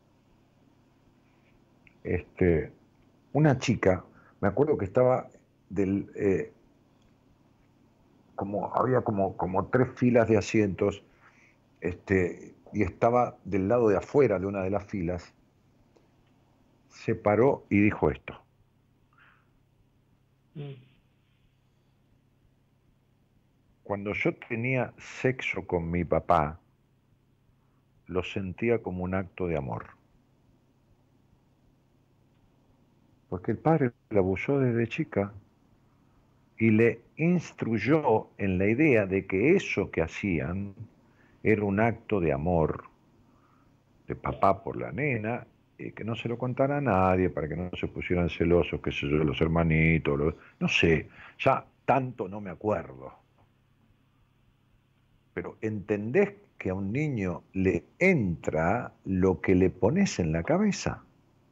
este, una chica, me acuerdo que estaba del, eh, como, había como, como tres filas de asientos, este, y estaba del lado de afuera de una de las filas, se paró y dijo esto. Mm. Cuando yo tenía sexo con mi papá, lo sentía como un acto de amor. Porque el padre la abusó desde chica y le instruyó en la idea de que eso que hacían era un acto de amor de papá por la nena, y que no se lo contara a nadie para que no se pusieran celosos, qué sé yo, los hermanitos, los, no sé, ya tanto no me acuerdo. Pero ¿entendés que a un niño le entra lo que le pones en la cabeza.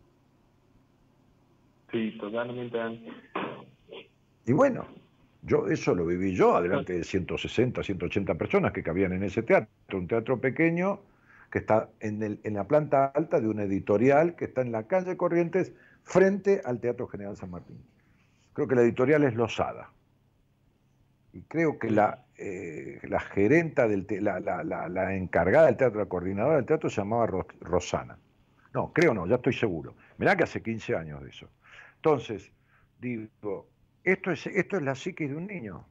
Sí, totalmente. Y bueno, yo eso lo viví yo, adelante de ciento sesenta, ciento ochenta personas que cabían en ese teatro, un teatro pequeño que está en, el, en la planta alta de una editorial que está en la calle Corrientes, frente al Teatro General San Martín. Creo que la editorial es Losada. Y creo que la, eh, la gerenta, del te la, la, la, la encargada del teatro, la coordinadora del teatro se llamaba Ros Rosana. No, creo no, ya estoy seguro. Mirá que hace quince años de eso. Entonces, digo, esto es, esto es la psiquis de un niño.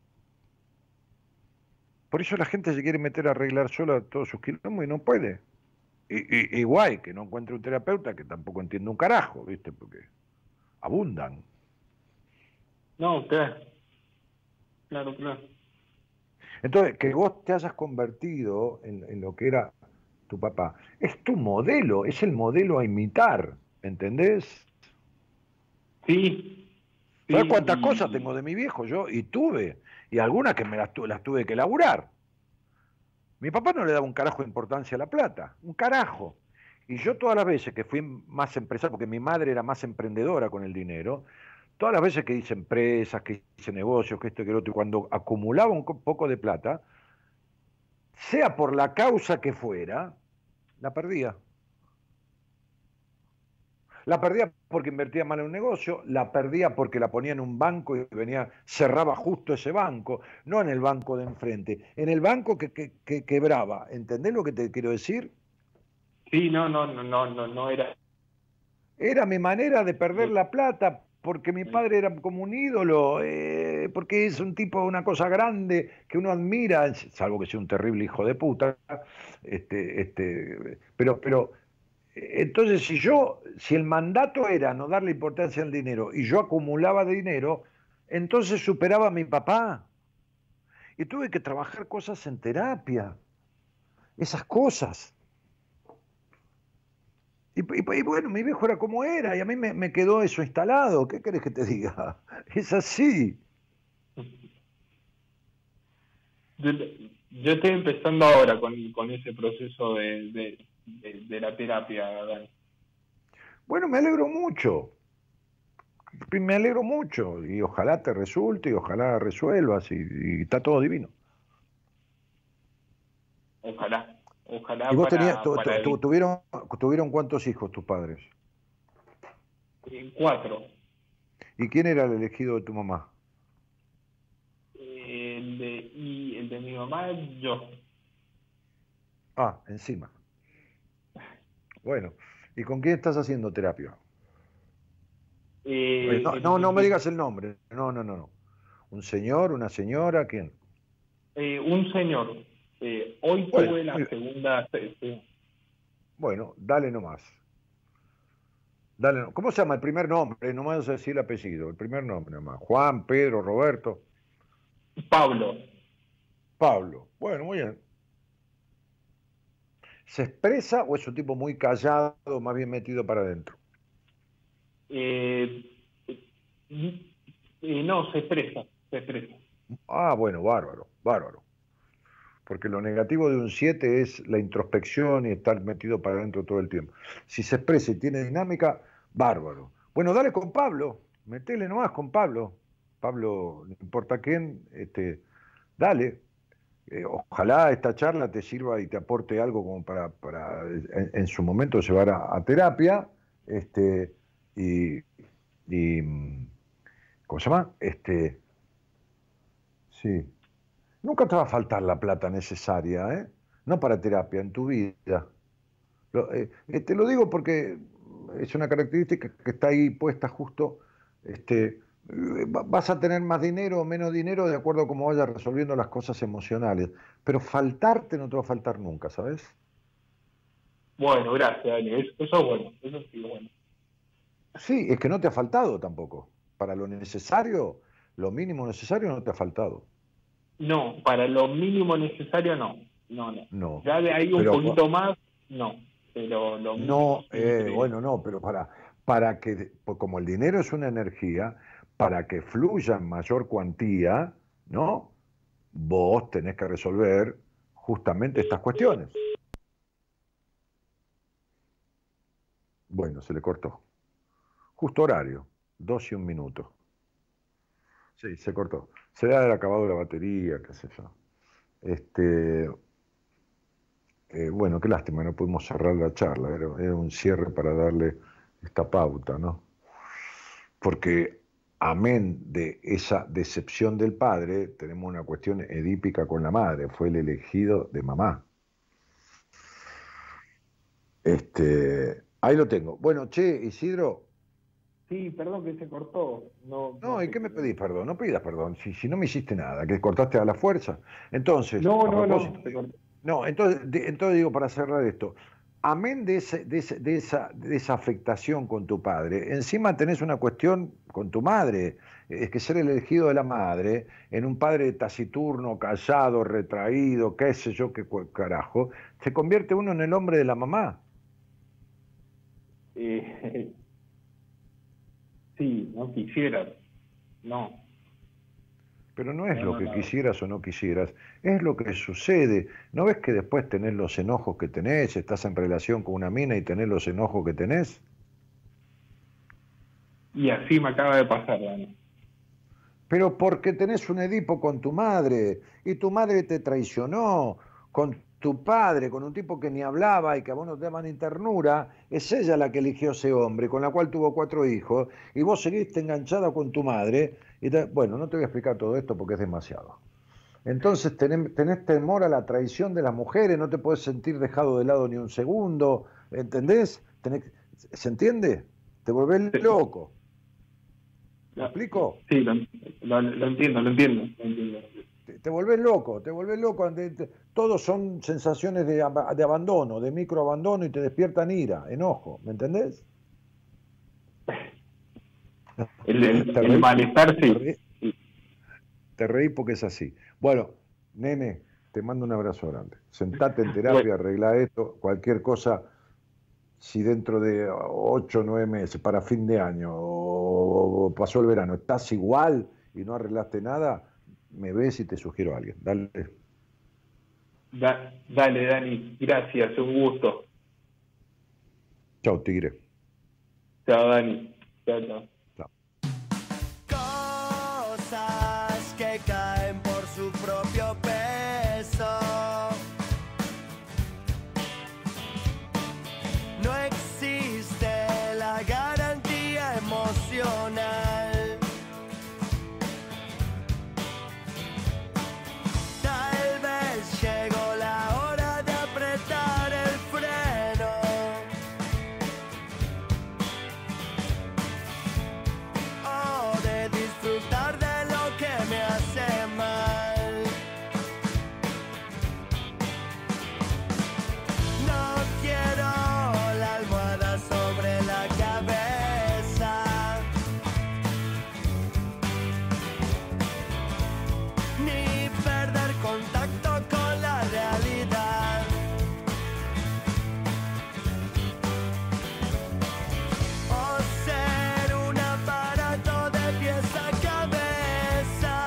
Por eso la gente se quiere meter a arreglar sola todos sus quilombos y no puede. Y, y, igual que no encuentre un terapeuta que tampoco entiende un carajo, ¿viste? Porque abundan. No, claro. Claro, claro. Entonces, que vos te hayas convertido en, en lo que era tu papá, es tu modelo, es el modelo a imitar, ¿entendés? Sí. ¿Sabes sí, cuántas y... cosas tengo de mi viejo yo? Y tuve, y algunas que me las, tu las tuve que laburar. Mi papá no le daba un carajo de importancia a la plata, un carajo. Y yo todas las veces que fui más empresario, porque mi madre era más emprendedora con el dinero, todas las veces que hice empresas, que hice negocios, que esto y que lo otro, y cuando acumulaba un poco de plata, sea por la causa que fuera, la perdía. La perdía porque invertía mal en un negocio, la perdía porque la ponía en un banco y venía, cerraba justo ese banco, no en el banco de enfrente, en el banco que, que, que quebraba. ¿Entendés lo que te quiero decir? Sí, no, no, no, no, no, no era. Era mi manera de perder la plata, porque mi padre era como un ídolo, eh, porque es un tipo, una cosa grande que uno admira, salvo que sea un terrible hijo de puta, este, este, pero, pero, entonces si yo, si el mandato era no darle importancia al dinero y yo acumulaba dinero, entonces superaba a mi papá. Y tuve que trabajar cosas en terapia, esas cosas. Y, y, y bueno, mi viejo era como era, y a mí me, me quedó eso instalado. ¿Qué querés que te diga? Es así. Yo, yo estoy empezando ahora con, con ese proceso de, de, de, de la terapia, Dani. Bueno, me alegro mucho. Me alegro mucho. Y ojalá te resulte, y ojalá resuelvas, y, y está todo divino. Ojalá. Ojalá. ¿Y vos para, tenías, tu, para tu, tu, tuvieron, tuvieron cuántos hijos tus padres? Cuatro. ¿Y quién era el elegido de tu mamá? El de, y el de mi mamá, yo. Ah, encima. Bueno, ¿y con quién estás haciendo terapia? Eh, no, no, no me digas el nombre. No, no, no, no. ¿Un señor, una señora, quién? Eh, un señor. Eh, hoy bueno, tuve la segunda sesión. Bueno, dale nomás. Dale, ¿cómo se llama el primer nombre? No me vas a decir el apellido, el primer nombre nomás. Juan, Pedro, Roberto. Pablo. Pablo. Bueno, muy bien. ¿Se expresa o es un tipo muy callado, más bien metido para adentro? Eh, eh, no, se expresa, se expresa. Ah, bueno, bárbaro, bárbaro. Porque lo negativo de un siete es la introspección y estar metido para adentro todo el tiempo. Si se expresa y tiene dinámica, bárbaro. Bueno, dale con Pablo, metele nomás con Pablo. Pablo, no importa quién, este, dale. Eh, ojalá esta charla te sirva y te aporte algo como para, para en, en su momento llevar a, a terapia, este, y, y, ¿cómo se llama? Este, sí. Nunca te va a faltar la plata necesaria, ¿eh? No para terapia, en tu vida. Lo, eh, te lo digo porque es una característica que está ahí puesta justo. Este, vas a tener más dinero o menos dinero de acuerdo a cómo vayas resolviendo las cosas emocionales. Pero faltarte no te va a faltar nunca, ¿sabes? Bueno, gracias, Dani. Eso es bueno. Eso sí es bueno. Sí, es que no te ha faltado tampoco. Para lo necesario, lo mínimo necesario no te ha faltado. No, para lo mínimo necesario no. No, no. No. Ya de ahí un pero, poquito más, no. Pero lo no, eh, bueno, no, pero para, para que, pues como el dinero es una energía, para que fluya en mayor cuantía, ¿no? Vos tenés que resolver justamente estas cuestiones. Bueno, se le cortó. Justo horario, dos y un minuto. Sí, se cortó. Se debe haber acabado la batería, qué sé yo. Este, eh, bueno, qué lástima, no pudimos cerrar la charla. Era, era un cierre para darle esta pauta, ¿no? Porque amén de esa decepción del padre, tenemos una cuestión edípica con la madre. Fue el elegido de mamá. Este, ahí lo tengo. Bueno, che, Isidro. Sí, perdón que se cortó. No, no, ¿y qué me pedís perdón? No pidas perdón, si, si no me hiciste nada, que cortaste a la fuerza. Entonces, no, a no, propósito, no, no. No, entonces, de, entonces digo, para cerrar esto, amén de, ese, de, ese, de, esa, de esa afectación con tu padre, encima tenés una cuestión con tu madre, es que ser el elegido de la madre, en un padre taciturno, callado, retraído, qué sé yo, qué carajo, se convierte uno en el hombre de la mamá. Eh, sí, no quisiera, no. Pero no es no, lo no, que no. quisieras o no quisieras, es lo que sucede. ¿No ves que después tenés los enojos que tenés, estás en relación con una mina y tenés los enojos que tenés? Y así me acaba de pasar, Dani. Pero porque tenés un Edipo con tu madre, y tu madre te traicionó con tu padre, con un tipo que ni hablaba y que a vos no te daban ni ternura, es ella la que eligió ese hombre, con la cual tuvo cuatro hijos, y vos seguiste enganchada con tu madre, y te... bueno, no te voy a explicar todo esto porque es demasiado. Entonces tenés, tenés temor a la traición de las mujeres, no te podés sentir dejado de lado ni un segundo, ¿entendés? Tenés... ¿Se entiende? Te volvés loco. ¿Me explico? Sí, lo, lo, lo entiendo, lo entiendo. Lo entiendo. Te, te volvés loco, te volvés loco. Te, te, todos son sensaciones de, de abandono, de microabandono y te despiertan ira, enojo, ¿me entendés? El, el, el malestar, sí. Te reí, te reí porque es así. Bueno, nene, te mando un abrazo grande. Sentate en terapia, arregla esto, cualquier cosa, si dentro de ocho o nueve meses, para fin de año, o pasó el verano, estás igual y no arreglaste nada, me ves y te sugiero a alguien. Dale. Da, dale, Dani. Gracias, un gusto. Chao, tigre. Chao, Dani. Chao, chao. Cosas que caen por su propio peso. No existe la garantía emocional. Tal vez llegó la hora de apretar el freno. O de disfrutar de lo que me hace mal. No quiero la almohada sobre la cabeza, ni perder contacto con la realidad. O ser un aparato de pies a cabeza,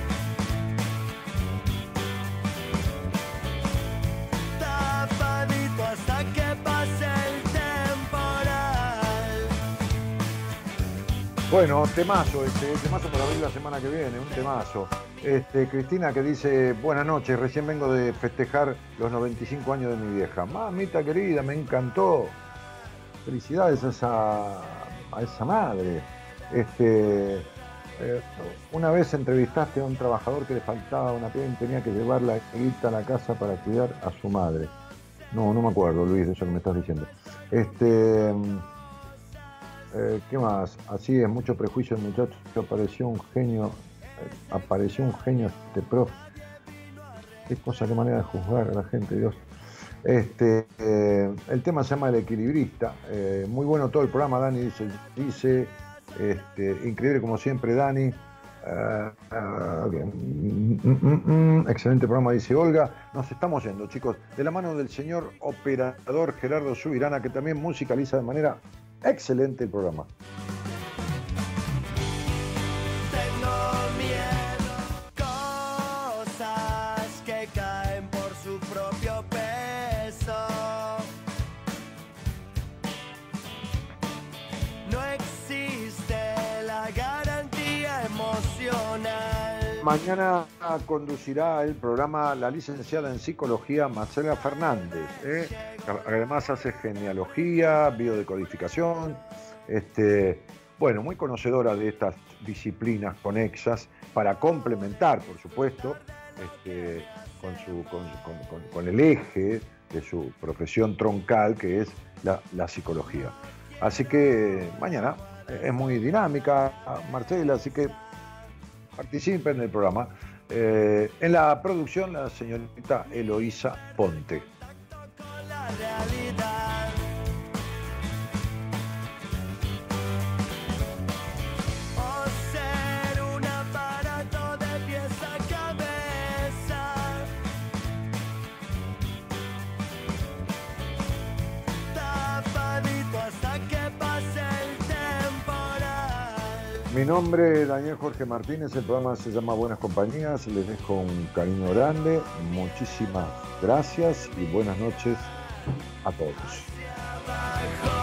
tapadito hasta que pase el temporal. Bueno, temazo este, temazo para abrir la semana que viene, un temazo. Este, Cristina que dice, buenas noches, recién vengo de festejar los noventa y cinco años de mi vieja. Mamita querida, me encantó. Felicidades a esa, a esa madre. Este, eh, una vez entrevistaste a un trabajador que le faltaba una pierna y tenía que llevar la guita a la casa para cuidar a su madre. No, no me acuerdo, Luis, de eso que me estás diciendo. Este... Eh, ¿Qué más? Así es, mucho prejuicio el muchacho, apareció un genio, eh, apareció un genio este profe. Qué cosa, qué manera de juzgar a la gente, Dios. Este, eh, el tema se llama El Equilibrista. Eh, muy bueno todo el programa, Dani dice, dice este, increíble como siempre, Dani. Uh, uh, okay. mm, mm, mm, mm. Excelente programa, dice Olga. Nos estamos yendo, chicos, de la mano del señor operador Gerardo Subirana, que también musicaliza de manera excelente el programa. Tengo miedo, cosas que caen por su mañana conducirá el programa la licenciada en psicología Marcela Fernández. ¿eh? Además hace genealogía, biodecodificación. Este, bueno, muy conocedora de estas disciplinas conexas para complementar, por supuesto, este, con, su, con, con, con, con el eje de su profesión troncal, que es la, la psicología. Así que mañana es muy dinámica, Marcela, así que participen del programa. Eh, en la producción, la señorita Eloísa Ponte. Mi nombre es Daniel Jorge Martínez, el programa se llama Buenas Compañías, les dejo un cariño grande, muchísimas gracias y buenas noches a todos.